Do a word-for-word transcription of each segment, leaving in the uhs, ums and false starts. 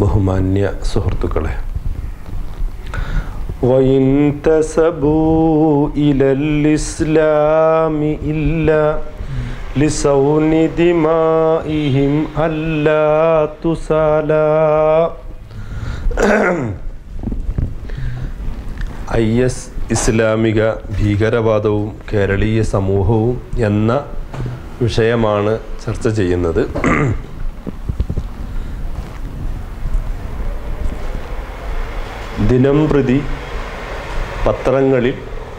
ബഹുമാന്യ സുഹൃത്തുക്കളെ, വഇൻതസബൂ ഇലൽ ഇസ്ലാമി ഇല്ലാ ലിസൗനി ദിമാഇഹിം അല്ലാ തുസാലാ. ഐ എസ് ഇസ്ലാമിക ഭീകരവാദവും കേരളീയ സമൂഹവും എന്ന വിഷയമാണ് ചർച്ച ചെയ്യുന്നത്. ദിനംപ്രതി പത്രങ്ങളിൽ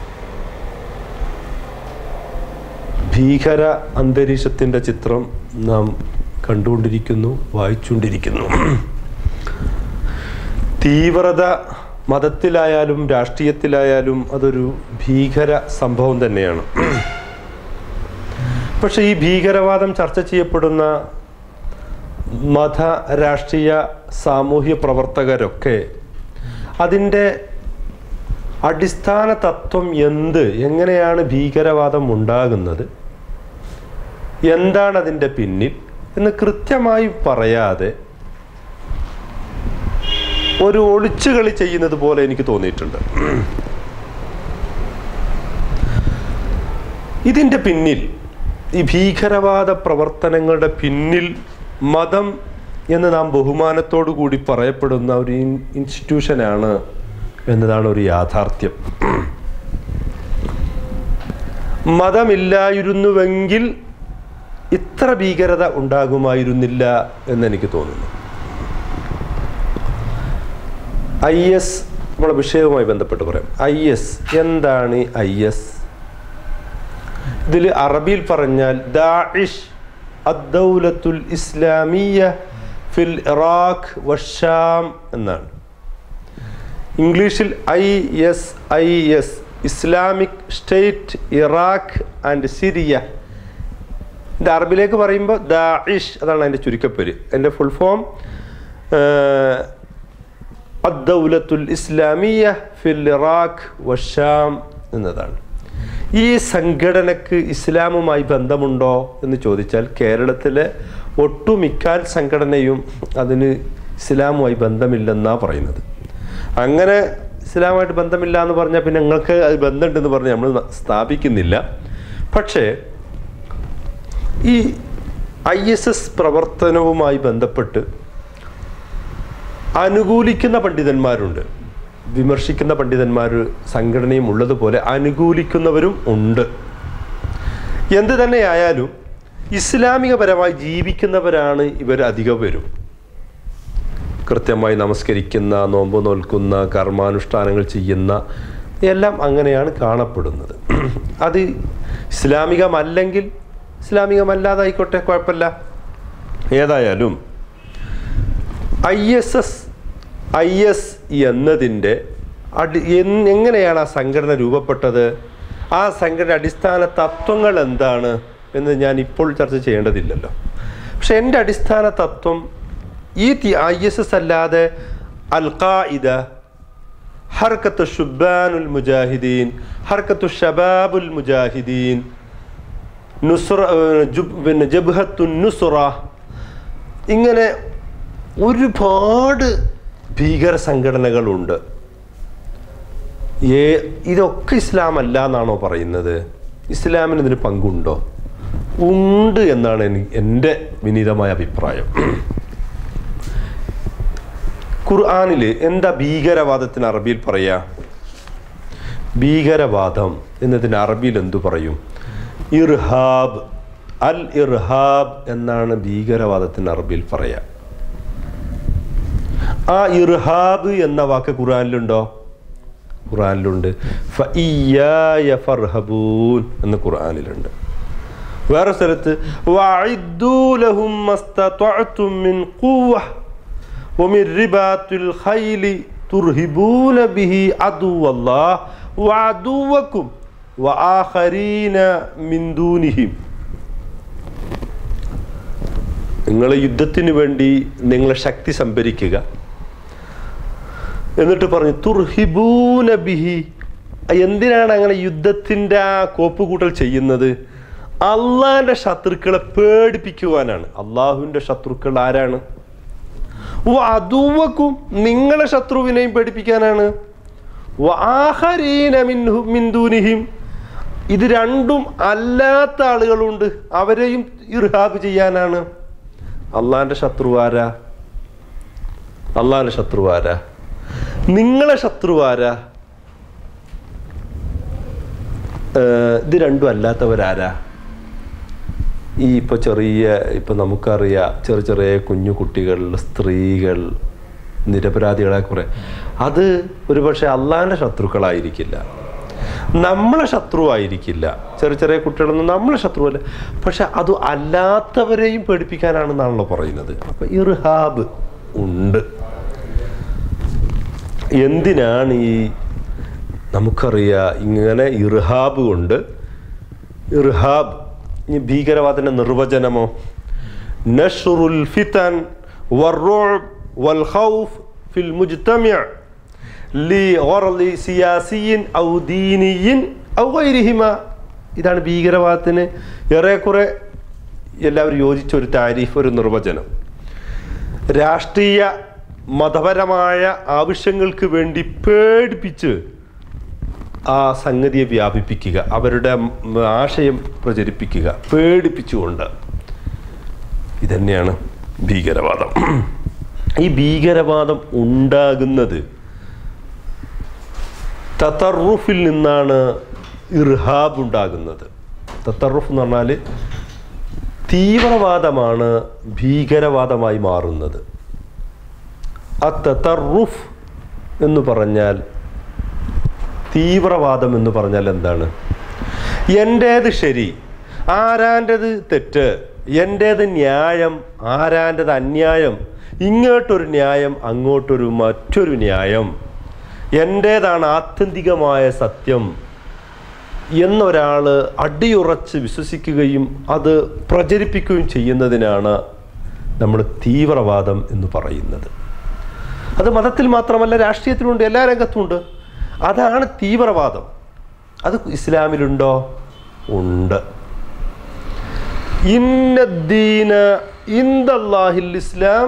ഭീകര അന്തരീക്ഷത്തിൻ്റെ ചിത്രം നാം കണ്ടുകൊണ്ടിരിക്കുന്നു, വായിച്ചുകൊണ്ടിരിക്കുന്നു. തീവ്രത മതത്തിലായാലും രാഷ്ട്രീയത്തിലായാലും അതൊരു ഭീകര സംഭവം തന്നെയാണ്. പക്ഷെ ഈ ഭീകരവാദം ചർച്ച ചെയ്യപ്പെടുന്ന മത രാഷ്ട്രീയ സാമൂഹ്യ പ്രവർത്തകരൊക്കെ അതിൻ്റെ അടിസ്ഥാന തത്വം എന്ത്, എങ്ങനെയാണ് ഭീകരവാദം ഉണ്ടാകുന്നത്, എന്താണ് അതിൻ്റെ പിന്നിൽ എന്ന് കൃത്യമായി പറയാതെ ഒരു ഒളിച്ചുകളി ചെയ്യുന്നത് പോലെ എനിക്ക് തോന്നിയിട്ടുണ്ട്. ഇതിൻ്റെ പിന്നിൽ, ഈ ഭീകരവാദ പ്രവർത്തനങ്ങളുടെ പിന്നിൽ മതം എന്ന് നാം ബഹുമാനത്തോടു കൂടി പറയപ്പെടുന്ന ഒരു ഇൻസ്റ്റിറ്റ്യൂഷനാണ് എന്നതാണ് ഒരു യാഥാർത്ഥ്യം. മതമില്ലായിരുന്നുവെങ്കിൽ ഇത്ര ഭീകരത ഉണ്ടാകുമായിരുന്നില്ല എന്നെനിക്ക് തോന്നുന്നു. ഐ എസ് നമ്മുടെ വിഷയവുമായി ബന്ധപ്പെട്ട് പറയാം. ഐ എസ് എന്താണ്? ഐ എസ് ഇതിൽ അറബിയിൽ പറഞ്ഞാൽ ദാഇഷ് അദ്ദൗലത്തുൽ ഇസ്ലാമിയ ഫിൽ ഇറാഖ് വശാം എന്നാണ്. ഇംഗ്ലീഷിൽ I S I S Islamic State Iraq and Syria. ഇത് അറബിലേക്ക് പറയുമ്പോൾ ദാഇഷ്, അതാണ് അതിൻ്റെ ചുരുക്കപ്പേര്. അതിൻ്റെ ഫുൾ ഫോം അദ്ദൗലത്തുൽ ഇസ്ലാമിയ ഫിൽ ഇറാഖ് വശാം എന്നതാണ്. ഈ സംഘടനക്ക് ഇസ്ലാമുമായി ബന്ധമുണ്ടോ എന്ന് ചോദിച്ചാൽ കേരളത്തിലെ ഒട്ടുമിക്കാൽ സംഘടനയും അതിന് ഇസ്ലാമുമായി ബന്ധമില്ലെന്നാണ് പറയുന്നത്. അങ്ങനെ ഇസ്ലാമായിട്ട് ബന്ധമില്ല എന്ന് പറഞ്ഞാൽ പിന്നെ നിങ്ങൾക്ക് അത് ബന്ധമുണ്ടെന്ന് പറഞ്ഞ് നമ്മൾ സ്ഥാപിക്കുന്നില്ല. പക്ഷേ ഈ ഐ എസ് എസ് പ്രവർത്തനവുമായി ബന്ധപ്പെട്ട് അനുകൂലിക്കുന്ന പണ്ഡിതന്മാരുണ്ട്, വിമർശിക്കുന്ന പണ്ഡിതന്മാർ സംഘടനയും ഉള്ളതുപോലെ അനുകൂലിക്കുന്നവരും ഉണ്ട്. എന്ത് തന്നെയായാലും ഇസ്ലാമികപരമായി ജീവിക്കുന്നവരാണ് ഇവർ അധികം പേരും. കൃത്യമായി നമസ്കരിക്കുന്ന, നോമ്പ് നോൽക്കുന്ന, കർമാനുഷ്ഠാനങ്ങൾ ചെയ്യുന്ന എല്ലാം അങ്ങനെയാണ് കാണപ്പെടുന്നത്. അത് ഇസ്ലാമികമല്ലെങ്കിൽ ഇസ്ലാമികമല്ലാതായിക്കോട്ടെ, കുഴപ്പമില്ല. ഏതായാലും I S S I S എന്നതിൻ്റെ അടി എങ്ങനെയാണ് ആ സംഘടന രൂപപ്പെട്ടത്, ആ സംഘടന അടിസ്ഥാന തത്വങ്ങൾ എന്താണ് എന്ന് ഞാൻ ഇപ്പോൾ ചർച്ച ചെയ്യേണ്ടതില്ലല്ലോ. പക്ഷെ എൻ്റെ അടിസ്ഥാന തത്വം ഈ ഐ എസ് എസ് അല്ലാതെ അൽ ഖാഇദ, ഹർക്കത്തു ശുബാനുൽ മുജാഹിദീൻ, ഹർക്കത്തു ഷബാബുൽ മുജാഹിദീൻ, നുസ്ര പിന്നെ ജബ്ഹത്തുൻ നുസ്ര, ഇങ്ങനെ ഒരുപാട് ഭീകര സംഘടനകളുണ്ട്. ഏ ഇതൊക്കെ ഇസ്ലാം അല്ല എന്നാണോ പറയുന്നത്? ഇസ്ലാമിന് ഇതിന് പങ്കുണ്ടോ? ഉണ്ട് എന്നാണ് എനിക്ക് എൻ്റെ വിനീതമായ അഭിപ്രായം. ഖുർആനിൽ എന്താ ഭീകരവാദത്തിന് അറബിയിൽ പറയാ? ഭീകരവാദം എന്നതിന് അറബിയിൽ എന്തു പറയും? ഇർഹാബ്. അൽ ഇർഹാബ് എന്നാണ് ഭീകരവാദത്തിന് അറബിയിൽ പറയാ. ആ ഇർഹാബ് എന്ന വാക്ക് ഖുർആനിലുണ്ടോ? ഖുർആനിലുണ്ട്. ഫഇയ്യായ ഫർഹബൂൻ എന്ന് ഖുർആനിലുണ്ട്. വേറെ സ്ഥലത്ത് വഅഇദ്ദൂ ലഹും മസ്തതഅതും മിൻ ഖുവ്വഹ വമിൻ റിബാത്തിൽ ഖൈലി തുർഹിബൂന ബിഹി അദുവല്ലാഹ് വഅദുവക്കും വആഖരീന മിൻ ദൂനിഹിം. നിങ്ങൾ യുദ്ധത്തിന് വേണ്ടി നിങ്ങളെ ശക്തി സംഭരിക്കുക, എന്നിട്ട് പറഞ്ഞു തുർഹിബൂന ബിഹി. എന്തിനാണ് അങ്ങനെ യുദ്ധത്തിൻ്റെ ആ കോപ്പുകൂട്ടൽ ചെയ്യുന്നത്? അള്ളാഹിൻ്റെ ശത്രുക്കളെ പേടിപ്പിക്കുവാനാണ്. അള്ളാഹുവിൻ്റെ ശത്രുക്കൾ ആരാണ്? വഅദുവക്കും നിങ്ങളെ ശത്രുവിനെയും പേടിപ്പിക്കാനാണ്. വആഖരീന മിൻഹും മിൻ ദൂനിഹിം ഇത് രണ്ടും അല്ലാത്ത ആളുകളുണ്ട്, അവരെയും ഇർഹാബ് ചെയ്യാനാണ്. അള്ളാഹിൻ്റെ ശത്രുവാരാ? അള്ളാഹിൻ്റെ ശത്രുവാരാ? നിങ്ങളെ ശത്രുവാരാ? ഇത് രണ്ടും അല്ലാത്തവരാരാ? ഈ ഇപ്പോൾ ചെറിയ ഇപ്പം നമുക്കറിയാം ചെറിയ ചെറിയ കുഞ്ഞു കുട്ടികൾ, സ്ത്രീകൾ, നിരപരാധികളെ കുറെ, അത് ഒരുപക്ഷെ അള്ളാഹിൻ്റെ ശത്രുക്കളായിരിക്കില്ല, നമ്മളെ ശത്രുവായിരിക്കില്ല. ചെറിയ ചെറിയ കുട്ടികളൊന്നും നമ്മളെ ശത്രുവല്ല, പക്ഷെ അത് അല്ലാത്തവരെയും പേടിപ്പിക്കാനാണെന്നാണല്ലോ പറയുന്നത്. അപ്പം ഇർഹാബ് ഉണ്ട്. എന്തിനാണ് ഈ നമുക്കറിയാം ഇങ്ങനെ ഇർഹാബ് കൊണ്ട്? ഇർഹാബ് ഈ ഭീകരവാദത്തിൻ്റെ നിർവചനമോ? നഷ്റുൽ ഫിതൻ വറുഅബ് വൽ ഖൗഫ് ഫിൽ മുജ്തമഅ ലിഗറദി സിയാസിയ്യിൻ ഔ ദീനിയ്യിൻ ഔ ഗൈരിഹിമ. ഇതാണ് ഭീകരവാദത്തിന് ഏറെക്കുറെ എല്ലാവരും യോജിച്ച ഒരു താരീഫ്, ഒരു നിർവചനം. രാഷ്ട്രീയ മതപരമായ ആവശ്യങ്ങൾക്ക് വേണ്ടി പേടിപ്പിച്ച് ആ സംഗതിയെ വ്യാപിപ്പിക്കുക, അവരുടെ ആശയം പ്രചരിപ്പിക്കുക, പേടിപ്പിച്ചുകൊണ്ട്. ഇതന്നെയാണ് ഭീകരവാദം. ഈ ഭീകരവാദം ഉണ്ടാകുന്നത് തതറുഫിൽ നിന്നാണ് ഇർഹാബ് ഉണ്ടാകുന്നത്. തതറുഫ് എന്ന് പറഞ്ഞാൽ തീവ്രവാദമാണ് ഭീകരവാദമായി മാറുന്നത്. ആ തതറുഫ് എന്ന് പറഞ്ഞാൽ, തീവ്രവാദം എന്ന് പറഞ്ഞാൽ എന്താണ്? എൻ്റേത് ശരി, ആരാൻ്റേത് തെറ്റ്, എൻ്റേത് ന്യായം, ആരാൻ്റേത് അന്യായം, ഇങ്ങോട്ടൊരു ന്യായം, അങ്ങോട്ടൊരു മറ്റൊരു ന്യായം, എൻ്റേതാണ് ആത്യന്തികമായ സത്യം എന്നൊരാൾ അടിയുറച്ച് വിശ്വസിക്കുകയും അത് പ്രചരിപ്പിക്കുകയും ചെയ്യുന്നതിനാണ് നമ്മൾ തീവ്രവാദം എന്ന് പറയുന്നത്. അത് മതത്തിൽ മാത്രമല്ല, രാഷ്ട്രീയത്തിലുണ്ട്, എല്ലാ രംഗത്തുമുണ്ട്. അതാണ് തീവ്രവാദം. അത് ഇസ്ലാമിലുണ്ടോ? ഉണ്ട്. ഇന്നദ്ദീന ഇൻദല്ലാഹിൽ ഇസ്ലാം,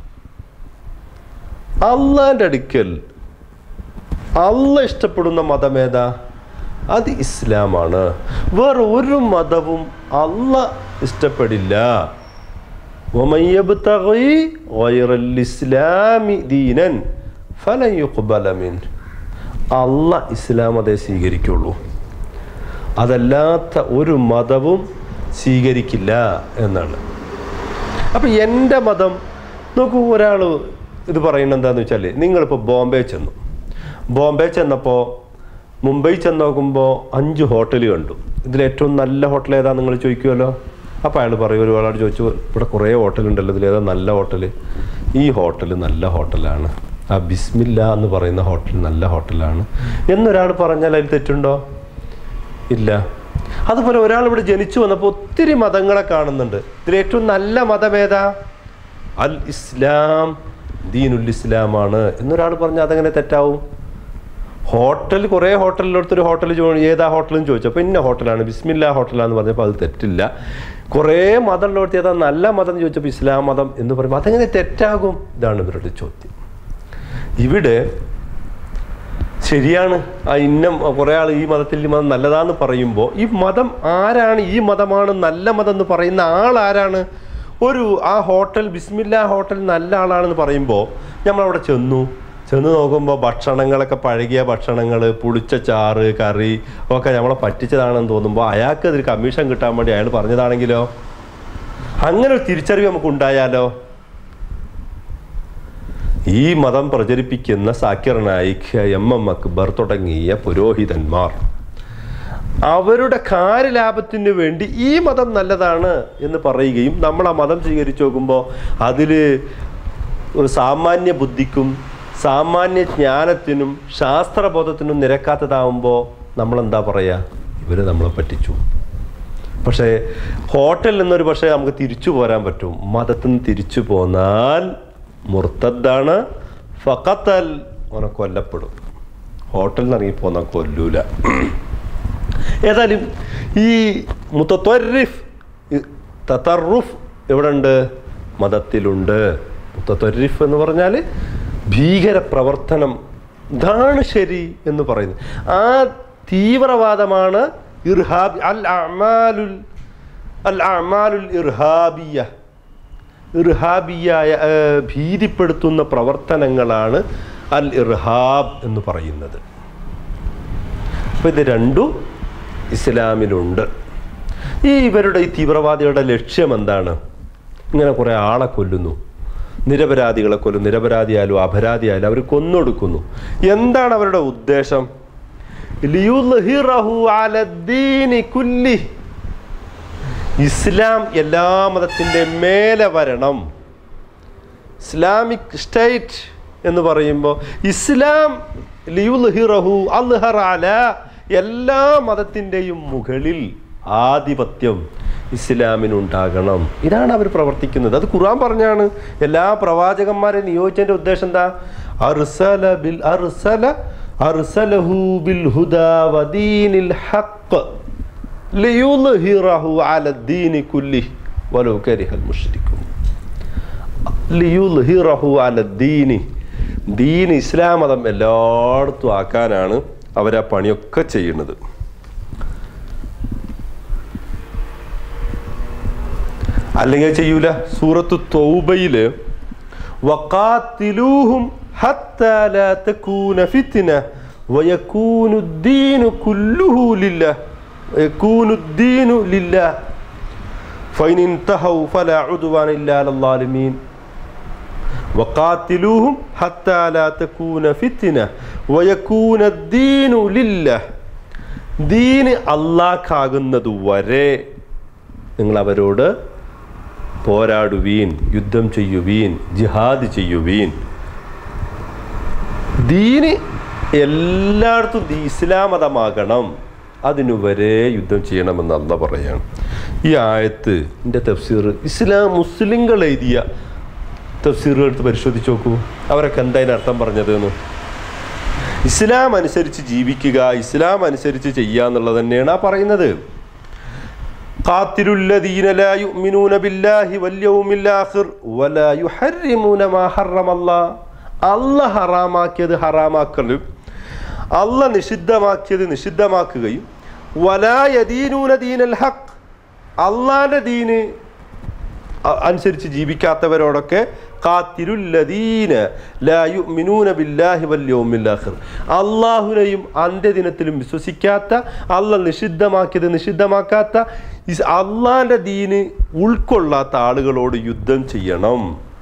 അള്ളാൻ്റെ അടുക്കൽ അള്ളാഹ് ഇഷ്ടപ്പെടുന്ന മതമേതാ? അത് ഇസ്ലാമാണ്. വേറെ ഒരു മതവും അള്ളാഹ് ഇഷ്ടപ്പെടില്ല. വമൻ യബ്തഗി ഗൈറൽ ഇസ്ലാമി ദീനൻ ഫലൻ യുഖ്ബല മിൻഹു. അള്ളാഹ് ഇസ്ലാം മതേ സ്വീകരിക്കുള്ളൂ, അതല്ലാത്ത ഒരു മതവും സ്വീകരിക്കില്ല എന്നാണ്. അപ്പം എൻ്റെ മതം നോക്കൂ, ഒരാൾ ഇത് പറയുന്നത് എന്താണെന്ന് വെച്ചാൽ, നിങ്ങളിപ്പോൾ ബോംബെ ചെന്നു, ബോംബെ ചെന്നപ്പോൾ മുംബൈ ചെന്ന് നോക്കുമ്പോൾ അഞ്ച് ഹോട്ടൽ കണ്ടു. ഇതിലേറ്റവും നല്ല ഹോട്ടൽ ഏതാ നിങ്ങൾ ചോദിക്കുമല്ലോ. അപ്പോൾ അയാൾ പറയും, ഒരു ആളോട് ചോദിച്ചു, ഇവിടെ കുറേ ഹോട്ടലുണ്ടല്ലോ, ഇതിലേതാ നല്ല ഹോട്ടൽ? ഈ ഹോട്ടൽ നല്ല ഹോട്ടലാണ്, ആ ബിസ്മില്ല എന്ന് പറയുന്ന ഹോട്ടൽ നല്ല ഹോട്ടലാണ് എന്നൊരാൾ പറഞ്ഞാൽ അതിൽ തെറ്റുണ്ടോ? ഇല്ല. അതുപോലെ ഒരാൾ ഇവിടെ ജനിച്ചു വന്നപ്പോൾ ഒത്തിരി മതങ്ങളെ കാണുന്നുണ്ട്, ഇതിലേറ്റവും നല്ല മതമേതാ? അൽ ഇസ്ലാം, ദീനുൽ ഇസ്ലാമാണ് എന്നൊരാൾ പറഞ്ഞാൽ അതെങ്ങനെ തെറ്റാവും? ഹോട്ടൽ കുറേ ഹോട്ടലിലടുത്തൊരു ഹോട്ടൽ ചോ ഏതാ ഹോട്ടലെന്ന് ചോദിച്ചപ്പോൾ ഇന്ന ഹോട്ടലാണ്, ബിസ്മില്ല ഹോട്ടലാന്ന് പറഞ്ഞപ്പോൾ അത് തെറ്റില്ല. കുറേ മതമുള്ളടത്ത് ഏതാ നല്ല മതം എന്ന് ചോദിച്ചപ്പോൾ ഇസ്ലാം മതം എന്ന് പറയുമ്പോൾ അതെങ്ങനെ തെറ്റാകും? ഇതാണ് ഇവരുടെ ചോദ്യം. ഇവിടെ ശരിയാണ്, ആ ഇന്ന കുറേ ആൾ ഈ മതത്തിൽ ഈ മതം നല്ലതാന്ന് പറയുമ്പോൾ ഈ മതം ആരാണ്, ഈ മതമാണ് നല്ല മതം എന്ന് പറയുന്ന ആൾ ആരാണ്? ഒരു ആ ഹോട്ടൽ ബിസ്മില്ല ഹോട്ടൽ നല്ല ആളാണെന്ന് പറയുമ്പോൾ നമ്മളവിടെ ചെന്നു ചെന്ന് നോക്കുമ്പോൾ ഭക്ഷണങ്ങളൊക്കെ പഴകിയ ഭക്ഷണങ്ങൾ, പുളിച്ച ചാറ്, കറി ഒക്കെ നമ്മളെ പറ്റിച്ചതാണെന്ന് തോന്നുമ്പോൾ അയാൾക്ക് അതിൽ കമ്മീഷൻ കിട്ടാൻ വേണ്ടി അയാൾ പറഞ്ഞതാണെങ്കിലോ? അങ്ങനെ ഒരു തിരിച്ചറിവ് നമുക്ക് ഉണ്ടായാലോ? ഈ മതം പ്രചരിപ്പിക്കുന്ന സാക്കിർ നായിക്, എം എം അക്ബർ തുടങ്ങിയ പുരോഹിതന്മാർ അവരുടെ കാര്യലാഭത്തിന് വേണ്ടി ഈ മതം നല്ലതാണ് എന്ന് പറയുകയും നമ്മൾ ആ മതം സ്വീകരിച്ചു നോക്കുമ്പോൾ അതിൽ ഒരു സാമാന്യ ബുദ്ധിക്കും സാമാന്യ ജ്ഞാനത്തിനും ശാസ്ത്രബോധത്തിനും നിരക്കാത്തതാവുമ്പോൾ നമ്മളെന്താ പറയുക? ഇവർ നമ്മളെ പറ്റിച്ചു. പക്ഷേ ഹോട്ടലിൽ നിന്നൊരു പക്ഷേ നമുക്ക് തിരിച്ചു പോരാൻ പറ്റും. മതത്തിൽ നിന്ന് തിരിച്ചു പോന്നാൽ മുർത്തദ്ദാണ്, ഫഖത്തൽ, അവനെ കൊല്ലപ്പെടും. ഹോട്ടലിൽ നിന്ന് ഇറങ്ങി പോന്നാൽ കൊല്ലൂല. ഏതായാലും ഈ മുത്തത്വരിഫ് തതറുഫ് എവിടെ ഉണ്ട്? മതത്തിലുണ്ട്. മുത്തത്വരിഫ് എന്ന് പറഞ്ഞാൽ ഭീകര പ്രവർത്തനം, ഇതാണ് ശരി എന്ന് പറയുന്നത്. ആ തീവ്രവാദമാണ് ഇർഹാബി അൽ അഅ്മാലുൽ അൽ അഅ്മാലുൽ ഇർഹാബിയ. ഇർഹാബിയായ ഭീതിപ്പെടുത്തുന്ന പ്രവർത്തനങ്ങളാണ് അൽ ഇർഹാബ് എന്ന് പറയുന്നത്. അപ്പോൾ ഇത് രണ്ടും ഇസ്ലാമിലുണ്ട്. ഈ ഇവരുടെ ഈ തീവ്രവാദികളുടെ ലക്ഷ്യം എന്താണ്? ഇങ്ങനെ കുറേ ആളെ കൊല്ലുന്നു, നിരപരാധികളെ കൊല്ലുന്നു, നിരപരാധിയായാലും അപരാധിയായാലും അവർ കൊന്നൊടുക്കുന്നു. എന്താണ് അവരുടെ ഉദ്ദേശം? ലിയുദ്ഹിറഹു അലദ്ദീനി കുല്ലി, ഇസ്ലാം എല്ലാ മതത്തിൻ്റെ മേലെ വരണം. ഇസ്ലാമിക് സ്റ്റേറ്റ് എന്ന് പറയുമ്പോൾ ഇസ്ലാം ലിയുദ്ഹിറഹു അൽഹറ അല, എല്ലാ മതത്തിൻ്റെയും മുകളിൽ ആധിപത്യം ഇസ്ലാമിനുണ്ടാകണം. ഇതാണ് അവർ പ്രവർത്തിക്കുന്നത്. അത് ഖുർആൻ പറഞ്ഞാണ്. എല്ലാ പ്രവാചകന്മാരെ നിയോഗിച്ചതിൻ്റെ ഉദ്ദേശം എന്താ? അർസല ബിൽ അർസല അർസലഹു ബിൽ ഹുദാ വദീനിൽ ഹഖ് ലിയുദ്ഹിറഹു അലദ്ദീനി കുല്ലിഹി വലൗ കരിഹൽ മുശ്രികൂൻ. ലിയുദ്ഹിറഹു അലദ്ദീനി, ദീൻ ഇസ്ലാം മതം എല്ലായിടത്തും ആക്കാനാണ് അവരാ പണിയൊക്കെ ചെയ്യുന്നത്. അല്ലെങ്കിൽ ചെയ്യൂല. സൂറത്തു തൗബയില് വഖാതിലൂഹും ഹത്താ ലാ തകൂന ഫിത്ന വയകൂനു ദീനു കുല്ലുഹു ലില്ലാഹ് വയകൂനു ദീനു ലില്ലാഹ് ഫഇൻ ഇൻതഹൗ ഫലാ ഉദ്വാന ഇല്ലാ അലൽ ളാലിമീൻ വഖാതിലൂഹും ഹത്താ ലാ തകൂന ഫിത്ന വയകൂന ദീനു ലില്ലാഹ്, ദീന് അല്ലാഹ്ക്കാകുന്നത് വരെ നിങ്ങൾ അവരോട് പോരാടുവീൻ, യുദ്ധം ചെയ്യുവീൻ, ജിഹാദ് ചെയ്യുവീൻ. ദീന് എല്ലായിടത്തും ഇസ്ലാം മതമാകണം, അതിനുവരെ യുദ്ധം ചെയ്യണമെന്ന് അല്ലാഹ് പറയാണ്. ഈ ആയത്ത് എൻ്റെ തഫ്സീർ ഇസ്ലാം മുസ്ലിങ്ങൾ എഴുതിയ തഫ്സീറുകൾ എടുത്ത് പരിശോധിച്ച് നോക്കൂ. അവരൊക്കെ എന്താ അതിന് അർത്ഥം പറഞ്ഞത് എന്ന്. ഇസ്ലാം അനുസരിച്ച് ജീവിക്കുക, ഇസ്ലാം അനുസരിച്ച് ചെയ്യുക എന്നുള്ളത് തന്നെയാണ് ആ പറയുന്നത്. ഖാതിലുല്ലദീന ലാ യുഅ്മിനൂന ബില്ലാഹി വൽ യൗമിൽ ആഖിർ വലാ യുഹർരിമൂന മാ ഹറമല്ലാഹ്, അല്ലാഹ് ഹറാമാക്കിയത് ഹറാമാക്കലും അല്ലാഹ് നിഷിദ്ധമാക്കിയത് നിഷിദ്ധമാക്കുകയും വലാ യദീനൂന ദീനൽ ഹഖ്, അല്ലാഹുവിൻ്റെ ദീന് അനുസരിച്ച് ജീവിക്കാത്തവരോടൊക്കെ ഖാതിലുല്ലദീന ലാ യുഅ്മിനൂന ബില്ലാഹി വൽ യൗമിൽ ആഖിർ, അല്ലാഹുവിനെയും അന്ത്യദിനത്തിലും വിശ്വസിക്കാത്ത, അല്ലാഹ് നിഷിദ്ധമാക്കിയത് നിഷിദ്ധമാക്കാത്ത, അല്ലാഹുവിൻ്റെ ദീന് ഉൾക്കൊള്ളാത്ത ആളുകളോട് യുദ്ധം ചെയ്യണം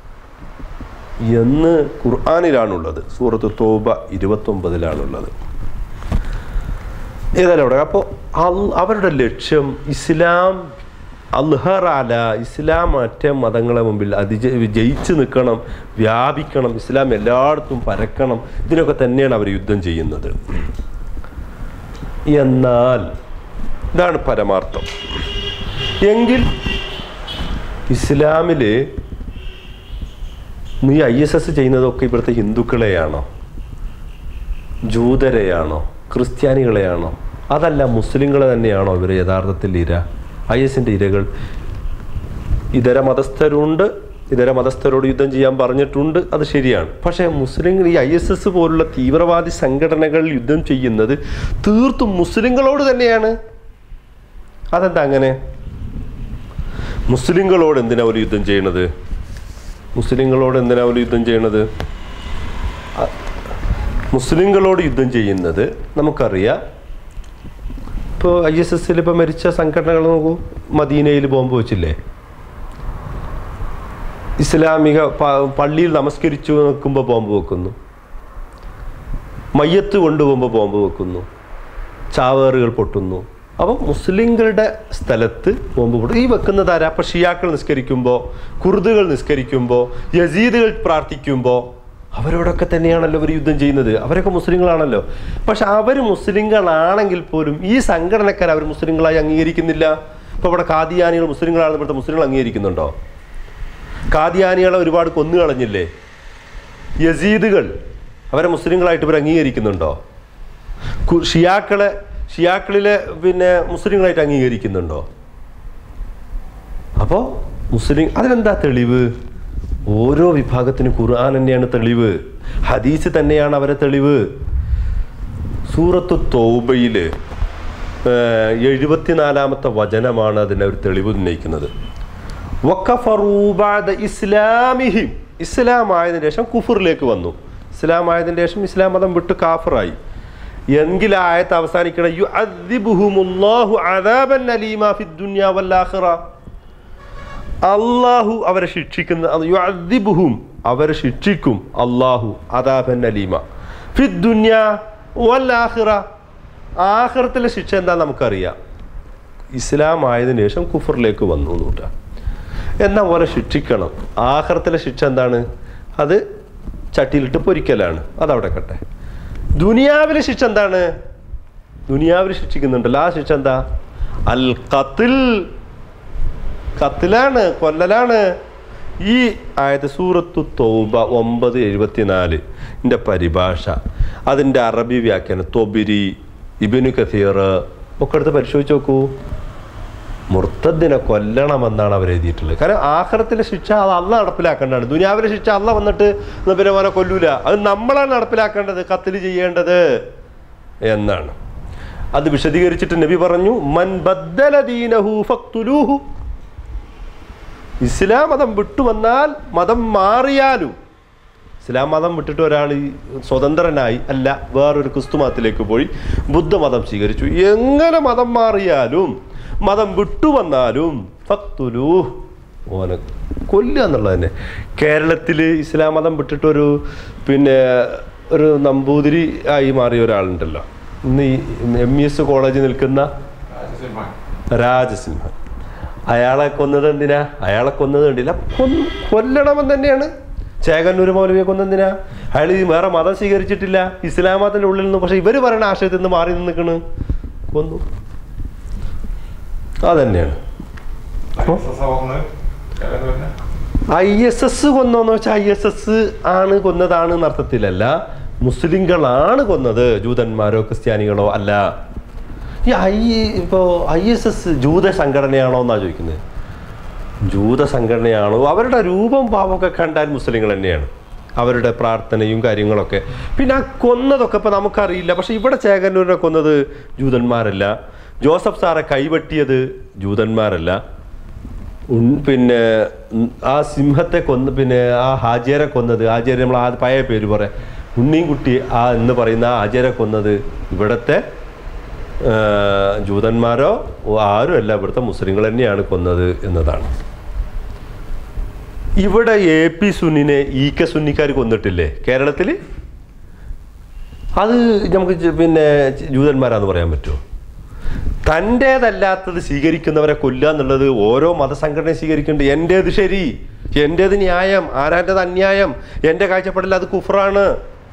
എന്ന് ഖുർആനിലാണുള്ളത്. സൂറത്ത് തൗബ ഇരുപത്തൊമ്പതിലാണുള്ളത്. ഏതായാലും അവിടെ അപ്പോൾ അവരുടെ ലക്ഷ്യം ഇസ്ലാം അൽഹറ അല, ഇസ്ലാം മറ്റേ മതങ്ങളെ മുമ്പിൽ അതിജ ജയിച്ച് നിൽക്കണം, വ്യാപിക്കണം, ഇസ്ലാം എല്ലായിടത്തും പരക്കണം. ഇതിനൊക്കെ തന്നെയാണ് അവർ യുദ്ധം ചെയ്യുന്നത്. എന്നാൽ ഇതാണ് പരമാർത്ഥം. എങ്കിൽ ഇസ്ലാമിൽ നീ ഐ എസ് എസ് ചെയ്യുന്നതൊക്കെ ഇവിടുത്തെ ഹിന്ദുക്കളെയാണോ, ജൂതരെയാണോ, ക്രിസ്ത്യാനികളെയാണോ? അതല്ല, മുസ്ലിങ്ങളെ തന്നെയാണോ ഇവർ യഥാർത്ഥത്തിൽ ഇര? ഐ എസിൻ്റെ ഇരകൾ ഇതര മതസ്ഥരുണ്ട്, ഇതര മതസ്ഥരോട് യുദ്ധം ചെയ്യാൻ പറഞ്ഞിട്ടുണ്ട്, അത് ശരിയാണ്. പക്ഷേ മുസ്ലിങ്ങൾ ഈ ഐ എസ് എസ് പോലുള്ള തീവ്രവാദി സംഘടനകൾ യുദ്ധം ചെയ്യുന്നത് തീർത്തും മുസ്ലിങ്ങളോട് തന്നെയാണ്. അതെന്താ അങ്ങനെ? മുസ്ലിങ്ങളോട് എന്തിനാ ഒരു യുദ്ധം ചെയ്യണത്? മുസ്ലിങ്ങളോട് എന്തിനാ ഒരു യുദ്ധം ചെയ്യണത്? മുസ്ലിങ്ങളോട് യുദ്ധം ചെയ്യുന്നത് നമുക്കറിയാം. ഇപ്പോൾ ഐ എസ് എസിൽ ഇപ്പോൾ മരിച്ച സംഘടനകൾ നോക്കൂ. മദീനയിൽ ബോംബ് വെച്ചില്ലേ? ഇസ്ലാമിക പള്ളിയിൽ നമസ്കരിച്ചു നിൽക്കുമ്പോൾ ബോംബ് വെക്കുന്നു, മയ്യത്ത് കൊണ്ടുപോകുമ്പോൾ ബോംബ് വെക്കുന്നു, ചാവേറുകൾ പൊട്ടുന്നു. അപ്പം മുസ്ലിങ്ങളുടെ സ്ഥലത്ത് ബോംബ് പൊട്ടും. ഈ വെക്കുന്നത് ആരാ? അപ്പോൾ ഷിയാക്കൾ നിസ്കരിക്കുമ്പോൾ, കുർദുകൾ നിസ്കരിക്കുമ്പോൾ, യസീദുകൾ പ്രാർത്ഥിക്കുമ്പോൾ അവരോടൊക്കെ തന്നെയാണല്ലോ അവർ യുദ്ധം ചെയ്യുന്നത്. അവരൊക്കെ മുസ്ലിങ്ങളാണല്ലോ. പക്ഷെ അവർ മുസ്ലിങ്ങളാണെങ്കിൽ പോലും ഈ സംഘടനക്കാർ അവർ മുസ്ലിങ്ങളായി അംഗീകരിക്കുന്നില്ല. ഇപ്പോൾ ഇവിടെ കാദിയാനികൾ മുസ്ലിങ്ങളാണെന്ന് ഇവിടുത്തെ മുസ്ലിങ്ങൾ അംഗീകരിക്കുന്നുണ്ടോ? കാദിയാനികളെ ഒരുപാട് കൊന്നു കളഞ്ഞില്ലേ? യസീദുകൾ അവരെ മുസ്ലിങ്ങളായിട്ട് ഇവർ അംഗീകരിക്കുന്നുണ്ടോ? ഷിയാക്കളെ ഷിയാക്കളിലെ പിന്നെ മുസ്ലിങ്ങളായിട്ട് അംഗീകരിക്കുന്നുണ്ടോ? അപ്പോൾ മുസ്ലിം അതിനെന്താ തെളിവ്? ഓരോ വിഭാഗത്തിന് ഖുർആൻ തന്നെയാണ് തെളിവ്, ഹദീസ് തന്നെയാണ് അവരെ തെളിവ്. സൂറത്തു തൗബയില് എഴുപത്തിനാലാമത്തെ വചനമാണ് അതിനെ ഒരു തെളിവ് ഉന്നയിക്കുന്നത്. വകഫറൂ ബഅദ ഇസ്ലാമിഹിം, ഇസ്ലാം ആയതിനു ശേഷം കുഫറിലേക്ക് വന്നു. ഇസ്ലാം ആയതിനു ശേഷം ഇസ്ലാം മതം വിട്ട് കാഫറായി എങ്കിൽ ആ ആയത്ത് അവസാനിക്കണം യുഅദ്ദിബുഹുമുല്ലാഹു അദാബൻ അലീമാ ഫിദ്ദുനിയാ വൽ ആഖിറ. അല്ലാഹു അവരെ ശിക്ഷിക്കുന്ന, യുഅദ്ദിബുഹും അവരെ ശിക്ഷിക്കും അല്ലാഹു അദാബൻ അലീമ ഫിദ്ദുനിയാ വൽ ആഖിറ. ആഖിറത്തിലെ ശിക്ഷ എന്താ നമുക്കറിയാം. ഇസ്ലാം ആയതിനു ശേഷം കുഫറിലേക്ക് വന്നു എന്നൂട്ടാ, എന്നാൽ ഓരെ ശിക്ഷിക്കണം. ആഖിറത്തിലെ ശിക്ഷ എന്താണ്? അത് ചട്ടിയിലിട്ട് പൊരിക്കലാണ്. അതവിടെ കട്ടെ. ദുനിയാവിലെ ശിക്ഷ എന്താണ്? ദുനിയാവിൽ ശിക്ഷിക്കുന്നുണ്ടല്ലോ, ആ ശിക്ഷ എന്താ? അൽ ഖത്ൽ, ഖത്ലാണ്, കൊല്ലലാണ്. ഈ ആയത്ത് സൂറത്തു തൗബ ഒമ്പത് എഴുപത്തിനാല് ൻ്റെ പരിഭാഷ, അതിൻ്റെ അറബി വ്യാഖ്യാനം തൊബിരി, ഇബ്നു കസീർ ഒക്കെ എടുത്ത് പരിശോധിച്ച് നോക്കൂ. മുർത്തദ്ദിനെ കൊല്ലണമെന്നാണ് അവർ എഴുതിയിട്ടുള്ളത്. കാരണം ആഖിറത്തിലെ ശിക്ഷ അത് അള്ളാഹ് നടപ്പിലാക്കേണ്ടതാണ്. ദുനിയാവിലെ ശിക്ഷ അള്ളാഹ് വന്നിട്ട് പിന്നെ പോലെ കൊല്ലൂല, അത് നമ്മളാണ് നടപ്പിലാക്കേണ്ടത്, ഖത്ൽ ചെയ്യേണ്ടത് എന്നാണ്. അത് വിശദീകരിച്ചിട്ട് നബി പറഞ്ഞു മൻ ബദ്ദല ദീനഹു ഫഖ്തുലൂഹു. ഇസ്ലാം മതം വിട്ടു വന്നാൽ, മതം മാറിയാലും, ഇസ്ലാം മതം വിട്ടിട്ട് ഒരാൾ സ്വതന്ത്രനായി അല്ല വേറൊരു ക്രിസ്തു മതത്തിലേക്ക് പോയി ബുദ്ധമതം സ്വീകരിച്ചു, എങ്ങനെ മതം മാറിയാലും മതം വിട്ടുവന്നാലും ഫഖ്തുലൂഹ്, ഓനെ കൊല്ലുക എന്നുള്ളത് തന്നെ. കേരളത്തിൽ ഇസ്ലാം മതം വിട്ടിട്ടൊരു പിന്നെ ഒരു നമ്പൂതിരി ആയി മാറിയ ഒരാളുണ്ടല്ലോ, ഇന്ന് ഈ എം ഇ എസ് കോളേജിൽ നിൽക്കുന്ന രാജസിംഹൻ. അയാളെ കൊന്നത് എന്തിനാ? അയാളെ കൊന്നത് കണ്ടില്ല, കൊന്ന് കൊല്ലണമെന്ന് തന്നെയാണ്. ചേകന്നൂർ മൗലവിയെ കൊന്നെന്തിനാ? അയാൾ ഈ വേറെ മതം സ്വീകരിച്ചിട്ടില്ല, ഇസ്ലാം മതത്തിൻ്റെ ഉള്ളിൽ നിന്ന്, പക്ഷെ ഇവർ പറയുന്ന ആശയത്തിൽ നിന്ന് മാറി നിൽക്കണ്, കൊന്നു. അതന്നെയാണ്. ഐ എസ് എസ് കൊന്നോന്ന് വെച്ചാൽ ഐ എസ് എസ് ആണ് കൊന്നതാണ് എന്നർത്ഥത്തിലല്ല, മുസ്ലിങ്ങളാണ് കൊന്നത്, ജൂതന്മാരോ ക്രിസ്ത്യാനികളോ അല്ല. ഈ ഐ ഇപ്പോൾ ഐ എസ് എസ് ജൂത സംഘടനയാണോ എന്നാണ് ചോദിക്കുന്നത്. ജൂത സംഘടനയാണോ? അവരുടെ രൂപം ഭാവമൊക്കെ കണ്ടാൽ മുസ്ലിങ്ങൾ തന്നെയാണ്, അവരുടെ പ്രാർത്ഥനയും കാര്യങ്ങളൊക്കെ. പിന്നെ ആ കൊന്നതൊക്കെ ഇപ്പം നമുക്കറിയില്ല, പക്ഷെ ഇവിടെ ചേകന്നൂരിനെ കൊന്നത് ജൂതന്മാരല്ല, ജോസഫ് സാറെ കൈവെട്ടിയത് ജൂതന്മാരല്ല, പിന്നെ ആ സിംഹത്തെ കൊന്ന് പിന്നെ ആ ഹാജിയരെ കൊന്നത്, ഹാജിയരെ നമ്മൾ ആ പഴയ പേര് പറയാം, ഉണ്ണീൻകുട്ടി ആ എന്ന് പറയുന്ന ആ ഹാജിയരെ കൊന്നത് ഇവിടുത്തെ ജൂതന്മാരോ ആരും അല്ല, ഇവിടുത്തെ മുസ്ലിങ്ങൾ തന്നെയാണ് കൊന്നത് എന്നതാണ്. ഇവിടെ എ പി സുന്നിനെ ഇ കെ സുന്നിക്കാർ കൊന്നിട്ടില്ലേ കേരളത്തിൽ? അത് നമുക്ക് പിന്നെ ജൂതന്മാരാന്ന് പറയാൻ പറ്റുമോ? തൻ്റേതല്ലാത്തത് സ്വീകരിക്കുന്നവരെ കൊല്ലുക എന്നുള്ളത് ഓരോ മതസംഘടനയും സ്വീകരിക്കുന്നുണ്ട്. എൻ്റേത് ശരി, എൻ്റേത് ന്യായം, ആരാൻ്റേത് അന്യായം, എൻ്റെ കാഴ്ചപ്പാടിൽ അത് കുഫ്റാണ്.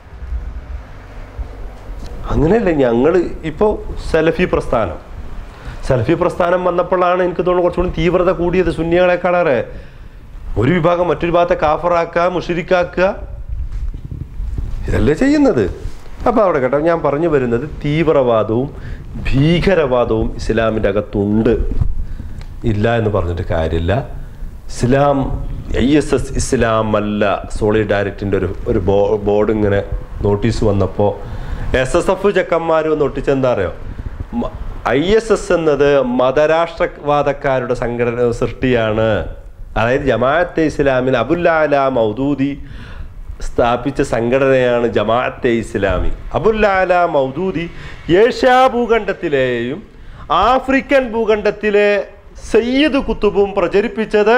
അങ്ങനെയല്ലേ ഞങ്ങൾ ഇപ്പോൾ സലഫി പ്രസ്ഥാനം സലഫി പ്രസ്ഥാനം വന്നപ്പോഴാണ് എനിക്ക് തോന്നുന്നു കുറച്ചുകൂടി തീവ്രത കൂടിയത് സുന്നികളെക്കാളേറെ. ഒരു വിഭാഗം മറ്റൊരു ഭാഗത്തെ കാഫറാക്കുക, മുശ്രിക്കാക്കുക, ഇതല്ലേ ചെയ്യുന്നത്. അപ്പോൾ അവിടെ കേട്ടോ, ഞാൻ പറഞ്ഞു വരുന്നത് തീവ്രവാദവും ഭീകരവാദവും ഇസ്ലാമിൻ്റെ അകത്തുണ്ട്, ഇല്ല എന്ന് പറഞ്ഞിട്ട് കാര്യമില്ല. ഇസ്ലാം ഐ എസ് എസ് ഇസ്ലാം അല്ല, സോളിഡാരിറ്റിൻ്റെ ഒരു ഒരു ബോ ബോർഡ് ഇങ്ങനെ നോട്ടീസ് വന്നപ്പോൾ എസ് എസ് എഫ് ചെക്കന്മാർ ഒന്ന് ഒട്ടിച്ചെന്താ അറിയോ, ഐ എസ് എസ് എന്നത് മതരാഷ്ട്രവാദക്കാരുടെ സംഘടന സൃഷ്ടിയാണ്. അതായത് ജമാഅത്തെ ഇസ്ലാമിൽ അബുല്ലാല മൗദൂദി സ്ഥാപിച്ച സംഘടനയാണ് ജമാഅത്തെ ഇസ്ലാമി. അബുല്ലാല മൗദൂദി ഏഷ്യാ ഭൂഖണ്ഡത്തിലെയും ആഫ്രിക്കൻ ഭൂഖണ്ഡത്തിലെ സയ്യിദ് കുത്തുബും പ്രചരിപ്പിച്ചത്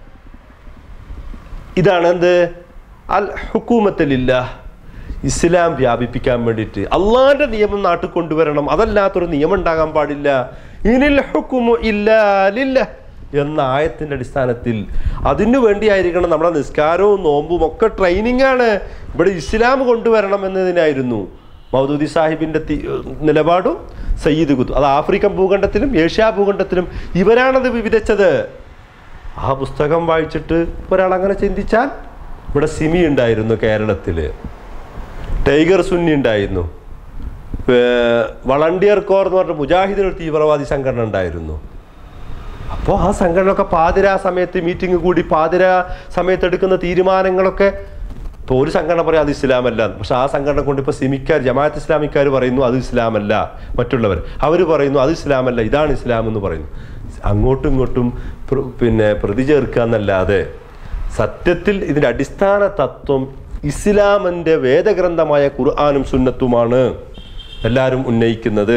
ഇതാണ്. എന്ത്? അൽ ഹുക്കൂമത്തുലില്ലാഹ്, ഇസ്ലാം വ്യാപിപ്പിക്കാൻ വേണ്ടിയിട്ട് അള്ളാഹിൻ്റെ നിയമം നാട്ടിൽ കൊണ്ടുവരണം, അതല്ലാത്തൊരു നിയമം ഉണ്ടാകാൻ പാടില്ല. ഇനിൽ ഹുക്കുമു ഇല്ലാ ലില്ലാഹ് എന്ന ആയത്തിൻ്റെ അടിസ്ഥാനത്തിൽ അതിനു വേണ്ടിയായിരിക്കണം നമ്മുടെ നിസ്കാരവും നോമ്പും ഒക്കെ ട്രെയിനിങ് ആണ്. ഇവിടെ ഇസ്ലാം കൊണ്ടുവരണം എന്നതിനായിരുന്നു മൗദൂദി സാഹിബിൻ്റെ നിലപാടും സയ്യിദ് കുത്തു. അത് ആഫ്രിക്കൻ ഭൂഖണ്ഡത്തിലും ഏഷ്യാ ഭൂഖണ്ഡത്തിലും ഇവരാണത് വിവിധിച്ചത്. ആ പുസ്തകം വായിച്ചിട്ട് ഒരാൾ അങ്ങനെ ചിന്തിച്ചാൽ, ഇവിടെ സിമി ഉണ്ടായിരുന്നു കേരളത്തിൽ, ടൈഗർ സുന്നി ഉണ്ടായിരുന്നു, വളണ്ടിയർ കോർ എന്ന് പറഞ്ഞ മുജാഹിദിൻ ഒരു തീവ്രവാദി സംഘടന ഉണ്ടായിരുന്നു. അപ്പോൾ ആ സംഘടനയൊക്കെ പാതിരാ സമയത്ത് മീറ്റിംഗ് കൂടി പാതിരാ സമയത്ത് എടുക്കുന്ന തീരുമാനങ്ങളൊക്കെ ഇപ്പോൾ ഒരു സംഘടന പറയും അത് ഇസ്ലാമല്ല, പക്ഷെ ആ സംഘടന കൊണ്ട് ഇപ്പോൾ സിമിക്കാർ ജമാഅത്ത് ഇസ്ലാമിക്കാർ പറയുന്നു അത് ഇസ്ലാമല്ല, മറ്റുള്ളവർ അവർ പറയുന്നു അത് ഇസ്ലാമല്ല, ഇതാണ് ഇസ്ലാം എന്ന് പറയുന്നു. അങ്ങോട്ടും ഇങ്ങോട്ടും പിന്നെ പ്രതി ചേർക്കുക എന്നല്ലാതെ സത്യത്തിൽ ഇതിൻ്റെ അടിസ്ഥാന തത്വം ഇസ്ലാമിൻ്റെ വേദഗ്രന്ഥമായ ഖുർആനും സുന്നത്തുമാണ് എല്ലാവരും ഉന്നയിക്കുന്നത്.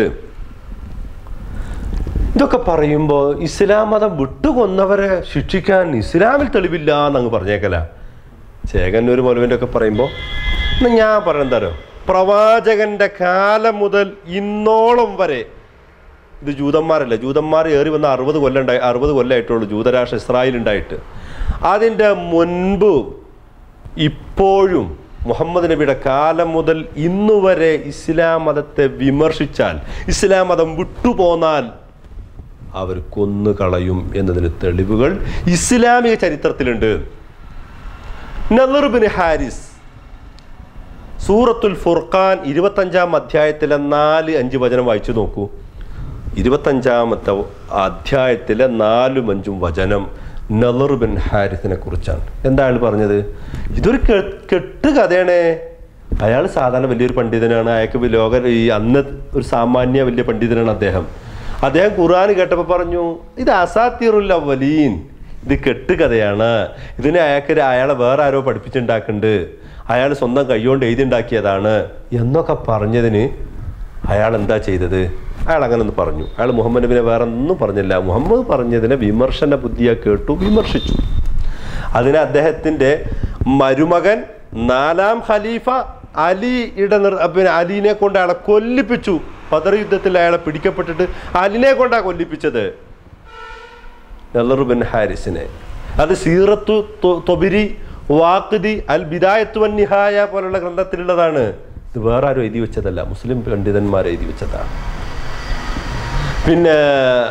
ഇതൊക്കെ പറയുമ്പോൾ ഇസ്ലാം മതം വിട്ടുകൊന്നവരെ ശിക്ഷിക്കാൻ ഇസ്ലാമിൽ തെളിവില്ല എന്നങ്ങ് പറഞ്ഞേക്കല. ചേകന്നൂർ മൗലവിൻ്റെ ഒക്കെ പറയുമ്പോൾ ഞാൻ പറയുന്നതോ, പ്രവാചകന്റെ കാലം മുതൽ ഇന്നോളം വരെ ഇത് ജൂതന്മാരല്ല, ജൂതന്മാർ ഏറി വന്ന അറുപത് കൊല്ലം ഉണ്ടായി അറുപത് കൊല്ലമായിട്ടുള്ളൂ ജൂതരാഷ്ട്ര ഇസ്രായേൽ ഉണ്ടായിട്ട്. അതിൻ്റെ മുൻപ് ഇപ്പോഴും മുഹമ്മദ് നബിയുടെ കാലം മുതൽ ഇന്നുവരെ ഇസ്ലാം മതത്തെ വിമർശിച്ചാൽ, ഇസ്ലാം മതം വിട്ടുപോന്നാൽ അവർ കൊന്നു കളയും എന്നതിന് തെളിവുകൾ ഇസ്ലാമിക ചരിത്രത്തിലുണ്ട്. നളർ ബിൻ ഹാരിസ് സൂറത്തുൽ ഫുർഖാൻ ഇരുപത്തഞ്ചാം അധ്യായത്തിലെ നാല് അഞ്ച് വചനം വായിച്ചു നോക്കൂ. ഇരുപത്തഞ്ചാമത്തെ അധ്യായത്തിലെ നാലും അഞ്ചും വചനം നളർ ബിൻ ഹാരിസിനെ കുറിച്ചാണ്. എന്താണ് പറഞ്ഞത്? ഇതൊരു കെട്ട് കഥയാണേ. അയാൾ സാധാരണ വലിയൊരു പണ്ഡിതനാണ്, അയാൾക്ക് ലോക ഈ അന്ന് ഒരു സാമാന്യ വലിയ പണ്ഡിതനാണ് അദ്ദേഹം. അദ്ദേഹം ഖുർആൻ കേട്ടപ്പോൾ പറഞ്ഞു ഇത് അസാത്തിറുൽ അവ്വലീൻ, ഇത് കെട്ടുകഥയാണ്, ഇതിനെ അയാൾക്ക് അയാളെ വേറെ ആരോ പഠിപ്പിച്ചുണ്ടാക്കുന്നുണ്ട്, അയാൾ സ്വന്തം കൈകൊണ്ട് എഴുതിണ്ടാക്കിയതാണ് എന്നൊക്കെ പറഞ്ഞതിന് അയാൾ എന്താ ചെയ്തത്? അയാൾ അങ്ങനെ ഒന്ന് പറഞ്ഞു. അയാൾ മുഹമ്മദ് നബിനെ വേറെ ഒന്നും പറഞ്ഞില്ല, മുഹമ്മദ് പറഞ്ഞതിനെ വിമർശന ബുദ്ധിയെ കേട്ടു, വിമർശിച്ചു. അതിന് അദ്ദേഹത്തിൻ്റെ മരുമകൻ നാലാം ഖലീഫ അലിയുടെ പിന്നെ അലിനെ കൊണ്ട് അയാളെ കൊല്ലിപ്പിച്ചു. ബദർ യുദ്ധത്തിൽ അയാളെ പിടിക്കപ്പെട്ടിട്ട് അലിനെ കൊണ്ടാണ് കൊല്ലിപ്പിച്ചത്, നളർ ബിൻ ഹാരിസിനെ. അത് സീറത്തു തൊബിരി, വാഖിദി, അൽ ബിദായത്തു വൻ നിഹായ പോലുള്ള ഗ്രന്ഥത്തിലുള്ളതാണ്. ഇത് വേറെ ആരും എഴുതി വെച്ചതല്ല, മുസ്ലിം പണ്ഡിതന്മാർ എഴുതി വെച്ചതാണ്. പിന്നെ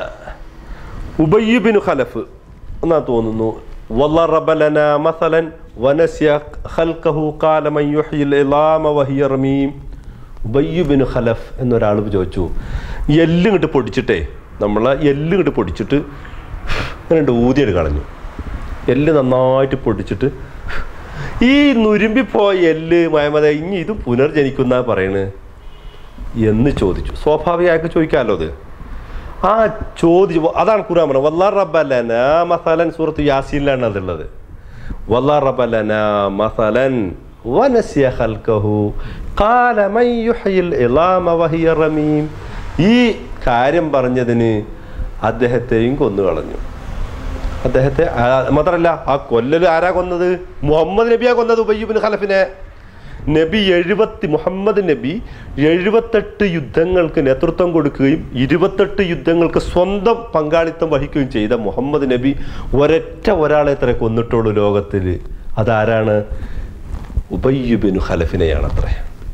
ഉബയ്യ് ബിൻ ഖലഫ് എന്നാ തോന്നുന്നു, വളറബ ലനാ മസലൻ വനസ്യ ഖൽഖഹു ഖാല മൻ യുഹ്യിൽ ഇളാമ വഹിയ റമീം. ഉബയ്യ് ബിൻ ഖലഫ് എന്നൊരാൾ ചോദിച്ചു, എല്ലും ഇങ്ങോട്ട് പൊടിച്ചിട്ടേ, നമ്മളെ എല്ലും ഇങ്ങോട്ട് പൊടിച്ചിട്ട് രണ്ട് ഊതിയിട്ട് കളഞ്ഞു. എല്ല് നന്നായിട്ട് പൊടിച്ചിട്ട് ഈ നുരുമ്പിപ്പോയ എല്ല് മഹമ്മദ് ഇനി ഇത് പുനർജനിക്കുന്ന പറയണ് എന്ന് ചോദിച്ചു. സ്വാഭാവികമായിട്ട് ചോദിക്കാമല്ലോ അത്. ആ ചോദിച്ചു, അതാണ് ഖുർആൻ പറഞ്ഞത്. വല്ലാ റബ്ബലന മസലൻ, സൂറത്ത് യാസീനിലാണ് അതുള്ളത്. വല്ലാ റബ്ബലന മസലൻ വനസ്യ ഖൽഖഹു ഖാല മൻ യുഹ്യിൽ ഇളാമ വഹിയ റമീം. ഈ കാര്യം പറഞ്ഞതിന് അദ്ദേഹത്തെയും കൊന്നു കളഞ്ഞു. അദ്ദേഹത്തെ മാത്രമല്ല, ആ കൊല്ലല് ആരാ കൊന്നത്? മുഹമ്മദ് നബിയാ കൊന്നത് ഉബയ്യ് ബിൻ ഖലഫിനെ. നബി എഴുപത്തി മുഹമ്മദ് നബി എഴുപത്തെട്ട് യുദ്ധങ്ങൾക്ക് നേതൃത്വം കൊടുക്കുകയും ഇരുപത്തെട്ട് യുദ്ധങ്ങൾക്ക് സ്വന്തം പങ്കാളിത്തം വഹിക്കുകയും ചെയ്ത മുഹമ്മദ് നബി ഒരൊറ്റ ഒരാളെ എത്ര കൊന്നിട്ടുള്ളൂ ലോകത്തിൽ. അതാരാണ്? ഉബയ്യ് ബിൻ ഖലഫിനെയാണ് അത്ര.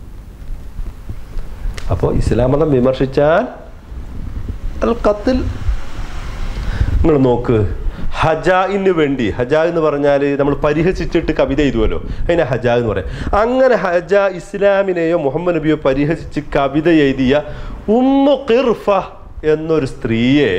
അപ്പോൾ ഇസ്ലാം മതം വിമർശിച്ചാൽ അൽ ഖത്ൽ. നിങ്ങൾ നോക്ക്, ഹജാഇന് വേണ്ടി, ഹജാ എന്ന് പറഞ്ഞാൽ നമ്മൾ പരിഹസിച്ചിട്ട് കവിത എഴുതുമല്ലോ, അതിനെ ഹജാ എന്ന് പറയാം. അങ്ങനെ ഹജാ ഇസ്ലാമിനെയോ മുഹമ്മദ് നബിയോ പരിഹസിച്ച് കവിത എഴുതിയ ഉമ്മു ഖിർഫ എന്നൊരു സ്ത്രീയെ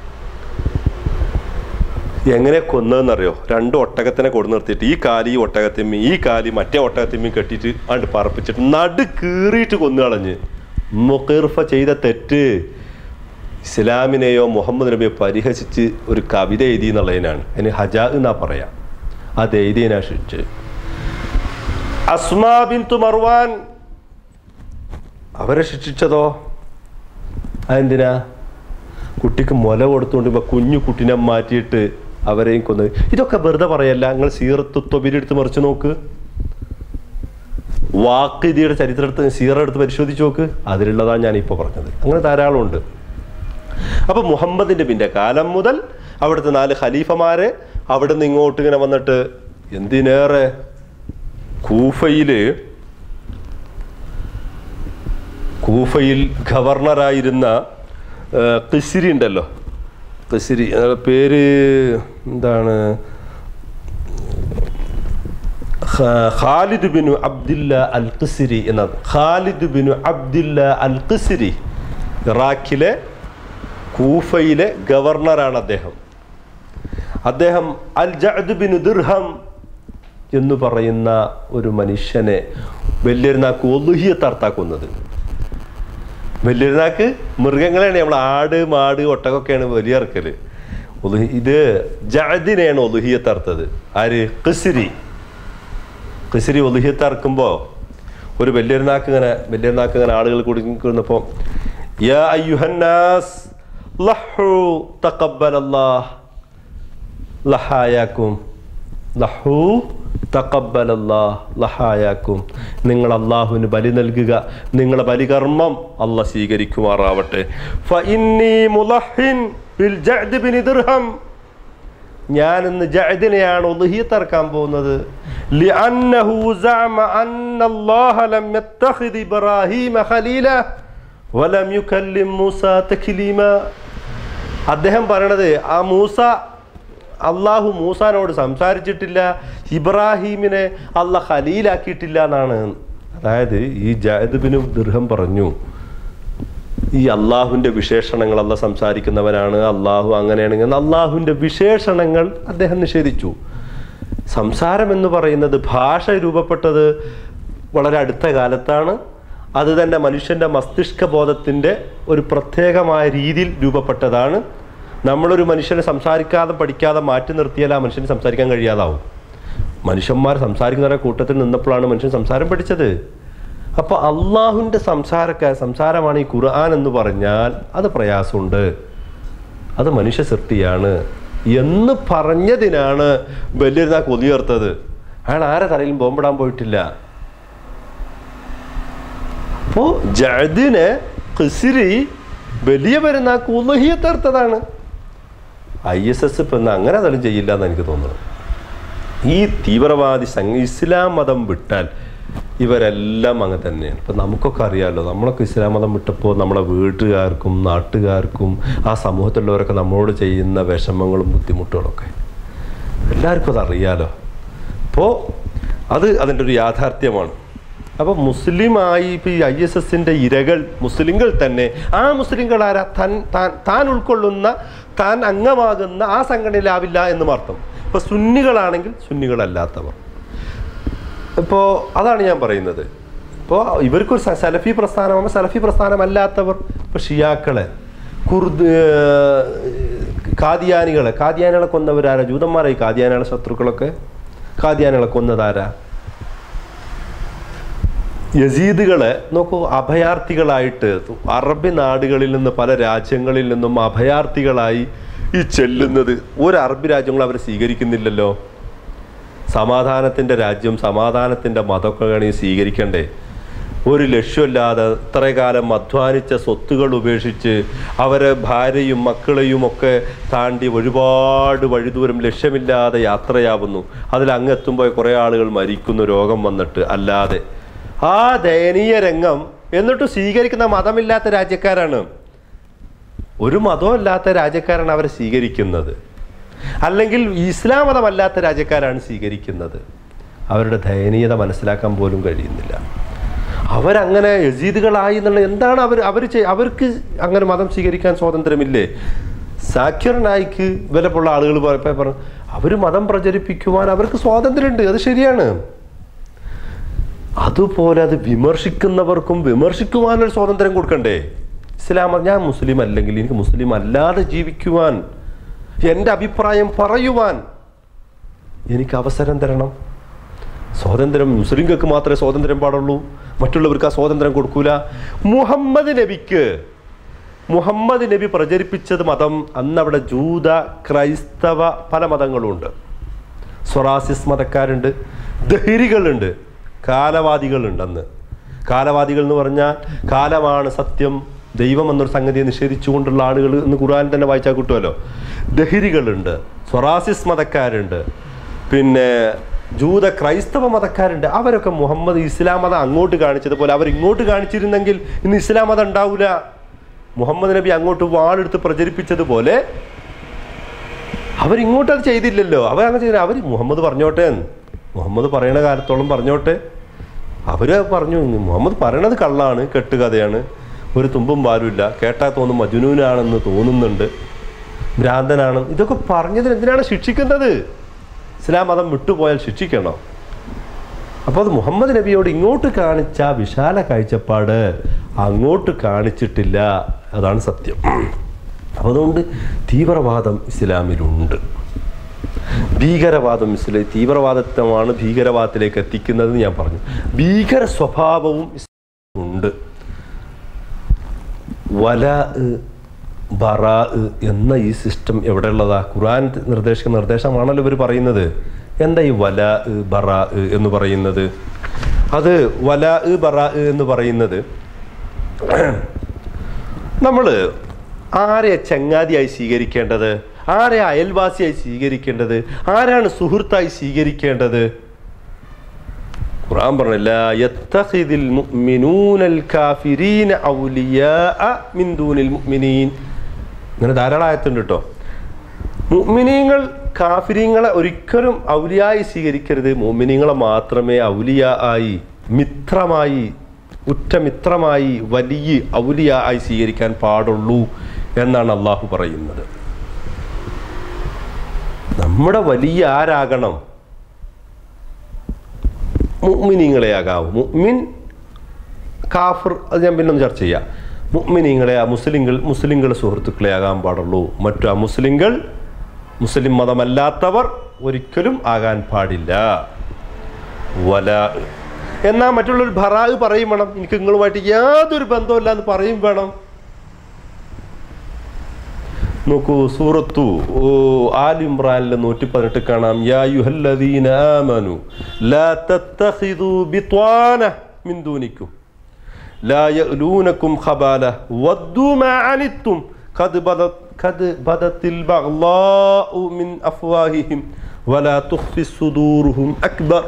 എങ്ങനെ കൊന്നതെന്നറിയോ? രണ്ട് ഒട്ടകത്തിനെ കൊടു നിർത്തിയിട്ട് ഈ കാലി ഒട്ടകത്തിമ്മി ഈ കാലി മറ്റേ ഒട്ടകത്തിമ്മി കെട്ടിയിട്ട് അണ്ട് പറപ്പിച്ചിട്ട് നടു കീറിയിട്ട് കൊന്നു കളഞ്ഞ്. ഉമ്മു ഖിർഫ ചെയ്ത തെറ്റ് ഇസ്ലാമിനെയോ മുഹമ്മദ് നബിയെ പരിഹസിച്ച് ഒരു കവിത എഴുതി എന്നുള്ളതിനാണ്. അതിന് ഹജാ എന്നാ പറയാം. അത് എഴുതിയതിനാ ശിക്ഷിച്ച്. അസ്മാ ബിൻതു മർവാൻ അവരെ ശിക്ഷിച്ചതോ അതെന്തിനാ? കുട്ടിക്ക് മുല കൊടുത്തുകൊണ്ട് ഇപ്പൊ കുഞ്ഞു കുട്ടിനെ മാറ്റിയിട്ട് അവരെയും കൊന്നത്. ഇതൊക്കെ വെറുതെ പറയല്ല. നിങ്ങൾ സീറത്ത് തൊബിരി എടുത്ത് മറിച്ച് നോക്ക്, വാഖിദിയുടെ ചരിത്രം എടുത്ത് സീറ എടുത്ത് പരിശോധിച്ച് നോക്ക്, അതിലുള്ളതാണ് ഞാനിപ്പോൾ പറഞ്ഞത്. അങ്ങനെ ധാരാളം ഉണ്ട്. അപ്പൊ മുഹമ്മദ് നബിന്റെ കാലം മുതൽ അവിടുത്തെ നാല് ഖലീഫമാരെ അവിടെ നിന്ന് ഇങ്ങോട്ട് ഇങ്ങനെ വന്നിട്ട്, എന്തിനേറെ കൂഫയില് കൂഫയിൽ ഗവർണറായിരുന്ന ഖിസ്രി ഉണ്ടല്ലോ, ഖിസ്രി പേര് എന്താണ്, Khalid bin Abdillah al Qasri എന്നത്. Khalid bin Abdillah al Qasri ഇറാഖിലെ കൂഫയിലെ ഗവർണറാണ് അദ്ദേഹം. അദ്ദേഹം അൽ ജഅദ് ബിൻ ദിർഹം എന്ന് പറയുന്ന ഒരു മനുഷ്യനെ വലിയൊരുനാക്ക് ഒലുഹിയത്ത് അർത്ഥാക്കുന്നത്. വലിയൊരുനാക്ക് മൃഗങ്ങളെയാണ്, നമ്മൾ ആട് മാട് ഒട്ടകൊക്കെയാണ് വലിയ ഇറക്കല്. ഒലുഹി ഇത് ജഅദിനെയാണ് ഒലുഹിയത്ത് അർത്ഥത്. ആര്? ഖിസ്രി. ഖിസ്രി ഒലുഹിയത്ത് അറക്കുമ്പോൾ ഒരു വലിയൊരുനാക്ക് ഇങ്ങനെ വലിയൊരുനാക്ക് ഇങ്ങനെ ആളുകൾ കുടുങ്ങിക്കുന്നപ്പോൾ യാ അയ്യുഹന്നാസ് ലഹു തഖബ്ബലല്ലാഹ് ലഹായാക്കും ലഹു തഖബ്ബലല്ലാഹ് ലഹായാക്കും, നിങ്ങൾ അള്ളാഹുവിന് ബലി നൽകുക, നിങ്ങളെ ബലികർമ്മം അള്ളാഹ് സ്വീകരിക്കുമാറാവട്ടെ. ഫഇന്നി മുലഹിൻ ബിൽ ജഅദ് ബിൻ ദിർഹം, ഞാൻ ഇന്ന് ജഅദിനെയാണ് ഉദ്ഹിയത്ത് അറക്കാൻ പോകുന്നത്. ലിഅന്നഹു സഅമ അന്നല്ലാഹ ലം യത്തഖിദ് ഇബ്രാഹീമ ഖലീല വലം യുകല്ലിം മൂസ തക്ലീമ. അദ്ദേഹം പറയണത് ആ മൂസ അള്ളാഹു മൂസാനോട് സംസാരിച്ചിട്ടില്ല, ഇബ്രാഹീമിനെ അള്ളാഹ് ഖലീലാക്കിയിട്ടില്ല എന്നാണ്. അതായത് ഈ ജഅദ് ബിൻ ദിർഹം പറഞ്ഞു, ഈ അള്ളാഹുവിൻ്റെ വിശേഷണങ്ങൾ അള്ളാഹ് സംസാരിക്കുന്നവനാണ്, അള്ളാഹു അങ്ങനെയാണെങ്കിൽ അള്ളാഹുവിൻ്റെ വിശേഷണങ്ങൾ അദ്ദേഹം നിഷേധിച്ചു. സംസാരം എന്ന് പറയുന്നത് ഭാഷ രൂപപ്പെട്ടത് വളരെ അടുത്ത കാലത്താണ്. അത് തന്നെ മനുഷ്യൻ്റെ മസ്തിഷ്ക ബോധത്തിൻ്റെ ഒരു പ്രത്യേകമായ രീതിയിൽ രൂപപ്പെട്ടതാണ്. നമ്മളൊരു മനുഷ്യനെ സംസാരിക്കാതെ പഠിക്കാതെ മാറ്റി നിർത്തിയാൽ ആ മനുഷ്യന് സംസാരിക്കാൻ കഴിയാതാവും. മനുഷ്യന്മാർ സംസാരിക്കുന്നവരുടെ കൂട്ടത്തിൽ നിന്നപ്പോഴാണ് മനുഷ്യൻ സംസാരം പഠിച്ചത്. അപ്പോൾ അള്ളാഹുവിൻ്റെ സംസാരക്ക സംസാരമാണ് ഈ ഖുർആൻ എന്ന് പറഞ്ഞാൽ അത് പ്രയാസമുണ്ട്, അത് മനുഷ്യ സൃഷ്ടിയാണ് എന്ന് പറഞ്ഞതിനാണ് വലിയൊരുനാ കൊതിയേർത്തത്. അയാൾ ആരെ തലയിലും ബോംബിടാൻ പോയിട്ടില്ല. അപ്പോൾ ജഅദിനെ ഖിസ്രി വലിയ പെരുന്നാക്ക് ഉളുഹിയത്തെടുത്തതാണ്. ഐ എസ് എസ് ഇപ്പം എന്നാൽ അങ്ങനെ അതെല്ലാം ചെയ്യില്ല എന്ന് എനിക്ക് തോന്നുന്നു. ഈ തീവ്രവാദി സംഘ ഇസ്ലാം മതം വിട്ടാൽ ഇവരെല്ലാം അങ്ങനെ തന്നെയാണ്. ഇപ്പം നമുക്കൊക്കെ അറിയാമല്ലോ, നമ്മളൊക്കെ ഇസ്ലാം മതം വിട്ടപ്പോൾ നമ്മളെ വീട്ടുകാർക്കും നാട്ടുകാർക്കും ആ സമൂഹത്തിലുള്ളവരൊക്കെ നമ്മളോട് ചെയ്യുന്ന വിഷമങ്ങളും ബുദ്ധിമുട്ടുകളൊക്കെ എല്ലാവർക്കും അതറിയാലോ. അപ്പോൾ അത് അതിൻ്റെ ഒരു യാഥാർത്ഥ്യമാണ്. അപ്പോൾ മുസ്ലിമായി ഇപ്പോൾ ഈ ഐ എസ് എസിൻ്റെ ഇരകൾ മുസ്ലിങ്ങൾ തന്നെ. ആ മുസ്ലിങ്ങൾ ആരാ? താൻ താൻ താൻ ഉൾക്കൊള്ളുന്ന താൻ അംഗമാകുന്ന ആ സംഘടനയിലാവില്ല എന്നും അർത്ഥം. ഇപ്പോൾ സുന്നികളാണെങ്കിൽ സുന്നികളല്ലാത്തവർ. ഇപ്പോൾ അതാണ് ഞാൻ പറയുന്നത്. ഇപ്പോൾ ഇവർക്കൊരു സലഫി പ്രസ്ഥാനമാകുമ്പോൾ സലഫി പ്രസ്ഥാനമല്ലാത്തവർ, ഇപ്പോൾ ഷിയാക്കളെ, കുർദ്, കാദിയാനികളെ കാദിയാനികളെ കൊന്നവരാരാ? ജൂതന്മാരായി കാദിയാനികളെ ശത്രുക്കളൊക്കെ. കാദിയാനികളെ കൊന്നതാരാ? യസീദുകളെ നോക്കൂ, അഭയാർത്ഥികളായിട്ട് അറബി നാടുകളിൽ നിന്ന് പല രാജ്യങ്ങളിൽ നിന്നും അഭയാർത്ഥികളായി ഈ ചെല്ലുന്നത് ഒരു അറബി രാജ്യങ്ങൾ അവരെ സ്വീകരിക്കുന്നില്ലല്ലോ. സമാധാനത്തിൻ്റെ രാജ്യം, സമാധാനത്തിൻ്റെ മതമൊക്കെയാണ് ഈ സ്വീകരിക്കണ്ടേ? ഒരു ലക്ഷ്യമില്ലാതെ ഇത്രകാലം അധ്വാനിച്ച സ്വത്തുകൾ ഉപേക്ഷിച്ച് അവരെ ഭാര്യയും മക്കളെയും ഒക്കെ താണ്ടി ഒരുപാട് വഴിദൂരം ലക്ഷ്യമില്ലാതെ യാത്രയാവുന്നു. അതിൽ അങ്ങെത്തുമ്പോൾ കുറേ ആളുകൾ മരിക്കുന്നു രോഗം വന്നിട്ട്. അല്ലാതെ ആ ദയനീയ രംഗം എന്നിട്ട് സ്വീകരിക്കുന്ന മതമില്ലാത്ത രാജ്യക്കാരാണ്. ഒരു മതമില്ലാത്ത രാജ്യക്കാരാണ് അവരെ സ്വീകരിക്കുന്നത്, അല്ലെങ്കിൽ ഇസ്ലാം മതമല്ലാത്ത രാജ്യക്കാരാണ് സ്വീകരിക്കുന്നത്. അവരുടെ ദയനീയത മനസ്സിലാക്കാൻ പോലും കഴിയുന്നില്ല. അവരങ്ങനെ യസീദുകളായി എന്നുള്ള എന്താണ് അവർ അവർ അവർക്ക് അങ്ങനെ മതം സ്വീകരിക്കാൻ സ്വാതന്ത്ര്യമില്ലേ? സാക്കിർ നായിക്ക് വിലപ്പുള്ള ആളുകൾ പറഞ്ഞു അവർ മതം പ്രചരിപ്പിക്കുവാൻ അവർക്ക് സ്വാതന്ത്ര്യമുണ്ട്, അത് ശരിയാണ്. അതുപോലെ അത് വിമർശിക്കുന്നവർക്കും വിമർശിക്കുവാനൊരു സ്വാതന്ത്ര്യം കൊടുക്കണ്ടേ? ഇസ്ലാം ഞാൻ മുസ്ലിം അല്ലെങ്കിൽ എനിക്ക് മുസ്ലിം അല്ലാതെ ജീവിക്കുവാൻ, എൻ്റെ അഭിപ്രായം പറയുവാൻ എനിക്ക് അവസരം തരണം. സ്വാതന്ത്ര്യം മുസ്ലിങ്ങൾക്ക് മാത്രമേ സ്വാതന്ത്ര്യം പാടുള്ളൂ, മറ്റുള്ളവർക്ക് ആ സ്വാതന്ത്ര്യം കൊടുക്കൂല. മുഹമ്മദ് നബിക്ക് മുഹമ്മദ് നബി പ്രചരിപ്പിച്ചത് മതം അന്നവിടെ ജൂത ക്രൈസ്തവ പല മതങ്ങളുണ്ട്. സൊറാസിസ് മതക്കാരുണ്ട്, ദഹിരികളുണ്ട്, കാലവാദികളുണ്ട്. അന്ന് കാലവാദികൾ എന്ന് പറഞ്ഞാൽ കാലമാണ് സത്യം, ദൈവം എന്നൊരു സംഗതിയെ നിഷേധിച്ചുകൊണ്ടുള്ള ആളുകൾ എന്ന് ഖുർആൻ തന്നെ വായിച്ചാൽ കിട്ടുമല്ലോ. ദഹിരികളുണ്ട്, സൊറാസിസ് മതക്കാരുണ്ട്, പിന്നെ ജൂത ക്രൈസ്തവ മതക്കാരുണ്ട്. അവരൊക്കെ മുഹമ്മദ് ഇസ്ലാം മതം അങ്ങോട്ട് കാണിച്ചതുപോലെ അവർ ഇങ്ങോട്ട് കാണിച്ചിരുന്നെങ്കിൽ ഇന്ന് ഇസ്ലാം മതം ഉണ്ടാവില്ല. മുഹമ്മദ് നബി അങ്ങോട്ട് വാളെടുത്ത് പ്രചരിപ്പിച്ചതുപോലെ അവരിങ്ങോട്ട് അത് ചെയ്തില്ലല്ലോ. അവരങ്ങനെ ചെയ്ത അവർ മുഹമ്മദ് പറഞ്ഞോട്ടെ, മുഹമ്മദ് പറയണ കാലത്തോളം പറഞ്ഞോട്ടെ. അവർ പറഞ്ഞു മുഹമ്മദ് പറയണത് കള്ളാണ്, കെട്ടുകഥയാണ്, ഒരു തുമ്പും പാലുമില്ല, കേട്ടാൽ തോന്നും മജ്നൂനാണെന്ന് തോന്നുന്നുണ്ട്. ഭ്രാന്തനാണ്, ഇതൊക്കെ പറഞ്ഞതിന് എന്തിനാണ് ശിക്ഷിക്കുന്നത്? ഇസ്ലാം മതം വിട്ടുപോയാൽ ശിക്ഷിക്കണോ? അപ്പോൾ അത് മുഹമ്മദ് നബിയോട് ഇങ്ങോട്ട് കാണിച്ച വിശാല കാഴ്ചപ്പാട് അങ്ങോട്ട് കാണിച്ചിട്ടില്ല, അതാണ് സത്യം. അപ്പോൾ അതുകൊണ്ട് തീവ്രവാദം ഇസ്ലാമിലുണ്ട്. ഭീകരവാദം ഇസ്ലാം തീവ്രവാദത്വമാണ് ഭീകരവാദത്തിലേക്ക് എത്തിക്കുന്നത് ഞാൻ പറഞ്ഞു. ഭീകര സ്വഭാവവും ഉണ്ട്. വല ബറാ എന്ന ഈ സിസ്റ്റം എവിടെയുള്ളതാ? ഖുർആൻ നിർദ്ദേശ നിർദ്ദേശമാണല്ലോ ഇവർ പറയുന്നത്. എന്താ ഈ വല ബറാ എന്ന് പറയുന്നത്? അത് വല ബറാ എന്ന് പറയുന്നത് നമ്മൾ ആരെ ചങ്ങാതിയായി സ്വീകരിക്കേണ്ടത്, ആരെ അയൽവാസിയായി സ്വീകരിക്കേണ്ടത്, ആരാണ് സുഹൃത്തായി സ്വീകരിക്കേണ്ടത്? ഖുർആൻ പറഞ്ഞില്ല യത്തഖിദിൽ മുഅ്മിനൂനൽ കാഫിരീന ഔലിയാഅ മിൻ ദൂനിൽ മുഅ്മിനീൻ. അങ്ങനെ ധാരാളം ആയത്തുണ്ട് കേട്ടോ. മുഅ്മിനീങ്ങൾ കാഫിരീങ്ങളെ ഒരിക്കലും ഔലിയായി സ്വീകരിക്കരുത്, മുഅ്മിനീങ്ങളെ മാത്രമേ ഔലിയാ ആയി, മിത്രമായി, ഉറ്റ മിത്രമായി, വലിയ ഔലിയാ ആയി സ്വീകരിക്കാൻ പാടുള്ളൂ എന്നാണ് അള്ളാഹു പറയുന്നത്. നമ്മുടെ വലിയ ആരാകണം? മുഅ്മിനീങ്ങളെ ആകാവൂ. മുഅ്മിൻ കാഫിർ അത് ഞാൻ പിന്നെ ഒന്ന് ചർച്ച ചെയ്യാം. മുഅ്മിനീങ്ങളെ മുസ്ലിങ്ങൾ മുസ്ലിങ്ങൾ സുഹൃത്തുക്കളെ ആകാൻ പാടുള്ളൂ. മറ്റു അമുസ്ലിങ്ങൾ, മുസ്ലിം മതമല്ലാത്തവർ ഒരിക്കലും ആകാൻ പാടില്ല. വല എന്നാൽ മറ്റുള്ളൊരു ബറാ പറയും വേണം, എനിക്ക് നിങ്ങളുമായിട്ട് യാതൊരു ബന്ധമില്ല എന്ന് പറയും വേണം. നോക്കൂ, സൂറത്തു ആൽ ഇംറാനിലെ നൂറ്റി പതിനെട്ട് കാണാം. യാ അയ്യുഹല്ലദീന ആമനു ലാ തത്തഖിദൂ ബിത്വാന മിൻ ദൂനിക്കും ലാ യഅലൂനകും ഖബാല വദ്ദു മാ അനിത്തും ഖദ് ബദത് ഖദ് ബദത്തിൽ ബഗ്ളാഉ മിൻ അഫ്വാഹിഹിം വലാ തുഖ്ഫി സുദൂറുഹും അക്ബർ.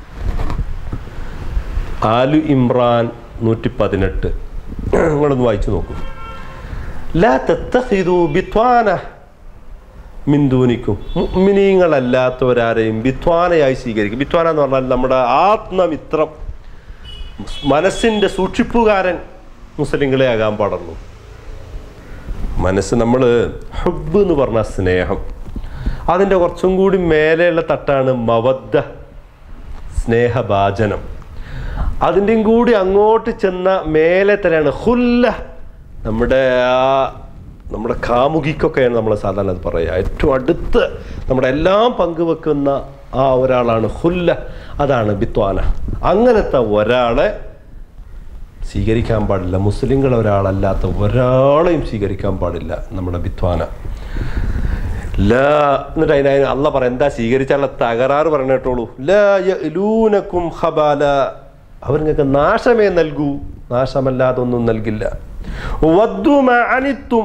ആൽ ഇംറാൻ നൂറ്റി പതിനെട്ട് നിങ്ങളൊന്ന് വായിച്ചു നോക്കൂ. ലാ തത്തഖിദൂ ബിത്വാന മിൻ ദൂനിക്കും, മുഅ്മിനീങ്ങളല്ലാത്തവരാരെയും ബിത്വാനയായി സ്വീകരിക്കും. ബിത്വാന എന്ന് പറഞ്ഞാൽ നമ്മുടെ ആത്മമിത്രം, മനസ്സിൻ്റെ സൂക്ഷിപ്പുകാരൻ മുസ്ലിങ്ങളെ ആകാൻ പാടുള്ളൂ. മനസ്സ് നമ്മൾ ഹുബ്ബ് എന്ന് പറഞ്ഞ സ്നേഹം, അതിൻ്റെ കുറച്ചും കൂടി മേലെയുള്ള തട്ടാണ് മവദ്ദ, സ്നേഹഭാജനം. അതിൻ്റെയും കൂടി അങ്ങോട്ട് ചെന്ന മേലെ തന്നെയാണ് ഖുല്ല, നമ്മുടെ ആ നമ്മുടെ കാമുകിക്കൊക്കെയാണ് നമ്മൾ സാധാരണ അത് പറയുക. ഏറ്റവും അടുത്ത് നമ്മുടെ എല്ലാം പങ്കുവെക്കുന്ന ആ ഒരാളാണ് ഖുല്ല, അതാണ് ബിത്വാന. അങ്ങനത്തെ ഒരാളെ സ്വീകരിക്കാൻ പാടില്ല. മുസ്ലിങ്ങൾ ഒരാളല്ലാത്ത ഒരാളെയും സ്വീകരിക്കാൻ പാടില്ല നമ്മുടെ ബിത്വാന. ലാ എന്നിട്ട് അതിന് അല്ല പറയാം എന്താ സ്വീകരിച്ചാലുള്ള തകരാറ് പറഞ്ഞിട്ടുള്ളൂ. ലാ യഅലൂനകും ഖബാല, അവർ നിങ്ങൾക്ക് നാശമേ നൽകൂ, നാശമല്ലാതെ ഒന്നും നൽകില്ല. വദ്ദു മാ അനിത്തും,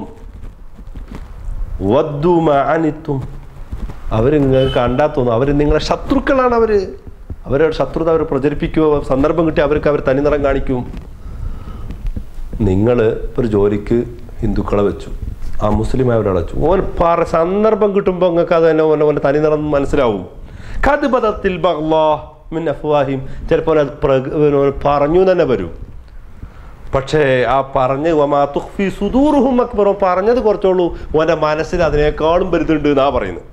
വദ്ദു മാ അനിത്തും, അവർ നിങ്ങൾക്ക് കണ്ടാൽ തോന്നും അവർ നിങ്ങളെ ശത്രുക്കളാണ്. അവർ അവരുടെ ശത്രുത അവർ പ്രചരിപ്പിക്കുമോ, സന്ദർഭം കിട്ടി അവർക്ക് അവർ തനിനിറം കാണിക്കും. നിങ്ങൾ ഒരു ജോലിക്ക് ഹിന്ദുക്കളെ വെച്ചു, ആ മുസ്ലിമായ ഒരാളെ വെച്ചു, ഓൻ പറ സന്ദർഭം കിട്ടുമ്പോൾ നിങ്ങൾക്ക് അത് തന്നെ ഓനെ ഓൻ്റെ തനിനിറം മനസ്സിലാവും. ഖദ് ബദത്തിൽ ബഗ്ളാഉ മിൻ അഫ്വാഹിം, ചിലപ്പോൾ അത് പറഞ്ഞു തന്നെ വരും. പക്ഷേ ആ പറഞ്ഞ് വമാ തുഖ്ഫി സുദൂറുഹും അക്ബർ, പറഞ്ഞത് കുറച്ചുള്ളൂ, ഓൻ്റെ മനസ്സിൽ അതിനേക്കാളും വലുതുണ്ട് എന്നാ പറയുന്നത്.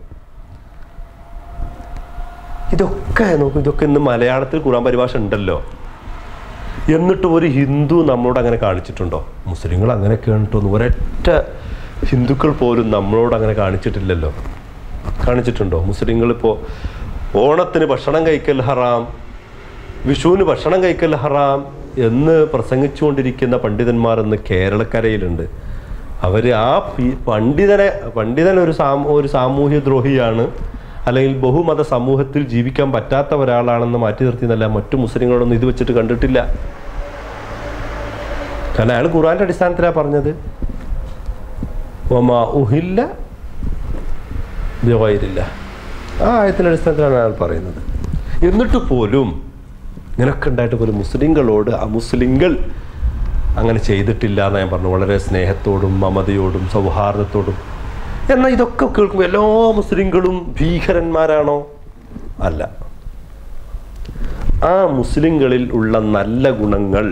ഇതൊക്കെ നോക്കും, ഇതൊക്കെ ഇന്ന് മലയാളത്തിൽ ഖുർആൻ പരിഭാഷ ഉണ്ടല്ലോ. എന്നിട്ട് ഒരു ഹിന്ദു നമ്മളോട് അങ്ങനെ കാണിച്ചിട്ടുണ്ടോ? മുസ്ലിങ്ങൾ അങ്ങനെ കേട്ടോ? ഒരൊറ്റ ഹിന്ദുക്കൾ പോലും നമ്മളോട് അങ്ങനെ കാണിച്ചിട്ടില്ലല്ലോ. കാണിച്ചിട്ടുണ്ടോ? മുസ്ലിങ്ങളിപ്പോൾ ഓണത്തിന് ഭക്ഷണം കഴിക്കൽ ഹറാം, വിഷുവിന് ഭക്ഷണം കഴിക്കൽ ഹറാം എന്ന് പ്രസംഗിച്ചുകൊണ്ടിരിക്കുന്ന പണ്ഡിതന്മാർ ഇന്ന് കേരളക്കരയിലുണ്ട്. അവർ ആ പണ്ഡിതനെ പണ്ഡിതൻ ഒരു സാമൂ ഒരു സാമൂഹ്യ ദ്രോഹിയാണ്, അല്ലെങ്കിൽ ബഹുമത സമൂഹത്തിൽ ജീവിക്കാൻ പറ്റാത്ത ഒരാളാണെന്ന് മാറ്റി നിർത്തിയെന്നല്ല, മറ്റു മുസ്ലിങ്ങളൊന്നും ഇത് വെച്ചിട്ട് കണ്ടിട്ടില്ല. കാരണം അയാൾ ഖുർആൻ്റെ അടിസ്ഥാനത്തിലാണ് പറഞ്ഞത്. വമാ ഉഹില്ല ബിഗൈരില്ല, ആ ആയത്തിൻ്റെ അടിസ്ഥാനത്തിലാണ് അയാൾ പറയുന്നത്. എന്നിട്ട് പോലും ഇങ്ങനെയൊക്കെ ഉണ്ടായിട്ട് പോലും മുസ്ലിങ്ങളോട് അമുസ്ലിങ്ങൾ അങ്ങനെ ചെയ്തിട്ടില്ല എന്ന് ഞാൻ പറഞ്ഞു, വളരെ സ്നേഹത്തോടും മമതയോടും സൗഹാർദ്ദത്തോടും. എന്നാൽ ഇതൊക്കെ കേൾക്കുമ്പോൾ എല്ലാ മുസ്ലിങ്ങളും ഭീകരന്മാരാണോ? അല്ല. ആ മുസ്ലിങ്ങളിൽ ഉള്ള നല്ല ഗുണങ്ങൾ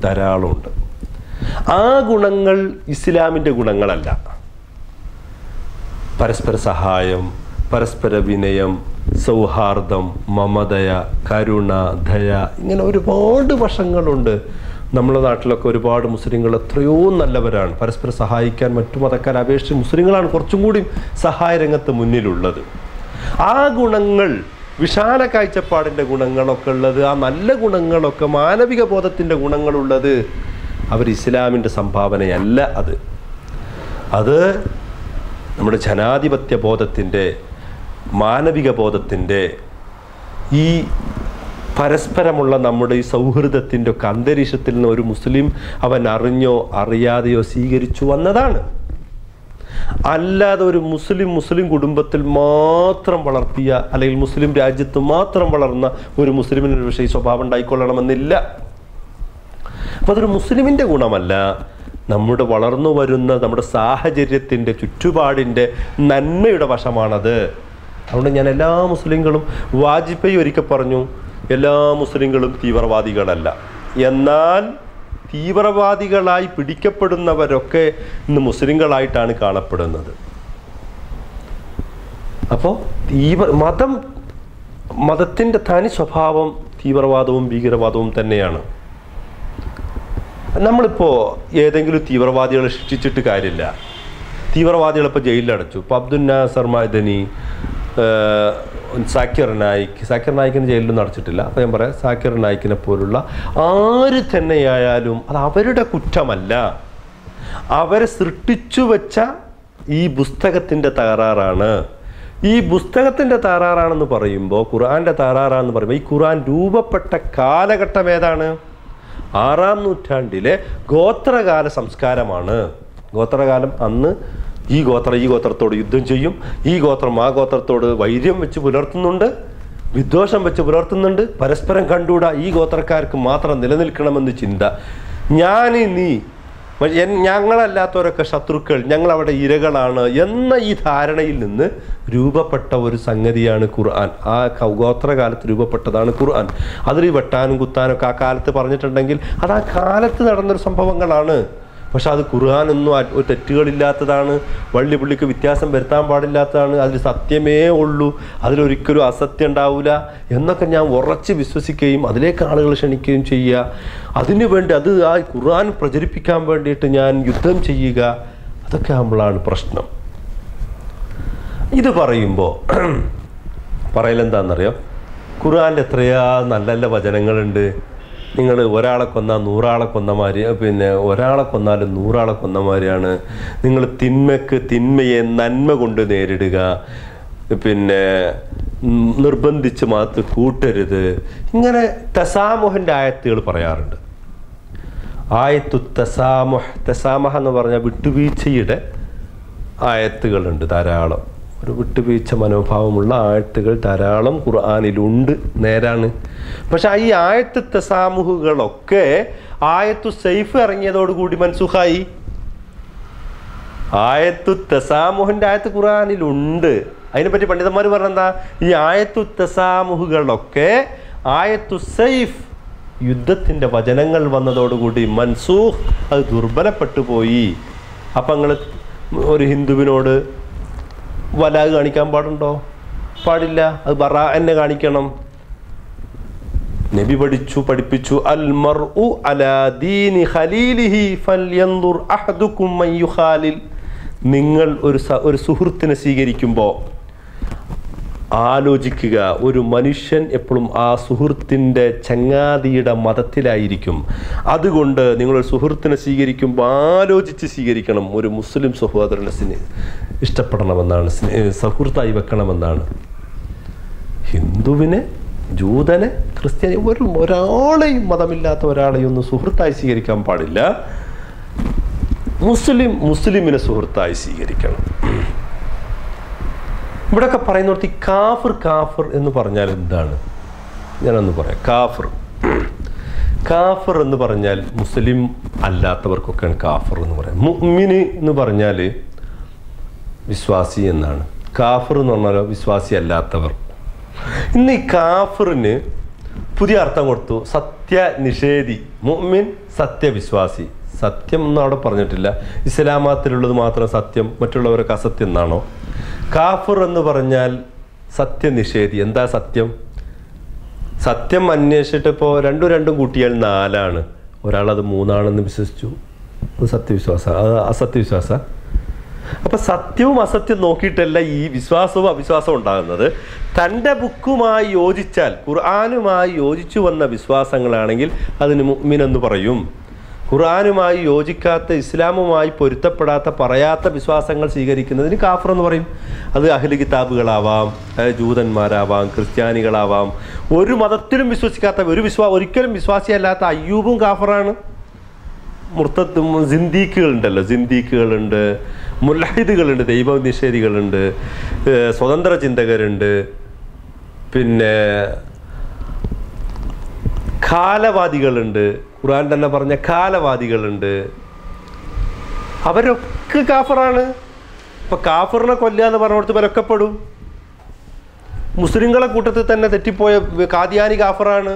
ധാരാളമുണ്ട്. ആ ഗുണങ്ങൾ ഇസ്ലാമിൻ്റെ ഗുണങ്ങളല്ല. പരസ്പര സഹായം, പരസ്പര വിനയം, സൗഹാർദ്ദം, മമതയ, കരുണ, ദയ, ഇങ്ങനെ ഒരുപാട് വശങ്ങളുണ്ട്. നമ്മുടെ നാട്ടിലൊക്കെ ഒരുപാട് മുസ്ലിങ്ങൾ എത്രയോ നല്ലവരാണ്. പരസ്പരം സഹായിക്കാൻ മറ്റു മതക്കാരെ അപേക്ഷിച്ച് മുസ്ലിങ്ങളാണ് കുറച്ചും കൂടി സഹായ രംഗത്ത് മുന്നിലുള്ളത്. ആ ഗുണങ്ങൾ, വിശാല കാഴ്ചപ്പാടിൻ്റെ ഗുണങ്ങളൊക്കെ ഉള്ളത്, ആ നല്ല ഗുണങ്ങളൊക്കെ, മാനവിക ബോധത്തിൻ്റെ ഗുണങ്ങളുള്ളത് അവർ ഇസ്ലാമിൻ്റെ സംഭാവനയല്ല. അത് അത് നമ്മുടെ ജനാധിപത്യ ബോധത്തിൻ്റെ, മാനവിക ബോധത്തിൻ്റെ, ഈ പരസ്പരമുള്ള നമ്മുടെ ഈ സൗഹൃദത്തിൻ്റെ ഒക്കെ അന്തരീക്ഷത്തിൽ നിന്ന് ഒരു മുസ്ലിം അവൻ അറിഞ്ഞോ അറിയാതെയോ സ്വീകരിച്ചു വന്നതാണ്. അല്ലാതെ ഒരു മുസ്ലിം മുസ്ലിം കുടുംബത്തിൽ മാത്രം വളർത്തിയ, അല്ലെങ്കിൽ മുസ്ലിം രാജ്യത്ത് മാത്രം വളർന്ന ഒരു മുസ്ലിമിനൊരു വിഷയ സ്വഭാവം ഉണ്ടായിക്കൊള്ളണമെന്നില്ല. അപ്പോൾ അതൊരു മുസ്ലിമിൻ്റെ ഗുണമല്ല, നമ്മുടെ വളർന്നു വരുന്ന നമ്മുടെ സാഹചര്യത്തിൻ്റെ, ചുറ്റുപാടിൻ്റെ നന്മയുടെ വശമാണത്. അതുകൊണ്ട് ഞാൻ എല്ലാ മുസ്ലിങ്ങളും, വാജ്പേയി ഒരിക്കൽ പറഞ്ഞു, എല്ലാ മുസ്ലിങ്ങളും തീവ്രവാദികളല്ല. എന്നാൽ തീവ്രവാദികളായി പിടിക്കപ്പെടുന്നവരൊക്കെ ഇന്ന് മുസ്ലിങ്ങളായിട്ടാണ് കാണപ്പെടുന്നത്. അപ്പോൾ തീവ്ര മതം മതത്തിൻ്റെ തനി സ്വഭാവം തീവ്രവാദവും ഭീകരവാദവും തന്നെയാണ്. നമ്മളിപ്പോൾ ഏതെങ്കിലും തീവ്രവാദികളെ ശിക്ഷിച്ചിട്ട് കാര്യമില്ല. തീവ്രവാദികളിപ്പോൾ ജയിലിലടച്ചു. ഇപ്പോൾ അബ്ദുൽ നാസർ മഅദനി, സാക്കിർ നായിക്, സാക്കിർ നായിക്കിന് ജയിലിലൊന്നും അടച്ചിട്ടില്ല. അപ്പോൾ ഞാൻ പറയാം, സാക്കിർ നായിക്കിനെ പോലുള്ള ആര് തന്നെയായാലും അത് അവരുടെ കുറ്റമല്ല, അവരെ സൃഷ്ടിച്ചു വെച്ച ഈ പുസ്തകത്തിൻ്റെ തകരാറാണ്. ഈ പുസ്തകത്തിൻ്റെ തകരാറാണെന്ന് പറയുമ്പോൾ, ഖുർആൻ്റെ തകരാറാണെന്ന് പറയുമ്പോൾ, ഈ ഖുർആൻ രൂപപ്പെട്ട കാലഘട്ടം ഏതാണ്? ആറാം നൂറ്റാണ്ടിലെ ഗോത്രകാല സംസ്കാരമാണ്. ഗോത്രകാലം അന്ന് ഈ ഗോത്രം ഈ ഗോത്രത്തോട് യുദ്ധം ചെയ്യും, ഈ ഗോത്രം ആ ഗോത്രത്തോട് വൈര്യം വെച്ച് പുലർത്തുന്നുണ്ട്, വിദ്വേഷം വെച്ച് പുലർത്തുന്നുണ്ട്, പരസ്പരം കണ്ടുകൂടാ, ഈ ഗോത്രക്കാർക്ക് മാത്രം നിലനിൽക്കണമെന്ന് ചിന്ത. ഞാൻ നീ ഞങ്ങളല്ലാത്തവരൊക്കെ ശത്രുക്കൾ, ഞങ്ങളവിടെ ഇരകളാണ് എന്ന ഈ ധാരണയിൽ നിന്ന് രൂപപ്പെട്ട ഒരു സംഗതിയാണ് ഖുർആൻ. ആ ഗോത്രകാലത്ത് രൂപപ്പെട്ടതാണ് ഖുർആൻ. അതിൽ വെട്ടാനും കുത്താനൊക്കെ ആ കാലത്ത് പറഞ്ഞിട്ടുണ്ടെങ്കിൽ അത് ആ കാലത്ത് നടന്നൊരു സംഭവങ്ങളാണ്. പക്ഷെ അത് ഖുർആനൊന്നും ഒരു തെറ്റുകളില്ലാത്തതാണ്, വള്ളി പുള്ളിക്ക് വ്യത്യാസം വരുത്താൻ പാടില്ലാത്തതാണ്, അതിൽ സത്യമേ ഉള്ളൂ, അതിലൊരിക്കലും അസത്യം ഉണ്ടാവില്ല എന്നൊക്കെ ഞാൻ ഉറച്ച് വിശ്വസിക്കുകയും അതിലേക്ക് ആളുകൾ ക്ഷണിക്കുകയും ചെയ്യുക. അതിനു വേണ്ടി അത് ആ ഖുർആൻ പ്രചരിപ്പിക്കാൻ വേണ്ടിയിട്ട് ഞാൻ യുദ്ധം ചെയ്യുക, അതൊക്കെ ആകുമ്പോഴാണ് പ്രശ്നം. ഇത് പറയുമ്പോൾ പറയലെന്താണെന്നറിയോ, ഖുർആനിൽ എത്രയാ നല്ല നല്ല വചനങ്ങളുണ്ട്. നിങ്ങൾ ഒരാളെ കൊന്നാൽ നൂറാളെ കൊന്നമാര്, പിന്നെ ഒരാളെ കൊന്നാലും നൂറാളെ കൊന്നമാരാണ്. നിങ്ങൾ തിന്മക്ക് തിന്മയെ നന്മ കൊണ്ട് നേരിടുക, പിന്നെ നിർബന്ധിച്ച് മതത്ത് കൂട്ടരുത്, ഇങ്ങനെ തസാമുഹിൻ്റെ ആയത്തുകൾ പറയാറുണ്ട്. ആയത്തു തസാമുഹ്, തസാമഹ എന്ന് പറഞ്ഞാൽ വിട്ടുവീഴ്ചയുടെ ആയത്തുകളുണ്ട് ധാരാളം. ഒരു വിട്ടുവീഴ്ച മനോഭാവമുള്ള ആയത്തുകൾ ധാരാളം ഖുർആനിലുണ്ട്, നേരാണ്. പക്ഷെ ഈ ആയത്ത് തസാമുഹുകളൊക്കെ ആയത്തു സൈഫ് ഇറങ്ങിയതോടുകൂടി മൻസുഖായി. ആയത്തു തസാമുഹിൻ്റെ ആയത്ത് ഖുർആനിലുണ്ട്. അതിനെപ്പറ്റി പണ്ഡിതന്മാർ പറഞ്ഞെന്താ, ഈ ആയത്തു തസാമുഹുകളൊക്കെ ആയത്തു സൈഫ്, യുദ്ധത്തിൻ്റെ വചനങ്ങൾ വന്നതോടുകൂടി മൻസൂഖ്, അത് ദുർബലപ്പെട്ടു പോയി. അപ്പം നിങ്ങൾ ഒരു ഹിന്ദുവിനോട് വലാഗ് കാണിക്കാൻ പാടുണ്ടോ? പാടില്ല. അത് ബറാ എന്നെ കാണിക്കണം. നബി പഠിച്ചു പഠിപ്പിച്ചു, അൽ മർഉ അലാ ദീനി ഖലീലിഹി ഫൽയൻദുർ അഹദുകും മൻ യുഖാലിൽ. നിങ്ങൾ ഒരു ഒരു സുഹൃത്തിനെ സ്വീകരിക്കുമ്പോൾ ആലോചിക്കുക, ഒരു മനുഷ്യൻ എപ്പോഴും ആ സുഹൃത്തിൻ്റെ ചങ്ങാതിയുടെ മതത്തിലായിരിക്കും. അതുകൊണ്ട് നിങ്ങളൊരു സുഹൃത്തിനെ സ്വീകരിക്കുമ്പോൾ ആലോചിച്ച് സ്വീകരിക്കണം. ഒരു മുസ്ലിം സഹോദരനെ ഇഷ്ടപ്പെടണമെന്നാണ്, സുഹൃത്തായി വെക്കണമെന്നാണ്. ഹിന്ദുവിനെ, ജൂതനെ, ക്രിസ്ത്യാനി, ഒരു ഒരാളെയും മതമില്ലാത്ത ഒരാളെയും ഒന്നും സുഹൃത്തായി സ്വീകരിക്കാൻ പാടില്ല. മുസ്ലിം മുസ്ലിമിനെ സുഹൃത്തായി സ്വീകരിക്കണം. ഇവിടെയൊക്കെ പറയുന്നിടത്ത് ഈ കാഫിർ കാഫിർ എന്ന് പറഞ്ഞാൽ എന്താണ്? ഞാനൊന്ന് പറയാം. കാഫിർ കാഫിർ എന്ന് പറഞ്ഞാൽ മുസ്ലിം അല്ലാത്തവർക്കൊക്കെയാണ് കാഫിർ എന്ന് പറയാം. മുഅ്മിന് എന്ന് പറഞ്ഞാൽ വിശ്വാസി എന്നാണ്. കാഫിർ എന്ന് പറഞ്ഞാലോ വിശ്വാസി അല്ലാത്തവർ. ഇന്ന് ഈ കാഫിറിന് പുതിയ അർത്ഥം കൊടുത്തു, സത്യനിഷേധി. മുഅ്മിൻ സത്യവിശ്വാസി. സത്യം ഒന്നും അവിടെ പറഞ്ഞിട്ടില്ല. ഇസ്ലാമത്തിലുള്ളത് മാത്രം സത്യം, മറ്റുള്ളവരൊക്കെ അസത്യം എന്നാണോ? കാഫിർ എന്ന് പറഞ്ഞാൽ സത്യനിഷേധി. എന്താ സത്യം? സത്യം അന്വേഷിച്ചിട്ട് ഇപ്പോൾ രണ്ടും രണ്ടും കൂട്ടിയാൽ നാലാണ്, ഒരാളത് മൂന്നാണെന്ന് വിശ്വസിച്ചു, അത് സത്യവിശ്വാസ, അത് അസത്യവിശ്വാസ. അപ്പം സത്യവും അസത്യവും നോക്കിയിട്ടല്ല ഈ വിശ്വാസവും അവിശ്വാസവും ഉണ്ടാകുന്നത്. തൻ്റെ ബുക്കുമായി യോജിച്ചാൽ, ഖുർആനുമായി യോജിച്ചു വന്ന വിശ്വാസങ്ങളാണെങ്കിൽ അതിന് മുഅ്മിൻ എന്ന് പറയും. ഖുർആനുമായി യോജിക്കാത്ത, ഇസ്ലാമുമായി പൊരുത്തപ്പെടാത്ത, പറയാത്ത വിശ്വാസങ്ങൾ സ്വീകരിക്കുന്നതിന് കാഫിർ എന്ന് പറയും. അത് അഹ്ലി കിതാബുകളാവാം, ജൂതന്മാരാവാം, ക്രിസ്ത്യാനികളാവാം, ഒരു മതത്തിലും വിശ്വസിക്കാത്ത, ഒരു വിശ്വാ ഒരിക്കലും വിശ്വാസിയല്ലാത്ത അയ്യൂബും കാഫിറാണ്. മുർത്തദ് സിന്ദീഖുകളുണ്ടല്ലോ, സിന്ദീഖുകളുണ്ട്, മുൽഹിദുകളുണ്ട്, ദൈവ നിഷേധികളുണ്ട്, സ്വതന്ത്ര ചിന്തകരുണ്ട്, പിന്നെ കാലവാദികളുണ്ട്, ഖുർആൻ തന്നെ പറഞ്ഞ കാലവാദികളുണ്ട്. അവരൊക്കെ കാഫിറാണ്. ഇപ്പം കാഫിറിനെ കൊല്ലുക എന്ന് പറഞ്ഞിടത്ത് ഇവരൊക്കെ പെടും. മുസ്ലിങ്ങളെ കൂട്ടത്തിൽ തന്നെ തെറ്റിപ്പോയ കാദിയാനി കാഫിറാണ്.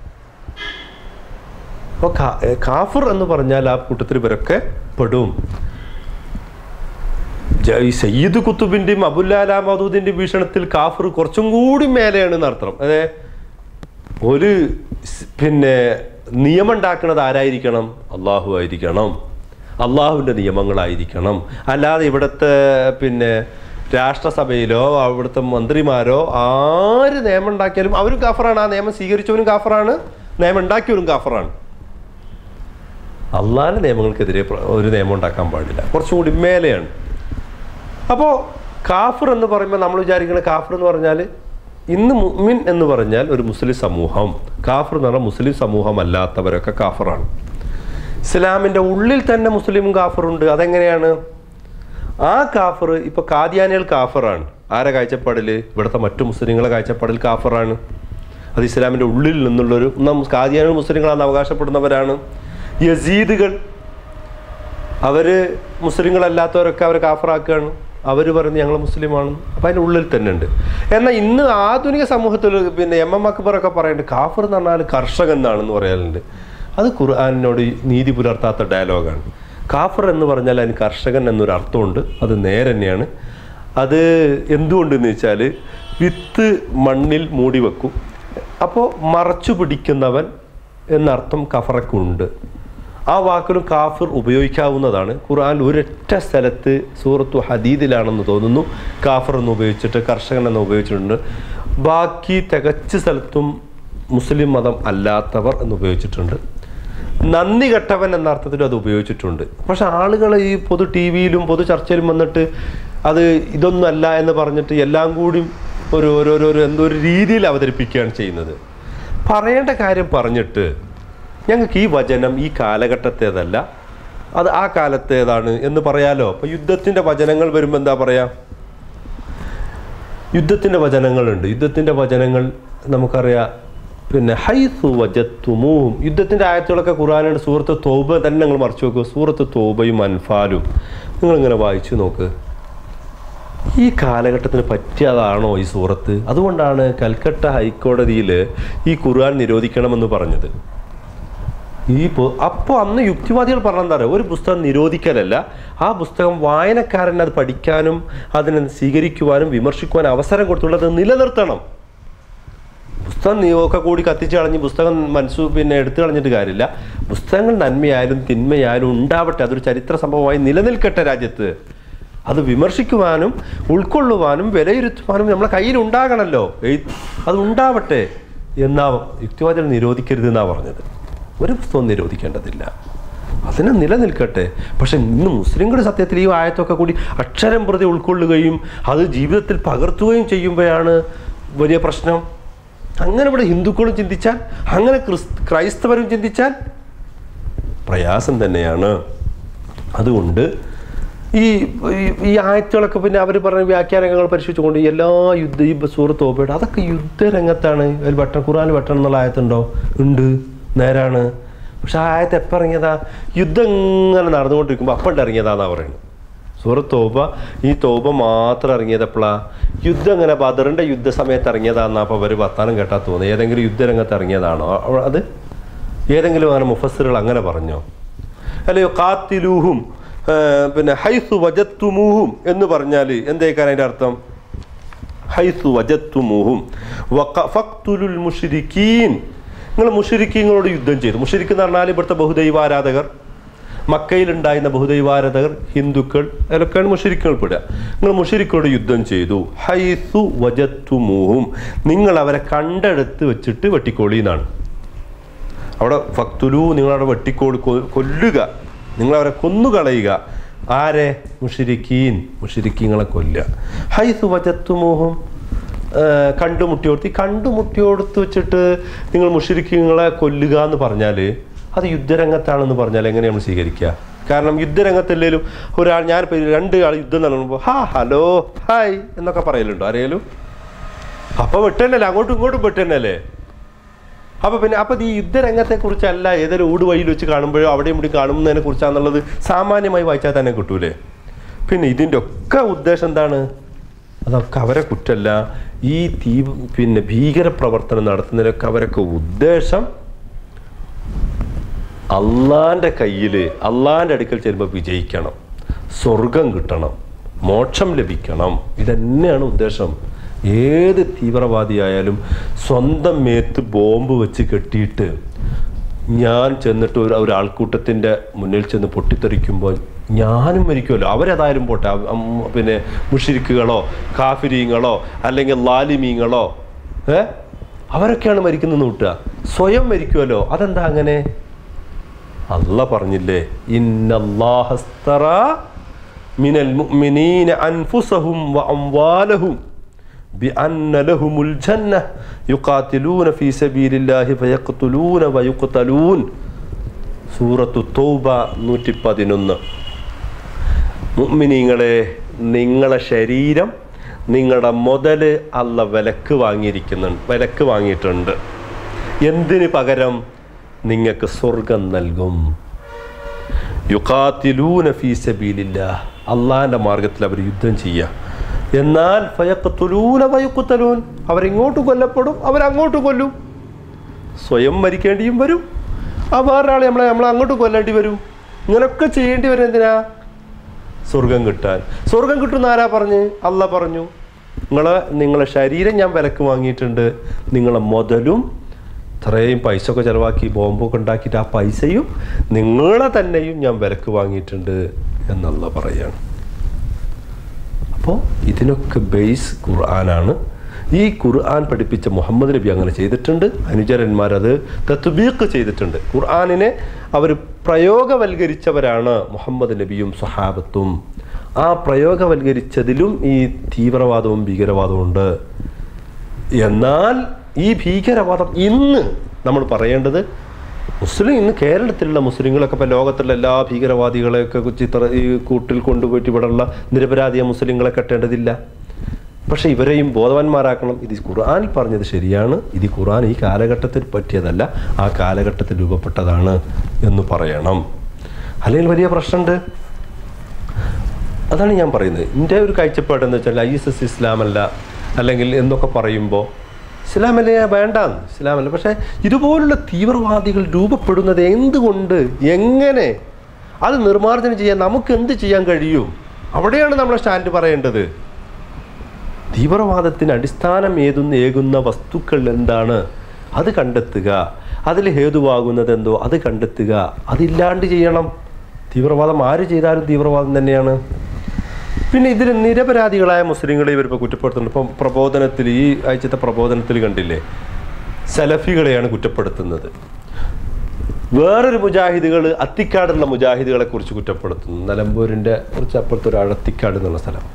അപ്പോൾ കാഫിർ എന്ന് പറഞ്ഞാൽ ആ കൂട്ടത്തിൽ ഇവരൊക്കെ പെടും. ഈ സയ്യിദ് കുത്തുബിൻ്റെയും അബുല്ലാല മദൂദിൻ്റെയും വീക്ഷണത്തിൽ കാഫിർ കുറച്ചും കൂടി മേലെയാണ് എന്നർത്ഥം. അതെ, ഒരു പിന്നെ നിയമം ഉണ്ടാക്കുന്നത് ആരായിരിക്കണം? അള്ളാഹു ആയിരിക്കണം, അള്ളാഹുവിൻ്റെ നിയമങ്ങളായിരിക്കണം. അല്ലാതെ ഇവിടുത്തെ പിന്നെ രാഷ്ട്രസഭയിലോ അവിടുത്തെ മന്ത്രിമാരോ ആര് നിയമം ഉണ്ടാക്കിയാലും അവരും കാഫറാണ്. ആ നിയമം സ്വീകരിച്ചവനും കാഫറാണ്, നിയമം ഉണ്ടാക്കിയവരും കാഫറാണ്. അള്ളാഹിൻ്റെ നിയമങ്ങൾക്കെതിരെ ഒരു നിയമം ഉണ്ടാക്കാൻ പാടില്ല, കുറച്ചും കൂടി മേലെയാണ്. അപ്പോൾ കാഫിർ എന്ന് പറയുമ്പോൾ നമ്മൾ വിചാരിക്കുന്ന കാഫിർ എന്ന് പറഞ്ഞാൽ ഇന്ന് മുഅ്മിൻ എന്ന് പറഞ്ഞാൽ ഒരു മുസ്ലിം സമൂഹം, കാഫിർ എന്ന് പറഞ്ഞാൽ മുസ്ലിം സമൂഹം അല്ലാത്തവരൊക്കെ കാഫിറാണ്. ഇസ്ലാമിൻ്റെ ഉള്ളിൽ തന്നെ മുസ്ലിമും കാഫിറുണ്ട്. അതെങ്ങനെയാണ്? ആ കാഫിർ ഇപ്പോൾ കാദിയാനികൾ കാഫിറാണ്. ആരെ കാഴ്ചപ്പാടിൽ? ഇവിടുത്തെ മറ്റു മുസ്ലിങ്ങളെ കാഴ്ചപ്പാടിൽ കാഫിറാണ്. അത് ഇസ്ലാമിൻ്റെ ഉള്ളിൽ നിന്നുള്ളൊരു കാദിയാനികൾ മുസ്ലിങ്ങളാണെന്ന് അവകാശപ്പെടുന്നവരാണ്. യസീദുകൾ അവർ മുസ്ലിങ്ങളല്ലാത്തവരൊക്കെ അവരെ കാഫിറാക്കുകയാണ്. അവർ പറയുന്നത് ഞങ്ങൾ മുസ്ലിമാണ്. അപ്പം അതിൻ്റെ ഉള്ളിൽ തന്നെ ഉണ്ട്. എന്നാൽ ഇന്ന് ആധുനിക സമൂഹത്തിൽ പിന്നെ എം എം അക്ബറൊക്കെ പറയുന്നുണ്ട് കാഫിർ എന്ന് പറഞ്ഞാൽ കർഷകൻ എന്നാണെന്ന് പറയാറുണ്ട്. അത് ഖുർആനിനോട് നീതി പുലർത്താത്ത ഡയലോഗാണ്. കാഫിർ എന്ന് പറഞ്ഞാൽ അതിന് കർഷകൻ എന്നൊരു അർത്ഥമുണ്ട്. അത് നേരെ തന്നെയാണ്. അത് എന്തുകൊണ്ടെന്ന് വെച്ചാൽ വിത്ത് മണ്ണിൽ മൂടി വെക്കും, അപ്പോൾ മറച്ചു പിടിക്കുന്നവൻ എന്നർത്ഥം കഫറക്കുണ്ട്. ആ വാക്കിലും കാഫിർ ഉപയോഗിക്കാവുന്നതാണ്. ഖുർആൻ ഒരൊറ്റ സ്ഥലത്ത് സൂറത്തു ഹദീദിലാണെന്ന് തോന്നുന്നു കാഫിർ എന്ന് ഉപയോഗിച്ചിട്ട്, കർഷകൻ എന്ന് ഉപയോഗിച്ചിട്ടുണ്ട്. ബാക്കി തികച്ച സ്ഥലത്തും മുസ്ലിം മതം അല്ലാത്തവർ എന്ന് ഉപയോഗിച്ചിട്ടുണ്ട്. നന്ദി കെട്ടവൻ എന്ന അർത്ഥത്തിലും അത് ഉപയോഗിച്ചിട്ടുണ്ട്. പക്ഷെ ആളുകൾ ഈ പൊതു ടി വിയിലും പൊതു ചർച്ചയിലും വന്നിട്ട് അത് ഇതൊന്നും അല്ല എന്ന് പറഞ്ഞിട്ട് എല്ലാം കൂടി ഒരു ഓരോരോ എന്തോ ഒരു രീതിയിൽ അവതരിപ്പിക്കുകയാണ് ചെയ്യുന്നത്. പറയേണ്ട കാര്യം പറഞ്ഞിട്ട് ഞങ്ങൾക്ക് ഈ വചനം ഈ കാലഘട്ടത്തേതല്ല, അത് ആ കാലത്തേതാണ് എന്ന് പറയാലോ. അപ്പോൾ യുദ്ധത്തിൻ്റെ വചനങ്ങൾ വരുമ്പോൾ എന്താ പറയുക? യുദ്ധത്തിൻ്റെ വചനങ്ങളുണ്ട്. യുദ്ധത്തിൻ്റെ വചനങ്ങൾ നമുക്കറിയാം. പിന്നെ ഹൈസു വജത്തുമൂഹും, യുദ്ധത്തിൻ്റെ ആയത്തുകളൊക്കെ ഖുർആനുണ്ട്. സൂറത്ത് തൗബ തന്നെ നിങ്ങൾ മറിച്ച് നോക്കുക. സൂറത്ത് തൗബയും അൻഫാലും നിങ്ങളിങ്ങനെ വായിച്ചു നോക്ക്. ഈ കാലഘട്ടത്തിന് പറ്റിയതാണോ ഈ സൂറത്ത്? അതുകൊണ്ടാണ് കൽക്കട്ട ഹൈക്കോടതിയിൽ ഈ ഖുർആൻ നിരോധിക്കണമെന്ന് പറഞ്ഞത്. ഈ അപ്പോൾ അന്ന് യുക്തിവാദികൾ പറഞ്ഞെന്താ പറയുക, ഒരു പുസ്തകം നിരോധിക്കലല്ല, ആ പുസ്തകം വായനക്കാരൻ അത് പഠിക്കാനും അതിനെ സ്വീകരിക്കുവാനും വിമർശിക്കുവാനും അവസരം കൊടുത്തുള്ളത് നിലനിർത്തണം. പുസ്തകം ഒക്കെ കൂടി കത്തിച്ച് കളഞ്ഞ് പുസ്തകം മനസ്സു പിന്നെ എടുത്തു കളഞ്ഞിട്ട് കാര്യമില്ല. പുസ്തകങ്ങൾ നന്മയായാലും തിന്മയായാലും ഉണ്ടാവട്ടെ, അതൊരു ചരിത്ര സംഭവമായി നിലനിൽക്കട്ടെ രാജ്യത്ത്. അത് വിമർശിക്കുവാനും ഉൾക്കൊള്ളുവാനും വിലയിരുത്തുവാനും നമ്മളെ കയ്യിൽ ഉണ്ടാകണമല്ലോ, അത് ഉണ്ടാവട്ടെ എന്നാ യുക്തിവാദികൾ നിരോധിക്കരുത് എന്നാണ് പറഞ്ഞത്. ഒരു പുസ്തകം നിരോധിക്കേണ്ടതില്ല, അതിനെ നിലനിൽക്കട്ടെ. പക്ഷെ ഇന്ന് മുസ്ലിങ്ങളുടെ സത്യത്തിൽ ഈ ആയത്തൊക്കെ കൂടി അക്ഷരം പ്രതി ഉൾക്കൊള്ളുകയും അത് ജീവിതത്തിൽ പകർത്തുകയും ചെയ്യുമ്പോഴാണ് വലിയ പ്രശ്നം. അങ്ങനെ ഇവിടെ ഹിന്ദുക്കളും ചിന്തിച്ചാൽ, അങ്ങനെ ക്രിസ് ക്രൈസ്തവരും ചിന്തിച്ചാൽ പ്രയാസം തന്നെയാണ്. അതുകൊണ്ട് ഈ ഈ ആയത്തുകളൊക്കെ പിന്നെ അവർ പറഞ്ഞ വ്യാഖ്യാനങ്ങൾ പരിശോധിച്ചുകൊണ്ട് എല്ലാ യുദ്ധ ഈ സൂറത്ത് തൗബയുടെ അതൊക്കെ യുദ്ധരംഗത്താണ്. അതിൽ വെട്ടം ഖുർആനിൽ വെട്ടണം എന്നുള്ള ആയത്തുണ്ടോ? ഉണ്ട്, നേരാണ്. പക്ഷെ ആ ആയത്ത് എപ്പോൾ ഇറങ്ങിയതാ? യുദ്ധം ഇങ്ങനെ നടന്നുകൊണ്ടിരിക്കുമ്പോൾ അപ്പം ഇറങ്ങിയതാന്നാണ് പറയുന്നത്. സൂറത്ത് തൗബ ഈ തൗബ മാത്രം ഇറങ്ങിയത് എപ്പോഴാണ്? യുദ്ധം ഇങ്ങനെ ബദറിൻ്റെ യുദ്ധ സമയത്ത് ഇറങ്ങിയതാണെന്നാ അപ്പോൾ അവർ വർത്താനം കേട്ടാൽ തോന്നുന്നത്. ഏതെങ്കിലും യുദ്ധരംഗത്ത് ഇറങ്ങിയതാണോ അത്? ഏതെങ്കിലും അങ്ങനെ മുഫസ്സിറുകൾ അങ്ങനെ പറഞ്ഞോ? അല്ലയോ കാത്തിലൂഹും പിന്നെ ഹൈസു വജത്തുമൂഹും എന്ന് പറഞ്ഞാൽ എന്തേക്കാൻ അതിൻ്റെ അർത്ഥം? ഹൈസു വജത്തുമൂഹും ഫഖ്തുലുൽ മുശ്രിക്കീൻ, നിങ്ങൾ മുശ്രിക്കീങ്ങളോട് യുദ്ധം ചെയ്തു. മുശ്രിക്ക് എന്ന് പറഞ്ഞാൽ ഇവിടുത്തെ ബഹുദൈവാരാധകർ, മക്കയിലുണ്ടായിരുന്ന ബഹുദൈവാരാധകർ, ഹിന്ദുക്കൾ, അതിലൊക്കെയാണ് മുശ്രിക്കുകൾ പെടുക. നിങ്ങൾ മുശ്രിക്കോട് യുദ്ധം ചെയ്തു. ഹൈസു വജത്തുമൂഹും, നിങ്ങൾ അവരെ കണ്ടെടുത്ത് വെച്ചിട്ട് വെട്ടിക്കോളി എന്നാണ് അവിടെ. ഫഖ്തുലു, നിങ്ങളവിടെ വെട്ടിക്കോളി, കൊല്ലുക, നിങ്ങളവരെ കൊന്നുകളയുക. ആരെ? മുശ്രിക്കീൻ, മുശ്രിക്കീങ്ങളെ കൊല്ലുക. ഹൈസു വജത്തുമൂഹും, കണ്ടുമുട്ടിയോടുത്ത്. ഈ കണ്ടുമുട്ടിയോടുത്ത് വെച്ചിട്ട് നിങ്ങൾ മുശ്രിക്കീങ്ങളെ കൊല്ലുക എന്ന് പറഞ്ഞാൽ അത് യുദ്ധരംഗത്താണെന്ന് പറഞ്ഞാൽ എങ്ങനെ നമ്മൾ സ്വീകരിക്കുക? കാരണം യുദ്ധരംഗത്തല്ലേലും ഒരാൾ, ഞാനിപ്പോൾ രണ്ട് ആൾ യുദ്ധം നടക്കുമ്പോൾ ഹാ ഹലോ ഹായ് എന്നൊക്കെ പറയലുണ്ടോ ആരെങ്കിലും? അപ്പം വെട്ടന്നല്ലേ, അങ്ങോട്ടും ഇങ്ങോട്ടും വെട്ടന്നല്ലേ. അപ്പോൾ പിന്നെ അപ്പം ഈ യുദ്ധരംഗത്തെക്കുറിച്ചല്ല, ഏതൊരു ഊട് വഴിയിൽ വെച്ച് കാണുമ്പോഴോ അവിടെയും ഇവിടെ കാണുന്നതിനെ കുറിച്ചാണെന്നുള്ളത് സാമാന്യമായി വായിച്ചാൽ തന്നെ കിട്ടൂലേ. പിന്നെ ഇതിൻ്റെ ഒക്കെ ഉദ്ദേശം എന്താണ്? അതൊക്കെ അവരെ കുറ്റമല്ല. ഈ തീ പിന്നെ ഭീകരപ്രവർത്തനം നടത്തുന്നതിനൊക്കെ അവരൊക്കെ ഉദ്ദേശം അള്ളാൻ്റെ കയ്യിൽ, അള്ളാൻ്റെ അടുക്കൽ ചെല്ലുമ്പോൾ വിജയിക്കണം, സ്വർഗം കിട്ടണം, മോക്ഷം ലഭിക്കണം. ഇതന്നെയാണ് ഉദ്ദേശം. ഏത് തീവ്രവാദിയായാലും സ്വന്തം മേത്ത് ബോംബ് വെച്ച് കെട്ടിയിട്ട് ഞാൻ ചെന്നിട്ട് ഒരു ഒരാൾക്കൂട്ടത്തിൻ്റെ മുന്നിൽ ചെന്ന് പൊട്ടിത്തെറിക്കുമ്പോൾ ഞാനും മരിക്കുമല്ലോ, അവരേതായാലും പോട്ടെ, പിന്നെ മുശ്രിക്കുകളോ കാഫിരീങ്ങളോ അല്ലെങ്കിൽ ലാലിമീങ്ങളോ ഏ അവരൊക്കെയാണ് മരിക്കുന്നതെന്ന് കൂട്ടുക, സ്വയം മരിക്കുമല്ലോ. അതെന്താ അങ്ങനെ? അല്ല പറഞ്ഞില്ലേ, ഇന്നല്ലാഹസ്തറ മിനൽ മുഅ്മിനീന അൻഫുസഹും വഅംവാലഹും ബിഅന്ന ലഹുമുൽ ജന്നഹ യുഖാതിലൂന ഫീ സബീലില്ലാഹി ഫയഖ്തുലൂന വയുഖ്തലൂൻ. സൂറത്തു തൗബ നൂറ്റി പതിനൊന്ന്. മുഅ്മിനീങ്ങളെ, നിങ്ങളെ ശരീരം, നിങ്ങളുടെ മുതൽ അല്ല വിലക്ക് വാങ്ങിയിരിക്കുന്നുണ്ട്, വിലക്ക് വാങ്ങിയിട്ടുണ്ട്. എന്തിന് പകരം? നിങ്ങൾക്ക് സ്വർഗം നൽകും. യുഖാതിലൂന ഫീ സബീലില്ലാഹ്, അള്ളാഹിൻ്റെ മാർഗത്തിൽ അവർ യുദ്ധം ചെയ്യുക. എന്നാൽ ഫയഖ്തുലൂന വയുഖ്തലൂൻ, അവരിങ്ങോട്ട് കൊല്ലപ്പെടും, അവരങ്ങോട്ട് കൊല്ലും. സ്വയം മരിക്കേണ്ടിയും വരും, ആ വേറൊരാളെ നമ്മളെ നമ്മൾ അങ്ങോട്ട് കൊല്ലേണ്ടി വരും. ഇങ്ങനെയൊക്കെ ചെയ്യേണ്ടി വരും. എന്തിനാ? സ്വർഗം കിട്ടാൻ. സ്വർഗം കിട്ടുമെന്ന് ആരാ പറഞ്ഞ്? അല്ല പറഞ്ഞു. നിങ്ങളെ നിങ്ങളെ ശരീരം ഞാൻ വിലക്ക് വാങ്ങിയിട്ടുണ്ട്, നിങ്ങളെ മുതലും ഇത്രയും പൈസ ഒക്കെ ചിലവാക്കി ബോംബൊക്കെ ഉണ്ടാക്കിയിട്ട് ആ പൈസയും നിങ്ങളെ തന്നെയും ഞാൻ വിലക്ക് വാങ്ങിയിട്ടുണ്ട് എന്നല്ല പറയാണ്. അപ്പോൾ ഇതിനൊക്കെ ബേസ് ഖുർആനാണ്. ഈ ഖുർആൻ പഠിപ്പിച്ച മുഹമ്മദ് നബി അങ്ങനെ ചെയ്തിട്ടുണ്ട്, അനുചരന്മാരത് തത്ബീഖ് ചെയ്തിട്ടുണ്ട്. ഖുർആനിനെ അവർ പ്രയോഗവൽക്കരിച്ചവരാണ് മുഹമ്മദ് നബിയും സ്വഹാബത്തും. ആ പ്രയോഗവൽക്കരിച്ചതിലും ഈ തീവ്രവാദവും ഭീകരവാദവും ഉണ്ട്. എന്നാൽ ഈ ഭീകരവാദം ഇന്ന് നമ്മൾ പറയേണ്ടത്, മുസ്ലിം ഇന്ന് കേരളത്തിലുള്ള മുസ്ലിങ്ങളൊക്കെ ഇപ്പോൾ ലോകത്തുള്ള എല്ലാ ഭീകരവാദികളെയൊക്കെ ചിത്ര ഈ കൂട്ടിൽ കൊണ്ടുപോയിട്ട് ഇവിടെയുള്ള നിരപരാധിയ മുസ്ലിങ്ങളെ കെട്ടേണ്ടതില്ല. പക്ഷേ ഇവരെയും ബോധവാന്മാരാക്കണം. ഇത് ഖുർആനിൽ പറഞ്ഞത് ശരിയാണ്, ഇത് ഖുർആൻ ഈ കാലഘട്ടത്തിൽ പറ്റിയതല്ല, ആ കാലഘട്ടത്തിൽ രൂപപ്പെട്ടതാണ് എന്ന് പറയണം. അല്ലെങ്കിൽ വലിയ പ്രശ്നമുണ്ട്. അതാണ് ഞാൻ പറയുന്നത്. എൻ്റെ ഒരു കാഴ്ചപ്പാടെന്ന് വെച്ചാൽ ഐ എസ് എസ് ഇസ്ലാമല്ല അല്ലെങ്കിൽ എന്നൊക്കെ പറയുമ്പോൾ ഇസ്ലാമല്ലേ വേണ്ടാന്ന്, ഇസ്ലാമല്ല. പക്ഷേ ഇതുപോലുള്ള തീവ്രവാദികൾ രൂപപ്പെടുന്നത് എന്തുകൊണ്ട്, എങ്ങനെ, അത് നിർമ്മാർജ്ജനം ചെയ്യാൻ നമുക്ക് എന്ത് ചെയ്യാൻ കഴിയും? അവിടെയാണ് നമ്മളെ സ്റ്റാൻഡ് പറയേണ്ടത്. തീവ്രവാദത്തിന് അടിസ്ഥാനം ഏതുന്ന ഏകുന്ന വസ്തുക്കൾ എന്താണ് അത് കണ്ടെത്തുക, അതിൽ ഹേതുവാകുന്നത് എന്തോ അത് കണ്ടെത്തുക, അതില്ലാണ്ട് ചെയ്യണം. തീവ്രവാദം ആര് ചെയ്താലും തീവ്രവാദം തന്നെയാണ്. പിന്നെ ഇതിൽ നിരപരാധികളായ മുസ്ലിങ്ങളെ ഇവരിപ്പോൾ കുറ്റപ്പെടുത്തുന്നുണ്ട്. ഇപ്പം പ്രബോധനത്തിൽ, ഈ ആഴ്ചത്തെ പ്രബോധനത്തിൽ കണ്ടില്ലേ, സലഫികളെയാണ് കുറ്റപ്പെടുത്തുന്നത്. വേറൊരു മുജാഹിദുകൾ അത്തിക്കാടുള്ള മുജാഹിദുകളെ കുറിച്ച് കുറ്റപ്പെടുത്തുന്നു. നിലമ്പൂരിൻ്റെ കുറച്ച് അപ്പുറത്ത് ഒരു അഴത്തിക്കാട് എന്നുള്ള സ്ഥലം.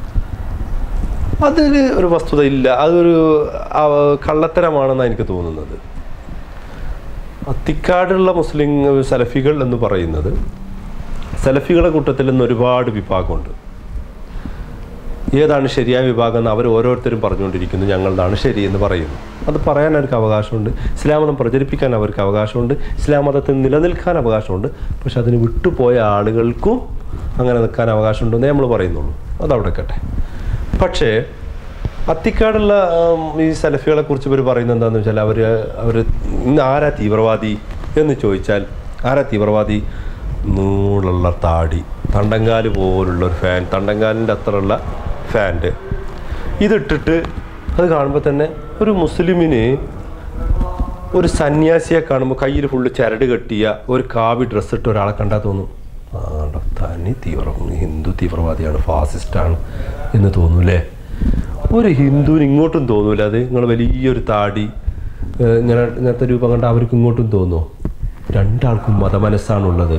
അതിൽ ഒരു വസ്തുത ഇല്ല, അതൊരു കള്ളത്തരമാണെന്നാണ് എനിക്ക് തോന്നുന്നത്. അത്തിക്കാടുള്ള മുസ്ലിം സലഫികൾ എന്ന് പറയുന്നത്, സലഫികളുടെ കൂട്ടത്തിൽ നിന്ന് ഒരുപാട് വിഭാഗമുണ്ട്. ഏതാണ് ശരിയായ വിഭാഗം എന്ന് അവർ ഓരോരുത്തരും പറഞ്ഞുകൊണ്ടിരിക്കുന്നു. ഞങ്ങളതാണ് ശരി എന്ന് പറയുന്നു. അത് പറയാൻ അവർക്ക് അവകാശമുണ്ട്, ഇസ്ലാം മതം പ്രചരിപ്പിക്കാൻ അവർക്ക് അവകാശമുണ്ട്, ഇസ്ലാം മതത്തിൽ നിലനിൽക്കാൻ അവകാശമുണ്ട്. പക്ഷെ അതിന് വിട്ടുപോയ ആളുകൾക്കും അങ്ങനെ നിൽക്കാൻ അവകാശമുണ്ടെന്നേ നമ്മൾ പറയുന്നുള്ളൂ. അതവിടെ കേട്ടെ. പക്ഷേ അത്തിക്കാടുള്ള ഈ സലഫികളെ കുറിച്ച് ഇവർ പറയുന്നത് എന്താണെന്ന് വെച്ചാൽ, അവർ അവർ ഇന്ന് ആരാ തീവ്രവാദി എന്ന് ചോദിച്ചാൽ, ആരാ തീവ്രവാദി? നൂലുള്ള താടി, തണ്ടങ്കാല് പോലുള്ളൊരു ഫാൻ, തണ്ടങ്കാലിൻ്റെ അത്രയുള്ള ഫാൻറ്റ്. ഇതിട്ടിട്ട് അത് കാണുമ്പോൾ തന്നെ ഒരു മുസ്ലിമിന്, ഒരു സന്യാസിയെ കാണുമ്പോൾ കയ്യിൽ ഫുള്ള് ചരട് കെട്ടിയ ഒരു കാവി ഡ്രസ്സ് ഇട്ട് ഒരാളെ കണ്ടാൽ തോന്നും ആണ്ടോ തനി തീവ്രം ഹിന്ദു തീവ്രവാദിയാണ്, ഫാസിസ്റ്റാണ് എന്ന് തോന്നൂലേ? ഒരു ഹിന്ദുവിന് ഇങ്ങോട്ടും തോന്നൂല. അത് നിങ്ങൾ വലിയൊരു താടി ഇങ്ങനെ ഇങ്ങനത്തെ രൂപം കണ്ട അവർക്ക് ഇങ്ങോട്ടും തോന്നുമോ? രണ്ടാൾക്കും മതമനസ്സാണുള്ളത്.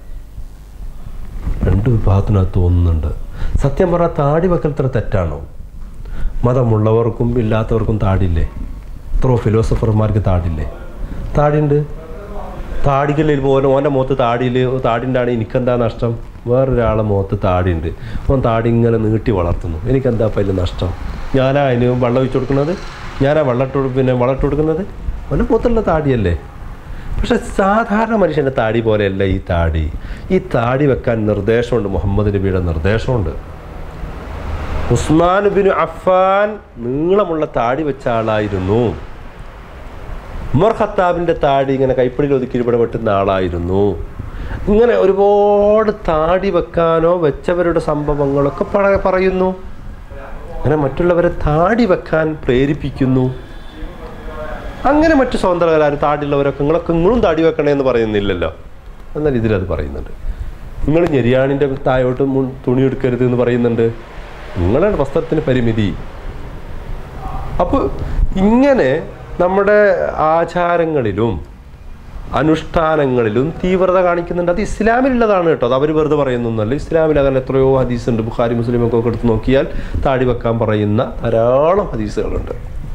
രണ്ട് വിഭാഗത്തിനത് തോന്നുന്നുണ്ട്. സത്യം പറഞ്ഞാൽ താടി വെക്കൽ തെറ്റാണോ? മതമുള്ളവർക്കും ഇല്ലാത്തവർക്കും താടില്ലേ? എത്രയോ ഫിലോസഫർമാർക്ക് താടില്ലേ? താടിയുണ്ട്. താടികളിൽ പോലെ ഓൻ്റെ മുഖത്ത് താടിയിൽ താടിൻ്റാണ് എനിക്കെന്താ നഷ്ടം? വേറൊരാളെ മുഖത്ത് താടിയുണ്ട്, ഓൻ താടി ഇങ്ങനെ നീട്ടി വളർത്തുന്നു, എനിക്കെന്താ അപ്പം അതിൽ നഷ്ടം? ഞാനാ അതിന് വെള്ളം ഒഴിച്ചു കൊടുക്കുന്നത്? ഞാനാ വെള്ളമിട്ട് പിന്നെ വളമിട്ട് കൊടുക്കുന്നത്? ഓൻ്റെ മുഖത്തുള്ള താടിയല്ലേ? പക്ഷെ സാധാരണ മനുഷ്യൻ്റെ താടി പോലെയല്ല ഈ താടി. ഈ താടി വെക്കാൻ നിർദ്ദേശമുണ്ട്, മുഹമ്മദ് നബിയുടെ നിർദ്ദേശമുണ്ട്. ഉസ്മാൻ ബിൻ അഫ്ഫാൻ നീളമുള്ള താടി വെച്ച ആളായിരുന്നു. ഉമർ ഖത്താബിൻ്റെ താടി ഇങ്ങനെ കൈപ്പിടിയിൽ ഒതുക്കി ഇവിടെ വെട്ടുന്ന ആളായിരുന്നു. ഇങ്ങനെ ഒരുപാട് താടി വെക്കാനോ വെച്ചവരുടെ സംഭവങ്ങളൊക്കെ പറയുന്നു. അങ്ങനെ മറ്റുള്ളവരെ താടി വെക്കാൻ പ്രേരിപ്പിക്കുന്നു. അങ്ങനെ മറ്റു സ്വതന്ത്രകാരും താടിയുള്ളവരൊക്കെ നിങ്ങളൊക്കെ നിങ്ങളും താടി വെക്കണേ എന്ന് പറയുന്നില്ലല്ലോ. എന്നാൽ ഇതിലത് പറയുന്നുണ്ട്. നിങ്ങൾ ഞെരിയാണിൻ്റെ തായോട്ട് തുണി എടുക്കരുത് എന്ന് പറയുന്നുണ്ട്. നിങ്ങളുടെ വസ്ത്രത്തിന് പരിമിതി. അപ്പോൾ ഇങ്ങനെ നമ്മുടെ ആചാരങ്ങളിലും അനുഷ്ഠാനങ്ങളിലും തീവ്രത കാണിക്കുന്നുണ്ട്. അത് ഇസ്ലാമിലുള്ളതാണ് കേട്ടോ. അത് അവർ വെറുതെ പറയുന്നൊന്നുമല്ല. ഇസ്ലാമിൽ അങ്ങനെ എത്രയോ ഹദീസുണ്ട്. ബുഖാരി മുസ്ലിമൊക്കെ എടുത്ത് നോക്കിയാൽ താടി വെക്കാൻ പറയുന്ന ധാരാളം ഹദീസുകളുണ്ട്.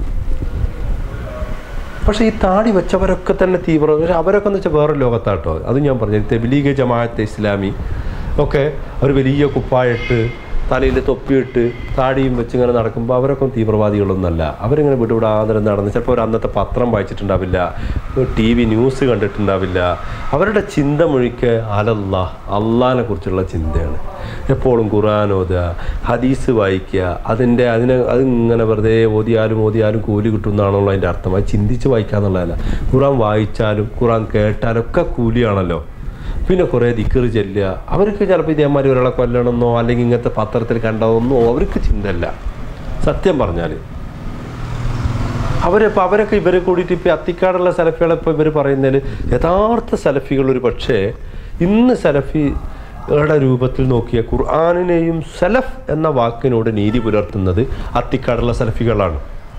പക്ഷേ ഈ താടി വെച്ചവരൊക്കെ തന്നെ തീവ്ര, പക്ഷെ അവരൊക്കെ എന്ന് വെച്ചാൽ വേറെ ലോകത്താട്ടോ. അത് ഞാൻ പറഞ്ഞു. തെബ്ലീഗ് ജമാഅത്തെ ഇസ്ലാമി ഒക്കെ ഒരു വലിയ കുപ്പായിട്ട് തലയിൽ തൊപ്പിയിട്ട് താടിയും വെച്ച് ഇങ്ങനെ നടക്കുമ്പോൾ അവരൊക്കെ തീവ്രവാദികളൊന്നുമല്ല. അവരിങ്ങനെ വിടുവിടാതെ നടന്ന് ചിലപ്പോൾ അവർ അന്നത്തെ പത്രം വായിച്ചിട്ടുണ്ടാവില്ല, ടി വി ന്യൂസ് കണ്ടിട്ടുണ്ടാവില്ല. അവരുടെ ചിന്ത മുഴുക്കെ അലല്ലാ, അള്ളാഹിനെ കുറിച്ചുള്ള ചിന്തയാണ്. എപ്പോഴും ഖുർആൻ ഓതുക, ഹദീസ് വായിക്കുക. അതിൻ്റെ അതിനെ അതിങ്ങനെ വെറുതെ ഓതിയാലും ഓതിയാലും കൂലി കിട്ടുന്നതാണല്ലോ അതിൻ്റെ അർത്ഥം. അത് ചിന്തിച്ച് വായിക്കുക എന്നുള്ളതല്ല. ഖുർആൻ വായിച്ചാലും ഖുർആൻ കേട്ടാലൊക്കെ കൂലിയാണല്ലോ. പിന്നെ കുറേ ദിക്ർ ചെല്ലുക. അവർക്ക് ചിലപ്പോൾ ഇതേമാതിരി ഒരാളെ കൊല്ലണമെന്നോ അല്ലെങ്കിൽ ഇങ്ങനത്തെ പത്രത്തിൽ കണ്ടതെന്നോ അവർക്ക് ചിന്തല്ല. സത്യം പറഞ്ഞാൽ അവരിപ്പോൾ അവരൊക്കെ ഇവരെ കൂടിയിട്ട് ഇപ്പോൾ അത്തിക്കാടുള്ള സലഫികളെ ഇപ്പോൾ ഇവർ പറയുന്നതിൽ യഥാർത്ഥ സലഫികൾ ഒരു പക്ഷേ ഇന്ന് സലഫികളുടെ രൂപത്തിൽ നോക്കിയ ഖുർആനിനെയും സലഫ് എന്ന വാക്കിനോട് നീതി പുലർത്തുന്നത് അത്തിക്കാടുള്ള സലഫികളാണ്.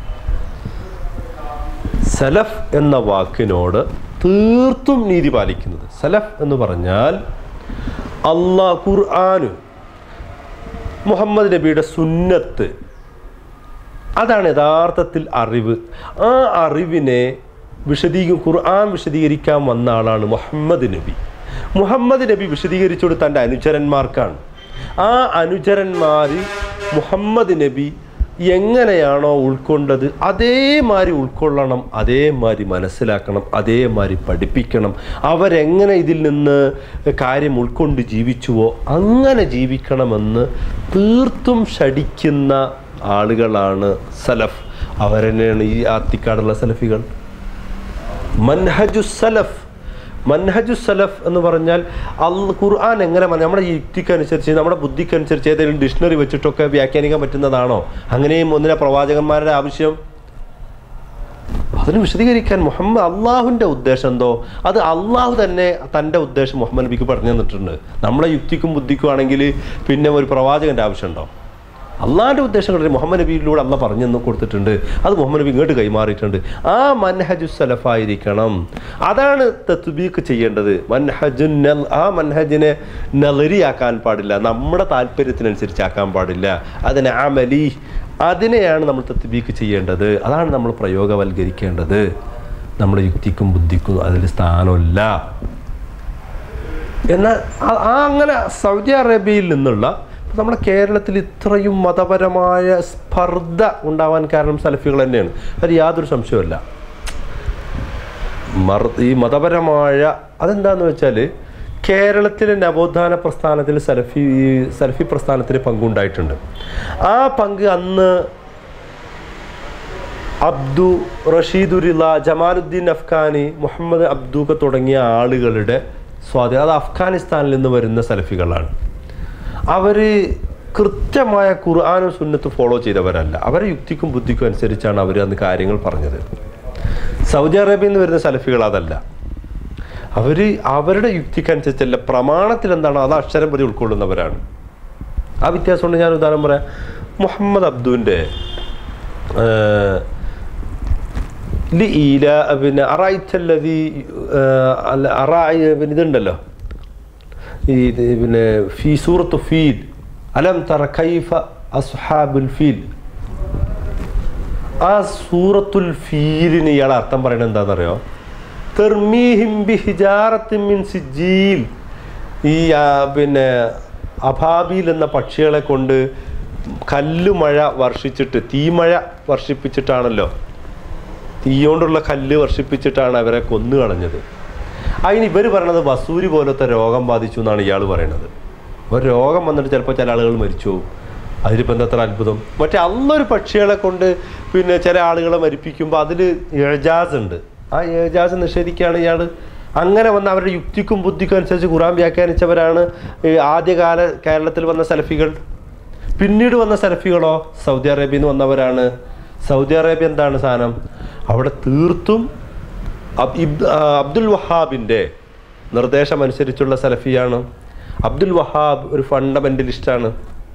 സലഫ് എന്ന വാക്കിനോട് തീർത്തും നീതി പാലിക്കുന്നത്. സലഫ് എന്ന് പറഞ്ഞാൽ അല്ലാഹ്, ഖുർആൻ, മുഹമ്മദ് നബിയുടെ സുന്നത്ത്, അതാണ് യഥാർത്ഥത്തിൽ അറിവ്. ആ അറിവിനെ വിശദീക ഖുർആൻ വിശദീകരിക്കാൻ വന്ന ആളാണ് മുഹമ്മദ് നബി. മുഹമ്മദ് നബി വിശദീകരിച്ചു കൊടുത്ത തൻ്റെ അനുചരന്മാർക്കാണ്. ആ അനുചരന്മാർ മുഹമ്മദ് നബി എങ്ങനെയാണോ ഉൾക്കൊണ്ടത് അതേമാതിരി ഉൾക്കൊള്ളണം, അതേമാതിരി മനസ്സിലാക്കണം, അതേമാതിരി പഠിപ്പിക്കണം. അവരെങ്ങനെ ഇതിൽ നിന്ന് കാര്യം ഉൾക്കൊണ്ട് ജീവിച്ചുവോ അങ്ങനെ ജീവിക്കണമെന്ന് തീർത്തും ശഠിക്കുന്ന ആളുകളാണ് സലഫ്. അവരെന്നെയാണ് ഈ ആത്തിക്കാടുള്ള സലഫികൾ. മൻഹജു സലഫ്, മൻഹജു സലഫ് എന്ന് പറഞ്ഞാൽ അൽ ഖുർആൻ എങ്ങനെ നമ്മുടെ യുക്തിക്കനുസരിച്ച് നമ്മുടെ ബുദ്ധിക്കനുസരിച്ച് ഏതെങ്കിലും ഡിക്ഷണറി വെച്ചിട്ടൊക്കെ വ്യാഖ്യാനിക്കാൻ പറ്റുന്നതാണോ? അങ്ങനെയും ഒന്നിനെ പ്രവാചകന്മാരുടെ ആവശ്യം? അതിന് വിശദീകരിക്കാൻ മുഹമ്മദ് അള്ളാഹുവിൻ്റെ ഉദ്ദേശം എന്തോ അത് അള്ളാഹു തന്നെ തൻ്റെ ഉദ്ദേശം മുഹമ്മദ് നബിക്ക് പറഞ്ഞു തന്നിട്ടുണ്ട്. നമ്മളെ യുക്തിക്കും ബുദ്ധിക്കും ആണെങ്കിൽ പിന്നെ ഒരു പ്രവാചകൻ്റെ ആവശ്യമുണ്ടോ? അള്ളാഹിൻ്റെ ഉദ്ദേശങ്ങൾ മുഹമ്മദ് നബിയിലൂടെ അള്ളാഹ് പറഞ്ഞു തന്നു കൊടുത്തിട്ടുണ്ട്. അത് മുഹമ്മദ് നബി ഇങ്ങോട്ട് കൈമാറിയിട്ടുണ്ട്. ആ മൻഹജു സലഫായിരിക്കണം. അതാണ് തത്ബീഖ് ചെയ്യേണ്ടത്. മൻഹജു ആ മൻഹജിനെ നളരിയാക്കാൻ പാടില്ല, നമ്മുടെ താല്പര്യത്തിനനുസരിച്ചാക്കാൻ പാടില്ല. അതിനെ അമലി, അതിനെയാണ് നമ്മൾ തത്ബീഖ് ചെയ്യേണ്ടത്. അതാണ് നമ്മൾ പ്രയോഗവൽക്കരിക്കേണ്ടത്. നമ്മുടെ യുക്തിക്കും ബുദ്ധിക്കും അതിൽ സ്ഥാനമില്ല. എന്നാൽ ആ അങ്ങനെ സൗദി അറേബ്യയിൽ നിന്നുള്ള നമ്മുടെ കേരളത്തിൽ ഇത്രയും മതപരമായ സ്പർദ്ധ ഉണ്ടാവാൻ കാരണം സലഫികൾ തന്നെയാണ്. അത് യാതൊരു സംശയവുമില്ല. മർ ഈ മതപരമായ അതെന്താണെന്ന് വെച്ചാൽ കേരളത്തിലെ നവോത്ഥാന പ്രസ്ഥാനത്തിൽ സലഫി സലഫി പ്രസ്ഥാനത്തിന് പങ്കുണ്ടായിട്ടുണ്ട്. ആ പങ്ക് അന്ന് അബ്ദു, റഷീദുരില, ജമാലുദ്ദീൻ അഫ്ഗാനി, മുഹമ്മദ് അബ്ദൂക്ക തുടങ്ങിയ ആളുകളുടെ സ്വാധീനം, അത് അഫ്ഗാനിസ്ഥാനിൽ നിന്ന് വരുന്ന സലഫികളാണ്. അവർ കൃത്യമായ ഖുർആനും സുന്നത്തും ഫോളോ ചെയ്തവരല്ല. അവരെ യുക്തിക്കും ബുദ്ധിക്കും അനുസരിച്ചാണ് അവർ അന്ന് കാര്യങ്ങൾ പറഞ്ഞത്. സൗദി അറേബ്യയിൽ നിന്ന് വരുന്ന സലഫികൾ അതല്ല. അവർ അവരുടെ യുക്തിക്കനുസരിച്ചല്ല, പ്രമാണത്തിൽ എന്താണോ അത് അക്ഷരം പ്രതി ഉൾക്കൊള്ളുന്നവരാണ്. ആ വ്യത്യാസം കൊണ്ട് ഞാൻ ഉദാഹരണം പറയാം. മുഹമ്മദ് അബ്ദുവിൻ്റെ ഈല പിന്നെ അറായിത്തല്ലതി അല്ല അറായി പിന്നെ ഇതുണ്ടല്ലോ, ഈ പിന്നെ ഫീ സൂറത്തു ഫീൽ അലം തറ കൈഫ അസ്ഹാബുൽ ഫീൽ, ആ സൂറത്തുൽ ഫീലിന് ഇയാൾ അർത്ഥം പറയണത് എന്താണെന്നറിയോ? തർമീഹിം ബിഹിജാറത്തിൻ മിൻ സിജീൽ, ഈ പിന്നെ അബാബീൽ എന്ന പക്ഷികളെ കൊണ്ട് കല്ലുമഴ വർഷിച്ചിട്ട്, തീമഴ വർഷിപ്പിച്ചിട്ടാണല്ലോ, തീയോണ്ടുള്ള കല്ല് വർഷിപ്പിച്ചിട്ടാണ് അവരെ കൊന്നു കളഞ്ഞത്. അതിന് ഇവർ പറയണത് വസൂരി പോലത്തെ രോഗം ബാധിച്ചു എന്നാണ് ഇയാൾ പറയണത്. ഒരു രോഗം വന്നിട്ട് ചിലപ്പോൾ ചില ആളുകൾ മരിച്ചു പോകും. അതിലിപ്പോൾ എന്താ അത്ര അത്ഭുതം? മറ്റേ അന്നൊരു പക്ഷികളെ കൊണ്ട് പിന്നെ ചില ആളുകളെ മരിപ്പിക്കുമ്പോൾ അതിൽ ഏജാസ് ഉണ്ട്. ആ ഏജാസ് നിഷേധിക്കുകയാണ് ഇയാൾ. അങ്ങനെ വന്ന അവരുടെ യുക്തിക്കും ബുദ്ധിക്കും അനുസരിച്ച് ഖുർആൻ വ്യാഖ്യാനിച്ചവരാണ് ആദ്യകാല കേരളത്തിൽ വന്ന സലഫികൾ. പിന്നീട് വന്ന സലഫികളോ സൗദി അറേബ്യയിൽ നിന്ന് വന്നവരാണ്. സൗദി അറേബ്യ എന്താണ് സാധനം? അവിടെ തീർത്തും അബ്ദുൽ വഹാബിൻ്റെ നിർദ്ദേശമനുസരിച്ചുള്ള സലഫിയാണ്. അബ്ദുൽ വഹാബ് ഒരു ഫണ്ടമെൻ്റലിസ്റ്റാണ്.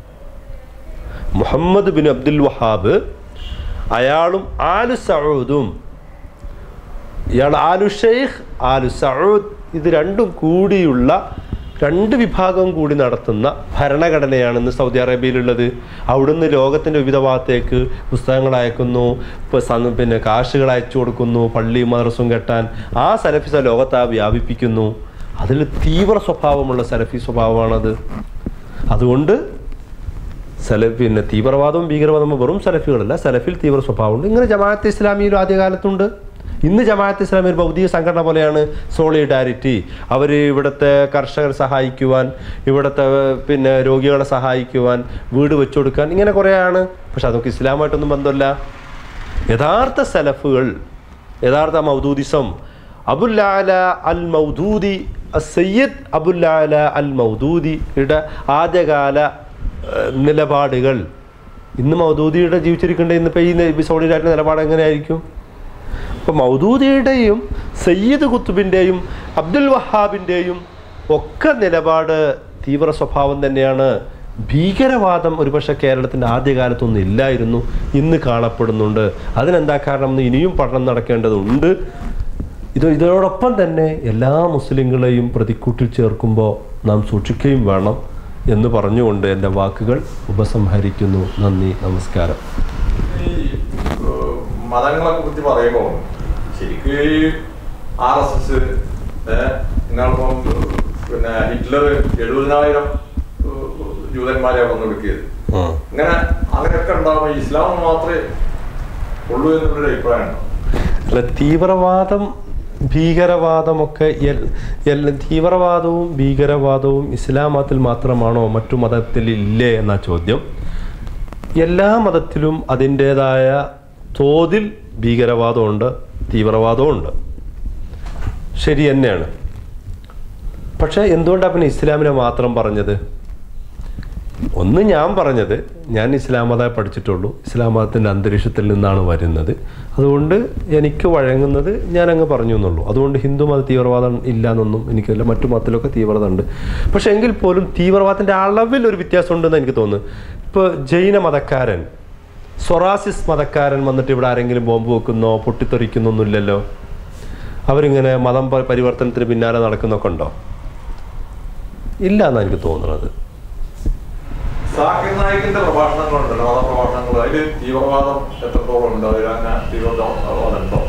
മുഹമ്മദ് ബിൻ അബ്ദുൽ വഹാബ് അയാളും ആലു സഊദും, ഇയാൾ ആലു ഷെയ്ഖ് ആലു സഊദ്, ഇത് രണ്ടും കൂടിയുള്ള രണ്ട് വിഭാഗം കൂടി നടത്തുന്ന ഭരണഘടനയാണ് ഇന്ന് സൗദി അറേബ്യയിലുള്ളത്. അവിടുന്ന് ലോകത്തിൻ്റെ വിവിധ ഭാഗത്തേക്ക് പുസ്തകങ്ങൾ അയക്കുന്നു, ഇപ്പോൾ പിന്നെ കാശുകൾ അയച്ചു കൊടുക്കുന്നു, പള്ളി മദ്രസും കെട്ടാൻ. ആ സലഫി ലോകത്തെ വ്യാപിപ്പിക്കുന്നു. അതിൽ തീവ്ര സ്വഭാവമുള്ള സലഫി സ്വഭാവമാണത്. അതുകൊണ്ട് സലഫി പിന്നെ തീവ്രവാദവും ഭീകരവാദവും വെറും സലഫികളല്ല, സലഫിൽ തീവ്ര സ്വഭാവമുണ്ട്. ഇങ്ങനെ ജമാഅത്ത് ഇസ്ലാമിയിലും ആദ്യകാലത്തുണ്ട്. ഇന്ന് ജമാഅത്ത് ഇസ്ലാമി ഒരു ഭൗതിക സംഘടന പോലെയാണ്. സോളിഡാരിറ്റി, അവർ ഇവിടുത്തെ കർഷകരെ സഹായിക്കുവാൻ, ഇവിടുത്തെ പിന്നെ രോഗികളെ സഹായിക്കുവാൻ, വീട് വെച്ചു കൊടുക്കാൻ, ഇങ്ങനെ കുറേയാണ്. പക്ഷെ അതൊക്കെ ഇസ്ലാമായിട്ടൊന്നും ബന്ധമില്ല. യഥാർത്ഥ സലഫുകൾ, യഥാർത്ഥ മൗദൂദിസം, അബുൽ അഅല അൽ മൗദൂദി, സയ്യിദ് അബുൽ അഅല അൽ മൗദൂദിയുടെ ആദ്യകാല നിലപാടുകൾ ഇന്ന് മൗദൂദിയുടെ ജീവിച്ചിരിക്കേണ്ട ഇന്നിപ്പോൾ ഈ എപ്പിസോഡിലായിട്ട് നിലപാട് എങ്ങനെയായിരിക്കും? അപ്പോൾ മൗദൂദിയുടെയും സയ്യിദ് കുത്തുബിൻ്റെയും അബ്ദുൽ വഹാബിൻ്റെയും ഒക്കെ നിലപാട് തീവ്ര സ്വഭാവം തന്നെയാണ്. ഭീകരവാദം ഒരുപക്ഷെ കേരളത്തിൻ്റെ ആദ്യകാലത്തൊന്നും ഇല്ലായിരുന്നു, ഇന്ന് കാണപ്പെടുന്നുണ്ട്. അതിനെന്താ കാരണം എന്ന് ഇനിയും പഠനം നടക്കേണ്ടതുണ്ട്. ഇത് ഇതിനോടൊപ്പം തന്നെ എല്ലാ മുസ്ലിങ്ങളെയും പ്രതിക്കൂട്ടിൽ ചേർക്കുമ്പോൾ നാം സൂക്ഷിക്കുകയും വേണം എന്ന് പറഞ്ഞുകൊണ്ട് എൻ്റെ വാക്കുകൾ ഉപസംഹരിക്കുന്നു. നന്ദി, നമസ്കാരം. ഈ മതങ്ങളെ കുറിച്ച് പറയുമ്പോൾ ശരിക്കും ആർ എസ് എസ് നിങ്ങളിപ്പം പിന്നെ ഹിറ്റ്ലർ എഴുപതിനായിരം ജൂതന്മാരെ വന്നെടുക്കിയത്, ഇങ്ങനെ അങ്ങനെയൊക്കെ ഉണ്ടാവുമ്പോൾ ഇസ്ലാം മാത്രമേ ഉള്ളൂ എന്നുള്ളൊരു അഭിപ്രായം ഉണ്ടോ? അല്ല, തീവ്രവാദം ഭീകരവാദമൊക്കെ തീവ്രവാദവും ഭീകരവാദവും ഇസ്ലാം മതത്തിൽ മാത്രമാണോ മറ്റു മതത്തിൽ ഇല്ലേ എന്ന ചോദ്യം. എല്ലാ മതത്തിലും അതിൻ്റേതായ തോതിൽ ഭീകരവാദമുണ്ട്, തീവ്രവാദമുണ്ട്, ശരി തന്നെയാണ്. പക്ഷേ എന്തുകൊണ്ടാണ് പിന്നെ ഇസ്ലാമിനെ മാത്രം പറഞ്ഞത്? ഒന്ന്, ഞാൻ പറഞ്ഞത് ഞാൻ ഇസ്ലാം മതം പഠിച്ചിട്ടുള്ളൂ, ഇസ്ലാം മതത്തിൻ്റെ അന്തരീക്ഷത്തിൽ നിന്നാണ് വരുന്നത്, അതുകൊണ്ട് എനിക്ക് വഴങ്ങുന്നത് ഞാൻ അങ്ങ് പറഞ്ഞു എന്നുള്ളൂ. അതുകൊണ്ട് ഹിന്ദു മത തീവ്രവാദം ഇല്ല എന്നൊന്നും എനിക്കല്ല, മറ്റു മതത്തിലൊക്കെ തീവ്രത ഉണ്ട്. പക്ഷെ എങ്കിൽ പോലും തീവ്രവാദത്തിൻ്റെ അളവിൽ ഒരു വ്യത്യാസം ഉണ്ടെന്ന് എനിക്ക് തോന്നുന്നു. ഇപ്പോൾ ജൈന മതക്കാരൻ, സൊറാസിസ് മതക്കാരൻ വന്നിട്ട് ഇവിടെ ആരെങ്കിലും ബോംബ് വെക്കുന്നോ പൊട്ടിത്തെറിക്കുന്നൊന്നുമില്ലല്ലോ. അവരിങ്ങനെ മതം പരിവർത്തനത്തിന് പിന്നാലെ നടക്കുന്നൊക്കെ ഉണ്ടോ? ഇല്ല എന്നാണ് എനിക്ക് തോന്നുന്നത്. സാക്കിർ നായിക്കിന്റെ പ്രഭാഷണങ്ങളുണ്ടല്ലോ, മതപ്രഭാഷണങ്ങൾ, അതിൽ തീവ്രവാദം എത്രത്തോളം ഉണ്ട്? തീവ്രവാദം ഉണ്ടോ?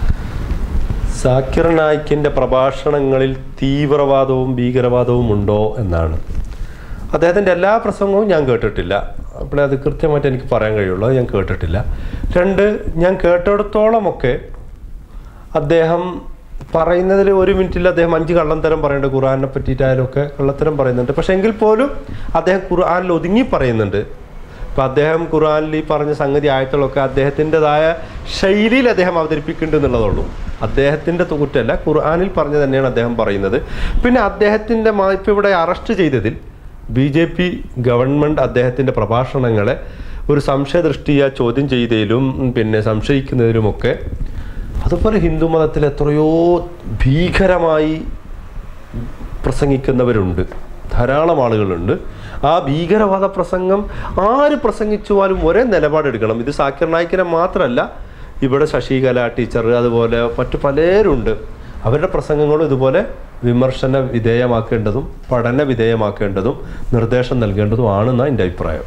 സാക്കിർ നായിക്കിന്റെ പ്രഭാഷണങ്ങളിൽ തീവ്രവാദവും ഭീകരവാദവും ഉണ്ടോ എന്നാണ്. അദ്ദേഹത്തിൻ്റെ എല്ലാ പ്രസംഗവും ഞാൻ കേട്ടിട്ടില്ല, അപ്പോഴേ അത് കൃത്യമായിട്ട് എനിക്ക് പറയാൻ കഴിയുള്ളൂ. അത് ഞാൻ കേട്ടിട്ടില്ല. രണ്ട്, ഞാൻ കേട്ടിടത്തോളമൊക്കെ അദ്ദേഹം പറയുന്നതിൽ ഒരു മിനിറ്റിൽ അദ്ദേഹം അഞ്ച് കള്ളത്തരം പറയുന്നുണ്ട്. ഖുർആനെ പറ്റിയിട്ടായാലും ഒക്കെ കള്ളത്തരം പറയുന്നുണ്ട്. പക്ഷെ എങ്കിൽ പോലും അദ്ദേഹം ഖുർആനിൽ ഒതുങ്ങി പറയുന്നുണ്ട്. ഇപ്പം അദ്ദേഹം ഖുർആനിൽ ഈ പറഞ്ഞ സംഗതി ആയത്തുകളൊക്കെ അദ്ദേഹത്തിൻ്റെതായ ശൈലിയിൽ അദ്ദേഹം അവതരിപ്പിക്കുന്നുണ്ട് എന്നുള്ളതുള്ളൂ. അദ്ദേഹത്തിൻ്റെ കുറ്റമല്ല, ഖുർആനിൽ പറഞ്ഞ തന്നെയാണ് അദ്ദേഹം പറയുന്നത്. പിന്നെ അദ്ദേഹത്തിൻ്റെ ഇപ്പം ഇവിടെ അറസ്റ്റ് ചെയ്തതിൽ ബി ജെ പി ഗവൺമെൻറ് അദ്ദേഹത്തിൻ്റെ പ്രഭാഷണങ്ങളെ ഒരു സംശയദൃഷ്ടിയ ചോദ്യം ചെയ്തതിലും പിന്നെ സംശയിക്കുന്നതിലുമൊക്കെ, അതുപോലെ ഹിന്ദു മതത്തിൽ എത്രയോ ഭീകരമായി പ്രസംഗിക്കുന്നവരുണ്ട്, ധാരാളം ആളുകളുണ്ട്. ആ ഭീകരവാദ പ്രസംഗം ആര് പ്രസംഗിച്ചാലും ഒരേ നിലപാടെടുക്കണം. ഇത് സാക്കിർ നായിക്കിനെ മാത്രമല്ല, ഇവിടെ ശശികല ടീച്ചർ അതുപോലെ മറ്റു പലരുണ്ട്. അവരുടെ പ്രസംഗങ്ങളും ഇതുപോലെ വിമർശന വിധേയമാക്കേണ്ടതും പഠന വിധേയമാക്കേണ്ടതും നിർദ്ദേശം നൽകേണ്ടതും ആണെന്നാണ് എൻ്റെ അഭിപ്രായം.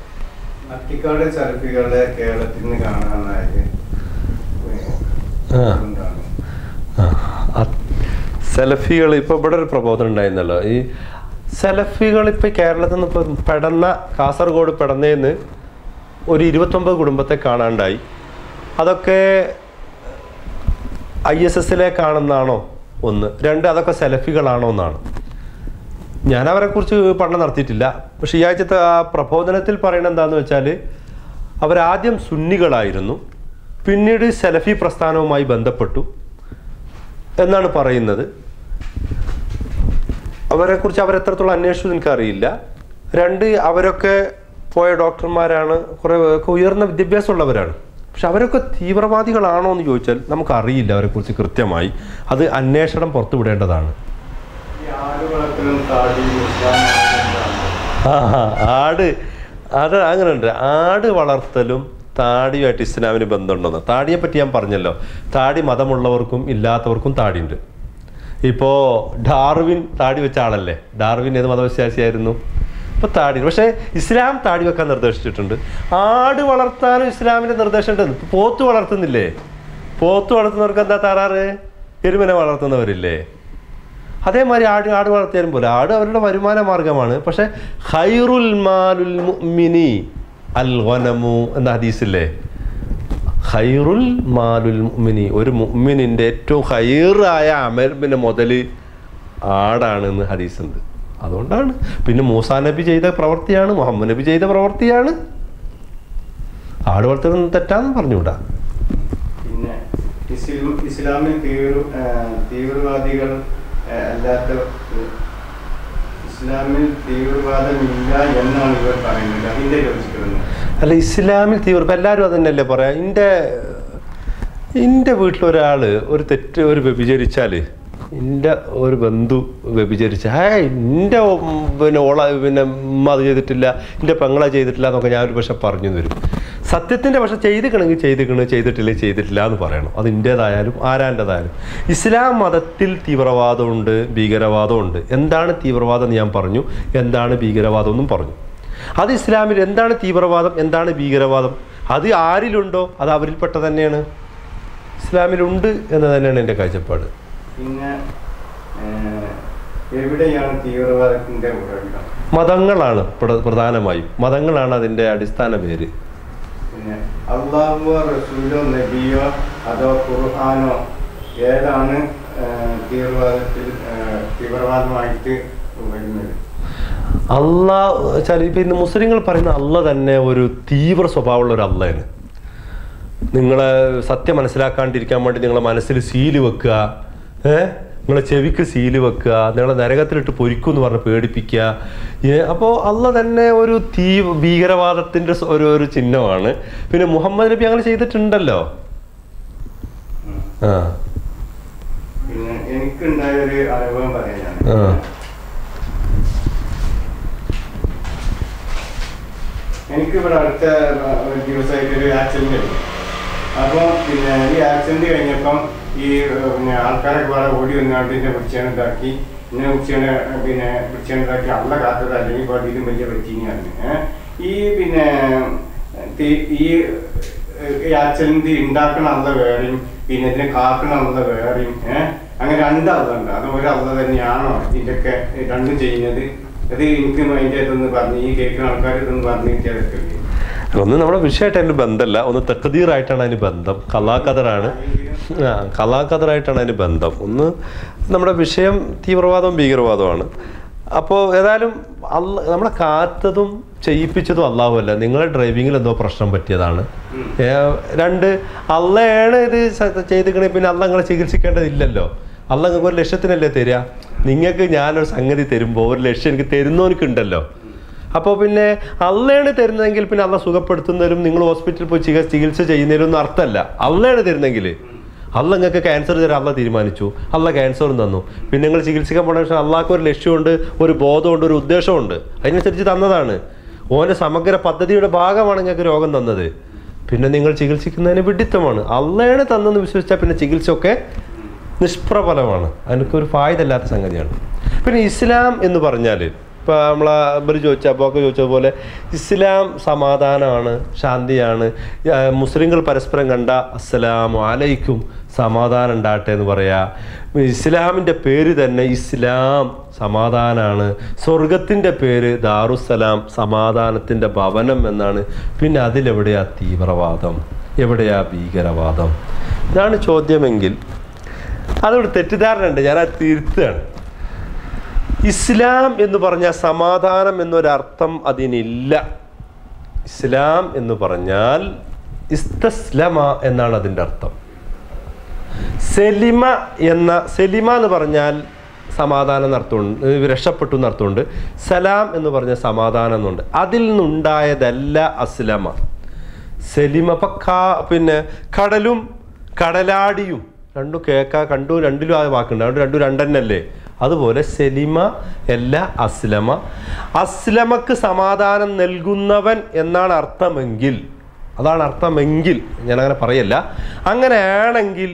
സെലഫികൾ ഇപ്പോൾ ഇവിടെ ഒരു പ്രബോധനം ഉണ്ടായിരുന്നല്ലോ, ഈ സെലഫികൾ ഇപ്പോൾ കേരളത്തിൽ നിന്ന് ഇപ്പോൾ പെടന്ന കാസർഗോഡ് പെടന്നേന്ന് ഒരു ഇരുപത്തൊമ്പത് കുടുംബത്തെ കാണാണ്ടായി. അതൊക്കെ ഐ എസ് എസിലേക്കാണെന്നാണോ ഒന്ന്, രണ്ട് അതൊക്കെ സെലഫികളാണോ എന്നാണ്. ഞാൻ അവരെക്കുറിച്ച് പഠനം നടത്തിയിട്ടില്ല. പക്ഷേ ഈ ആഴ്ചത്തെ ആ പ്രബോധനത്തിൽ പറയുന്നത് എന്താണെന്ന് വെച്ചാൽ, അവരാദ്യം സുന്നികളായിരുന്നു, പിന്നീട് സെലഫി പ്രസ്ഥാനവുമായി ബന്ധപ്പെട്ടു എന്നാണ് പറയുന്നത്. അവരെക്കുറിച്ച് അവരെത്രത്തോളം അന്വേഷിച്ചു എനിക്കറിയില്ല. രണ്ട്, അവരൊക്കെ പോയ ഡോക്ടർമാരാണ്, കുറേ ഉയർന്ന വിദ്യാഭ്യാസമുള്ളവരാണ്. പക്ഷെ അവരൊക്കെ തീവ്രവാദികളാണോ എന്ന് ചോദിച്ചാൽ നമുക്കറിയില്ല അവരെക്കുറിച്ച് കൃത്യമായി. അത് അന്വേഷണം പുറത്തുവിടേണ്ടതാണ്. ആ ആട് അത് അങ്ങനെയുണ്ട്. ആട് വളർത്തലും താടിയുമായിട്ട് ഇസ്ലാമിന് ബന്ധമുണ്ടെന്ന്. താടിയെ പറ്റി ഞാൻ പറഞ്ഞല്ലോ, താടി മതമുള്ളവർക്കും ഇല്ലാത്തവർക്കും താടിയുണ്ട്. ഇപ്പോൾ ഡാർവിൻ താടി വെച്ച ആളല്ലേ, ഡാർവിൻ ഏത് മതവിശ്വാസിയായിരുന്നു? ഇപ്പോൾ താടി. പക്ഷേ ഇസ്ലാം താടി വെക്കാൻ നിർദ്ദേശിച്ചിട്ടുണ്ട്. ആട് വളർത്താനും ഇസ്ലാമിൻ്റെ നിർദ്ദേശമുണ്ട്. പോത്ത് വളർത്തുന്നില്ലേ? പോത്ത് വളർത്തുന്നവർക്ക് എന്താ തറാറ്? എരുമനെ വളർത്തുന്നവരില്ലേ? അതേമാതിരി ആട് ആട് വളർത്തിയാലും പോലെ ആട് അവരുടെ വരുമാന മാർഗമാണ്. പക്ഷേ ഖൈറുൽ മാലുൽ മുഅ്മിനി അൽ ഗനമു എന്ന ഹദീസില്ലേ, ഖൈറുൽ മാലുൽ മുഅ്മിനി, ഒരു മുഅ്മിനിൻ്റെ ഏറ്റവും ഖൈറായ അമലിൻ്റെ മുതൽ ആടാണെന്ന് ഹദീസുണ്ട്. അതുകൊണ്ടാണ്. പിന്നെ മൂസാ നബി ചെയ്ത പ്രവൃത്തിയാണ്, മുഹമ്മദ് നബി ചെയ്ത പ്രവൃത്തിയാണ്. ആട് വളർത്തുന്നത് തെറ്റാന്ന് പറഞ്ഞുകൂടാ. പിന്നെ ഇസ്ലാമിൽ തീവ്രവാദികൾ അല്ലാത്ത ഇസ്ലാമിൽ തീവ്രവാദമില്ല എന്നാണ് ഇവർ പറയുന്നത്. അതിൻ്റെ യോജിക്കുന്നത് അല്ല, ഇസ്ലാമിൽ തീവ്ര എല്ലാവരും അത് തന്നെയല്ലേ പറയാം. എൻ്റെ എൻ്റെ വീട്ടിലൊരാൾ ഒരു തെറ്റ് ഒരു വ്യഭിചരിച്ചാൽ, എൻ്റെ ഒരു ബന്ധു വ്യഭിചരിച്ച ഹേ എൻ്റെ പിന്നെ ഓള പിന്നെ ഉമ്മ അത് ചെയ്തിട്ടില്ല, എൻ്റെ പെങ്ങളെ ചെയ്തിട്ടില്ല എന്നൊക്കെ ഞാനൊരു പക്ഷെ പറഞ്ഞു തരും. സത്യത്തിൻ്റെ പക്ഷെ ചെയ്തിക്കണമെങ്കിൽ ചെയ്തിക്കണ്, ചെയ്തിട്ടില്ല ചെയ്തിട്ടില്ല എന്ന് പറയണം. അത് എൻ്റേതായാലും ആരാൻ്റെതായാലും. ഇസ്ലാം മതത്തിൽ തീവ്രവാദമുണ്ട്, ഭീകരവാദമുണ്ട്. എന്താണ് തീവ്രവാദം എന്ന് ഞാൻ പറഞ്ഞു, എന്താണ് ഭീകരവാദം എന്നും പറഞ്ഞു. അത് ഇസ്ലാമിൽ എന്താണ് തീവ്രവാദം, എന്താണ് ഭീകരവാദം, അത് ആരിലുണ്ടോ അത് അവരിൽപ്പെട്ട തന്നെയാണ്, ഇസ്ലാമിലുണ്ട് എന്ന് തന്നെയാണ് എൻ്റെ കാഴ്ചപ്പാട്. പിന്നെ എവിടെയാണ് തീവ്രവാദത്തിൻ്റെ ഉറവിടം? മതങ്ങളാണ് പ്രധാനമായും, മതങ്ങളാണ് അതിൻ്റെ അടിസ്ഥാന പേര്. പിന്നെ അള്ളാഹുവോ റസൂലോ നബിയോ അതോ ഖുർആനോ ഏതാണ് തീവ്രവാദത്തിൽ തീവ്രവാദമായിട്ട് വരുന്നത്? അള്ളാഹ് വെച്ചാൽ ഇപ്പം ഇന്ന് മുസ്ലിങ്ങൾ പറയുന്ന അള്ള തന്നെ ഒരു തീവ്ര സ്വഭാവമുള്ള ഒരു അള്ളയാണ്. നിങ്ങളെ സത്യം മനസ്സിലാക്കാണ്ടിരിക്കാൻ വേണ്ടി നിങ്ങളെ മനസ്സിൽ സീല് വെക്കുക, ഏഹ് നിങ്ങളെ ചെവിക്ക് സീല് വെക്കുക, നിങ്ങളെ നരകത്തിലിട്ട് പൊരിക്കും എന്ന് പറഞ്ഞ് പേടിപ്പിക്കുക. അപ്പോൾ അള്ള തന്നെ ഒരു തീ ഭീകരവാദത്തിൻ്റെ ഒരു ഒരു ചിഹ്നമാണ്. പിന്നെ മുഹമ്മദ് നബി അങ്ങനെ ചെയ്തിട്ടുണ്ടല്ലോ. ആ പിന്നെ എനിക്കുണ്ടായ ഒരു അനുഭവം പറയാനാണ്. ആ എനിക്കിവിടെ അടുത്ത ഒരു ദിവസമായിട്ടൊരു ആക്സിഡന്റ് കഴിഞ്ഞു. അപ്പോൾ പിന്നെ ഈ ആക്സിഡന്റ് കഴിഞ്ഞപ്പം ഈ പിന്നെ ആൾക്കാരൊക്കെ വേറെ ഓടി വന്നാണ്ട് എന്നെ പിടിച്ചാണ് ഇതാക്കി, എന്നെ പിടിച്ചാണ് പിന്നെ പിടിച്ചാണ് ഇതാക്കി അള്ള കാത്തത്, അല്ലെങ്കിൽ ഇപ്പോൾ അതിലും വലിയ പറ്റീനിയാണ്. ഈ പിന്നെ ഈ ആക്സിഡന്റ് ഉണ്ടാക്കണ അള്ള വേറെയും പിന്നെ ഇതിനെ കാക്കണ അള്ള വേറെയും ഏഹ് അങ്ങനെ രണ്ട് അള്ളുണ്ട്. അത് ഒരു അള്ള തന്നെയാണോ ഇതിൻ്റെയൊക്കെ രണ്ടും ചെയ്യുന്നത്? അത് എനിക്ക് അതിൻ്റെ ഇതൊന്ന് പറഞ്ഞ് ഈ കേൾക്കുന്ന ആൾക്കാർ ഇതൊന്ന് പറഞ്ഞു കിട്ടിയതൊക്കെ. ഒന്ന് നമ്മുടെ വിഷയമായിട്ട് അതിന് ബന്ധമല്ല, ഒന്ന് തഖ്ദീറായിട്ടാണ് അതിന് ബന്ധം, കലാകദറാണ്. ആ കലാകദറായിട്ടാണ് അതിന് ബന്ധം. ഒന്ന് നമ്മുടെ വിഷയം തീവ്രവാദവും ഭീകരവാദവുമാണ്. അപ്പോൾ ഏതായാലും അല്ല നമ്മളെ കാത്തതും ചെയ്യിപ്പിച്ചതും അല്ലാഹുവല്ല, നിങ്ങളെ ഡ്രൈവിങ്ങിൽ എന്തോ പ്രശ്നം പറ്റിയതാണ്. രണ്ട്, അള്ളയാണ് ഇത് ചെയ്തിക്കണേ, പിന്നെ അള്ള നിങ്ങളെ ചികിത്സിക്കേണ്ടതില്ലല്ലോ. അള്ള നിങ്ങൾക്ക് ഒരു ലക്ഷ്യത്തിനല്ലേ തരിക. നിങ്ങൾക്ക് ഞാനൊരു സംഗതി തരുമ്പോൾ ഒരു ലക്ഷ്യം എനിക്ക് തരുന്നവനിക്കുണ്ടല്ലോ. അപ്പോൾ പിന്നെ അള്ളയാണ് തരുന്നതെങ്കിൽ പിന്നെ അള്ള സുഖപ്പെടുത്തുന്നതിലും നിങ്ങൾ ഹോസ്പിറ്റലിൽ പോയി ചികിത്സ ചികിത്സ ചെയ്യുന്നതിലും ഒന്നും അർത്ഥമല്ല. അള്ളയാണ് തരുന്നെങ്കിൽ അള്ള നിങ്ങൾക്ക് ക്യാൻസർ തരാൻ അള്ള തീരുമാനിച്ചു, അള്ള ക്യാൻസറും തന്നു. പിന്നെ നിങ്ങൾ ചികിത്സിക്കാൻ പോകണ പക്ഷേ അള്ളാഹ്ക്ക് ഒരു ലക്ഷ്യമുണ്ട്, ഒരു ബോധമുണ്ട്, ഒരു ഉദ്ദേശമുണ്ട്, അതിനനുസരിച്ച് തന്നതാണ്. ഓൻ്റെ സമഗ്ര പദ്ധതിയുടെ ഭാഗമാണ് നിങ്ങൾക്ക് രോഗം തന്നത്. പിന്നെ നിങ്ങൾ ചികിത്സിക്കുന്നതിന് വിഡിത്തമാണ്. അള്ളയാണ് തന്നെന്ന് വിശ്വസിച്ചാൽ പിന്നെ ചികിത്സയൊക്കെ നിഷ്പ്രബലമാണ്, അതിനൊരു ഫായ്ദല്ലാത്ത സംഗതിയാണ്. പിന്നെ ഇസ്ലാം എന്ന് പറഞ്ഞാൽ ഇപ്പോൾ നമ്മളെ ഇവർ ചോദിച്ച അബോക്കെ ചോദിച്ചതുപോലെ ഇസ്ലാം സമാധാനമാണ്, ശാന്തിയാണ്. മുസ്ലിങ്ങൾ പരസ്പരം കണ്ട അസ്സലാമു അലൈക്കും സമാധാനം ഉണ്ടാകട്ടെ എന്ന് പറയാ. ഇസ്ലാമിൻ്റെ പേര് തന്നെ ഇസ്ലാം സമാധാനമാണ്. സ്വർഗത്തിൻ്റെ പേര് ദാറുസ്സലാം സമാധാനത്തിൻ്റെ ഭവനം എന്നാണ്. പിന്നെ അതിലെവിടെയാ തീവ്രവാദം, എവിടെയാ ഭീകരവാദം? ഇതാണ് ചോദ്യമെങ്കിൽ അതോട് തെറ്റിദ്ധാരണ ഉണ്ട്, ഞാനത് തിരുത്തുകയാണ്. ഇസ്ലാം എന്ന് പറഞ്ഞാൽ സമാധാനം എന്നൊരർത്ഥം അതിനില്ല. ഇസ്ലാം എന്ന് പറഞ്ഞാൽ ഇസ്തസ്ലമ എന്നാണ് അതിൻ്റെ അർത്ഥം. സെലിമ എന്ന സെലിമ എന്ന് പറഞ്ഞാൽ സമാധാനം എന്നർത്ഥമുണ്ട്, രക്ഷപ്പെട്ടു എന്നർത്ഥമുണ്ട്. സലാം എന്ന് പറഞ്ഞാൽ സമാധാനം എന്നുണ്ട്. അതിൽ നിന്നുണ്ടായതല്ല അസ്ലമ. സെലിമ ഇപ്പം കാ പിന്നെ കടലും കടലാടിയും രണ്ടും കേൾക്കാ കണ്ടു, രണ്ടിലും ആ വാക്കുണ്ട്, അതുകൊണ്ട് രണ്ടും രണ്ടെണ്ണല്ലേ. അതുപോലെ സെലിമ അല്ല അസ്ലമ. അസ്ലമക്ക് സമാധാനം നൽകുന്നവൻ എന്നാണ് അർത്ഥമെങ്കിൽ, അതാണ് അർത്ഥമെങ്കിൽ, ഞാനങ്ങനെ പറയല്ല. അങ്ങനെയാണെങ്കിൽ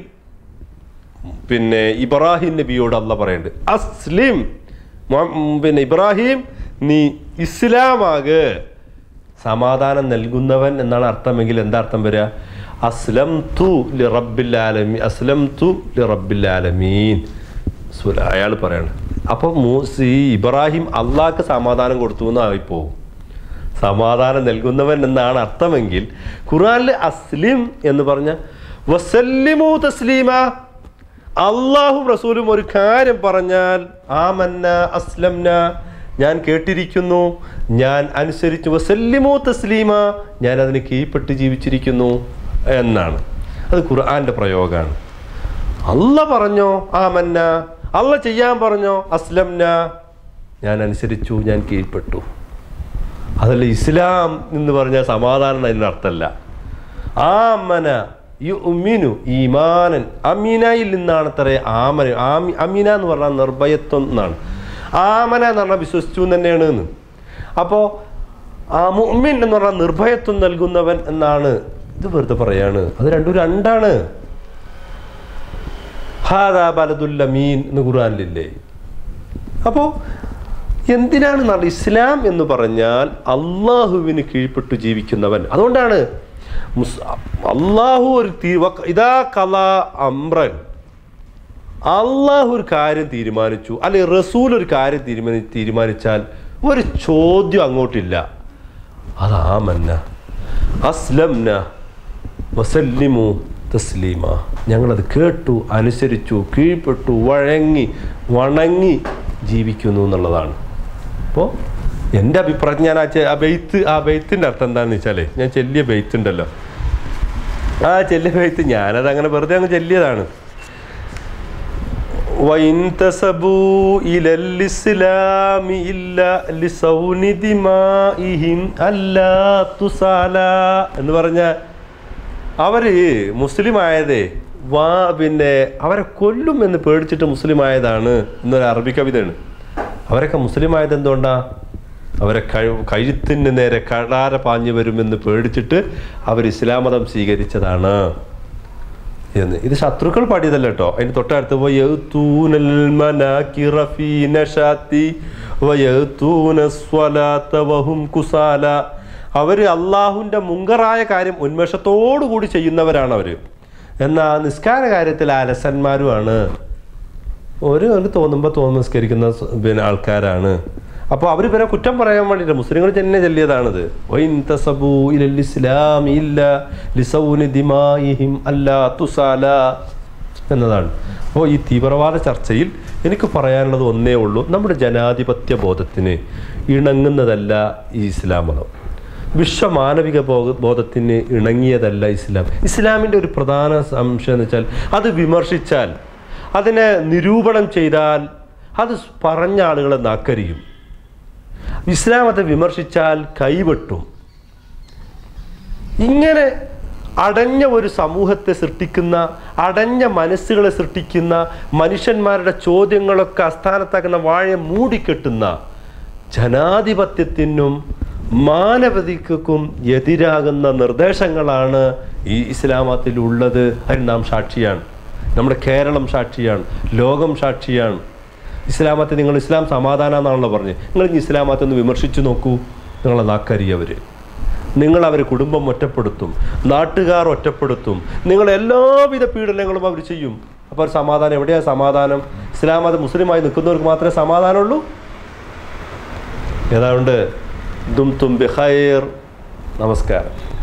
പിന്നെ ഇബ്രാഹിം നബിയോട് അള്ളാഹ് പറയുന്നുണ്ട് അസ്ലിം, പിന്നെ ഇബ്രാഹിം നീ ഇസ്ലാമാക്, സമാധാനം നൽകുന്നവൻ എന്നാണ് അർത്ഥമെങ്കിൽ എന്താ അർത്ഥം വരിക? അസ്ലം തു ലി റബ്ബിൽ ആലമീൻ, അസ്ലം തു ലി റബ്ബിൽ ആലമീൻ അയാൾ പറയാണ്. അപ്പോൾ മൂസി ഇബ്രാഹിം അള്ളാഹ്ക്ക് സമാധാനം കൊടുത്തു എന്നായിപ്പോവും. സമാധാനം നൽകുന്നവൻ എന്നാണ് അർത്ഥമെങ്കിൽ ഖുർആനിൽ അസ്ലിം എന്ന് പറഞ്ഞ വസല്ലിമു തസ്ലീമ, അള്ളാഹും റസൂലും ഒരു കാര്യം പറഞ്ഞാൽ ആമന്ന അസ്ലംന, ഞാൻ കേട്ടിരിക്കുന്നു, ഞാൻ അനുസരിച്ചു, വസല്ലിമു തസ്ലീമ, ഞാൻ അതിന് കീഴ്പ്പെട്ട് ജീവിച്ചിരിക്കുന്നു എന്നാണ്. അത് ഖുർആന്റെ പ്രയോഗമാണ്. അല്ല പറഞ്ഞോ ആമന്ന, അല്ല ചെയ്യാൻ പറഞ്ഞോ അസ്ലംന, ഞാൻ അനുസരിച്ചു, ഞാൻ കീഴ്പ്പെട്ടു. അതല്ല ഇസ്ലാം എന്ന് പറഞ്ഞാൽ സമാധാനം അതിൻ്റെ അർത്ഥമല്ല. ആമന യുഅ്മിനു ഈമാനൻ, അമീനയിൽ നിന്നാണ് അത്ര ആമന. ആമി അമീന എന്ന് പറഞ്ഞാൽ നിർഭയത്വം എന്നാണ്. ആമന എന്ന് പറഞ്ഞാൽ വിശ്വസിച്ചു തന്നെയാണ് എന്ന്. അപ്പോൾ ആ മുഅ്മിൻ എന്ന് പറഞ്ഞാൽ നിർഭയത്വം നൽകുന്നവൻ എന്നാണ്. ഇത് വെറുതെ പറയാണ്, അത് രണ്ടും രണ്ടാണ്. ഹാദാ ബലദുൽ അമീൻ എന്ന് ഖുർആനിലില്ലേ? അപ്പോൾ എന്തിനാണ് നല്ല ഇസ്ലാം എന്ന് പറഞ്ഞാൽ അള്ളാഹുവിന് കീഴ്പ്പെട്ടു ജീവിക്കുന്നവൻ. അതുകൊണ്ടാണ് അള്ളാഹു ഒരു ഇതാ കല അമ്രൻ, അള്ളാഹു ഒരു കാര്യം തീരുമാനിച്ചു, അല്ലെങ്കിൽ റസൂൽ ഒരു കാര്യം തീരുമാനി തീരുമാനിച്ചാൽ ഒരു ചോദ്യം അങ്ങോട്ടില്ല. അത് ആമന്ന അസ്ലംന വസല്ലിമു തസ്ലീമ, ഞങ്ങളത് കേട്ടു, അനുസരിച്ചു, കീഴ്പ്പെട്ടു, വഴങ്ങി വണങ്ങി ജീവിക്കുന്നു എന്നുള്ളതാണ്. അപ്പോൾ എൻ്റെ അഭിപ്രായം ഞാൻ ആ ആ ബെയ്ത്ത് ആ ബെയ്ത്തിൻ്റെ അർത്ഥം എന്താണെന്ന് വെച്ചാൽ, ഞാൻ ചെല്ലിയ ബെയ്ത്ത് ഉണ്ടല്ലോ, ആ ചെല്ലിയ ബെയ്ത്ത് ഞാനത് അങ്ങനെ വെറുതെ അങ്ങ് ചെല്ലിയതാണ്. എന്ന് പറഞ്ഞ അവര് മുസ്ലിം ആയതേ വാ പിന്നെ അവരെ കൊല്ലും എന്ന് പേടിച്ചിട്ട് മുസ്ലിം ആയതാണ് എന്നൊരു അറബി കവിതയാണ്. അവരൊക്കെ മുസ്ലിം ആയത് എന്തുകൊണ്ടാ? അവരെ കഴി കഴുത്തിന് നേരെ കടാര പാഞ്ഞു വരുമെന്ന് പേടിച്ചിട്ട് അവർ ഇസ്ലാം മതം സ്വീകരിച്ചതാണ് എന്ന്. ഇത് ശത്രുക്കൾ പാടിയതല്ല കേട്ടോ. അതിന് തൊട്ടടുത്ത് അവർ അള്ളാഹുവിൻ്റെ മുങ്കറായ കാര്യം ഉന്മേഷത്തോടു കൂടി ചെയ്യുന്നവരാണ് അവർ. എന്നാൽ നിസ്കാര കാര്യത്തിൽ അലസന്മാരുമാണ്. ഒരു തോന്നുമ്പോൾ തോന്നുമ്പോൾ നിസ്കരിക്കുന്ന പിന്നെ ആൾക്കാരാണ്. അപ്പോൾ അവർ പിന്നെ കുറ്റം പറയാൻ വേണ്ടിയിട്ട് മുസ്ലിങ്ങൾ തന്നെ ചൊല്ലിയതാണിത്. എന്നതാണ്. അപ്പോൾ ഈ തീവ്രവാദ ചർച്ചയിൽ എനിക്ക് പറയാനുള്ളത് ഒന്നേ ഉള്ളൂ, നമ്മുടെ ജനാധിപത്യ ബോധത്തിന് ഇണങ്ങുന്നതല്ല ഈ ഇസ്ലാം മതം. വിശ്വമാനവിക ബോധത്തിന് ഇണങ്ങിയതല്ല ഇസ്ലാം. ഇസ്ലാമിൻ്റെ ഒരു പ്രധാന സംശയം എന്ന് വെച്ചാൽ, അത് വിമർശിച്ചാൽ, അതിനെ നിരൂപണം ചെയ്താൽ അത് പറഞ്ഞ ആളുകളെ നാക്കരിയും. ഇസ്ലാമത്തെ വിമർശിച്ചാൽ കൈവെട്ടും. ഇങ്ങനെ അടഞ്ഞ ഒരു സമൂഹത്തെ സൃഷ്ടിക്കുന്ന, അടഞ്ഞ മനസ്സുകളെ സൃഷ്ടിക്കുന്ന, മനുഷ്യന്മാരുടെ ചോദ്യങ്ങളൊക്കെ അസ്ഥാനത്താക്കുന്ന, വാഴയെ മൂടിക്കെട്ടുന്ന ജനാധിപത്യത്തിനും മാനവികതയ്ക്കും എതിരാകുന്ന നിർദ്ദേശങ്ങളാണ് ഈ ഇസ്ലാമത്തിലുള്ളത്. അതിന് നാം സാക്ഷിയാണ്. നമ്മുടെ കേരളം സാക്ഷിയാണ്, ലോകം സാക്ഷിയാണ്. ഇസ്ലാമത്തെ നിങ്ങൾ ഇസ്ലാം സമാധാനം എന്നാണല്ലോ പറഞ്ഞത്. നിങ്ങൾ ഇനി ഇസ്ലാമത്തെ ഒന്ന് വിമർശിച്ചു നോക്കൂ. നിങ്ങളെ നാക്കരിയവർ, നിങ്ങളവർ കുടുംബം ഒറ്റപ്പെടുത്തും, നാട്ടുകാർ ഒറ്റപ്പെടുത്തും, നിങ്ങൾ എല്ലാവിധ പീഡനങ്ങളും അവർ ചെയ്യും. അപ്പോൾ ഒരു സമാധാനം എവിടെയാണ് സമാധാനം? ഇസ്ലാം അത് മുസ്ലിമായി നിൽക്കുന്നവർക്ക് മാത്രമേ സമാധാനമുള്ളൂ. ഏതാണ്ട് ദുംതും ബിഖൈർ. നമസ്കാരം.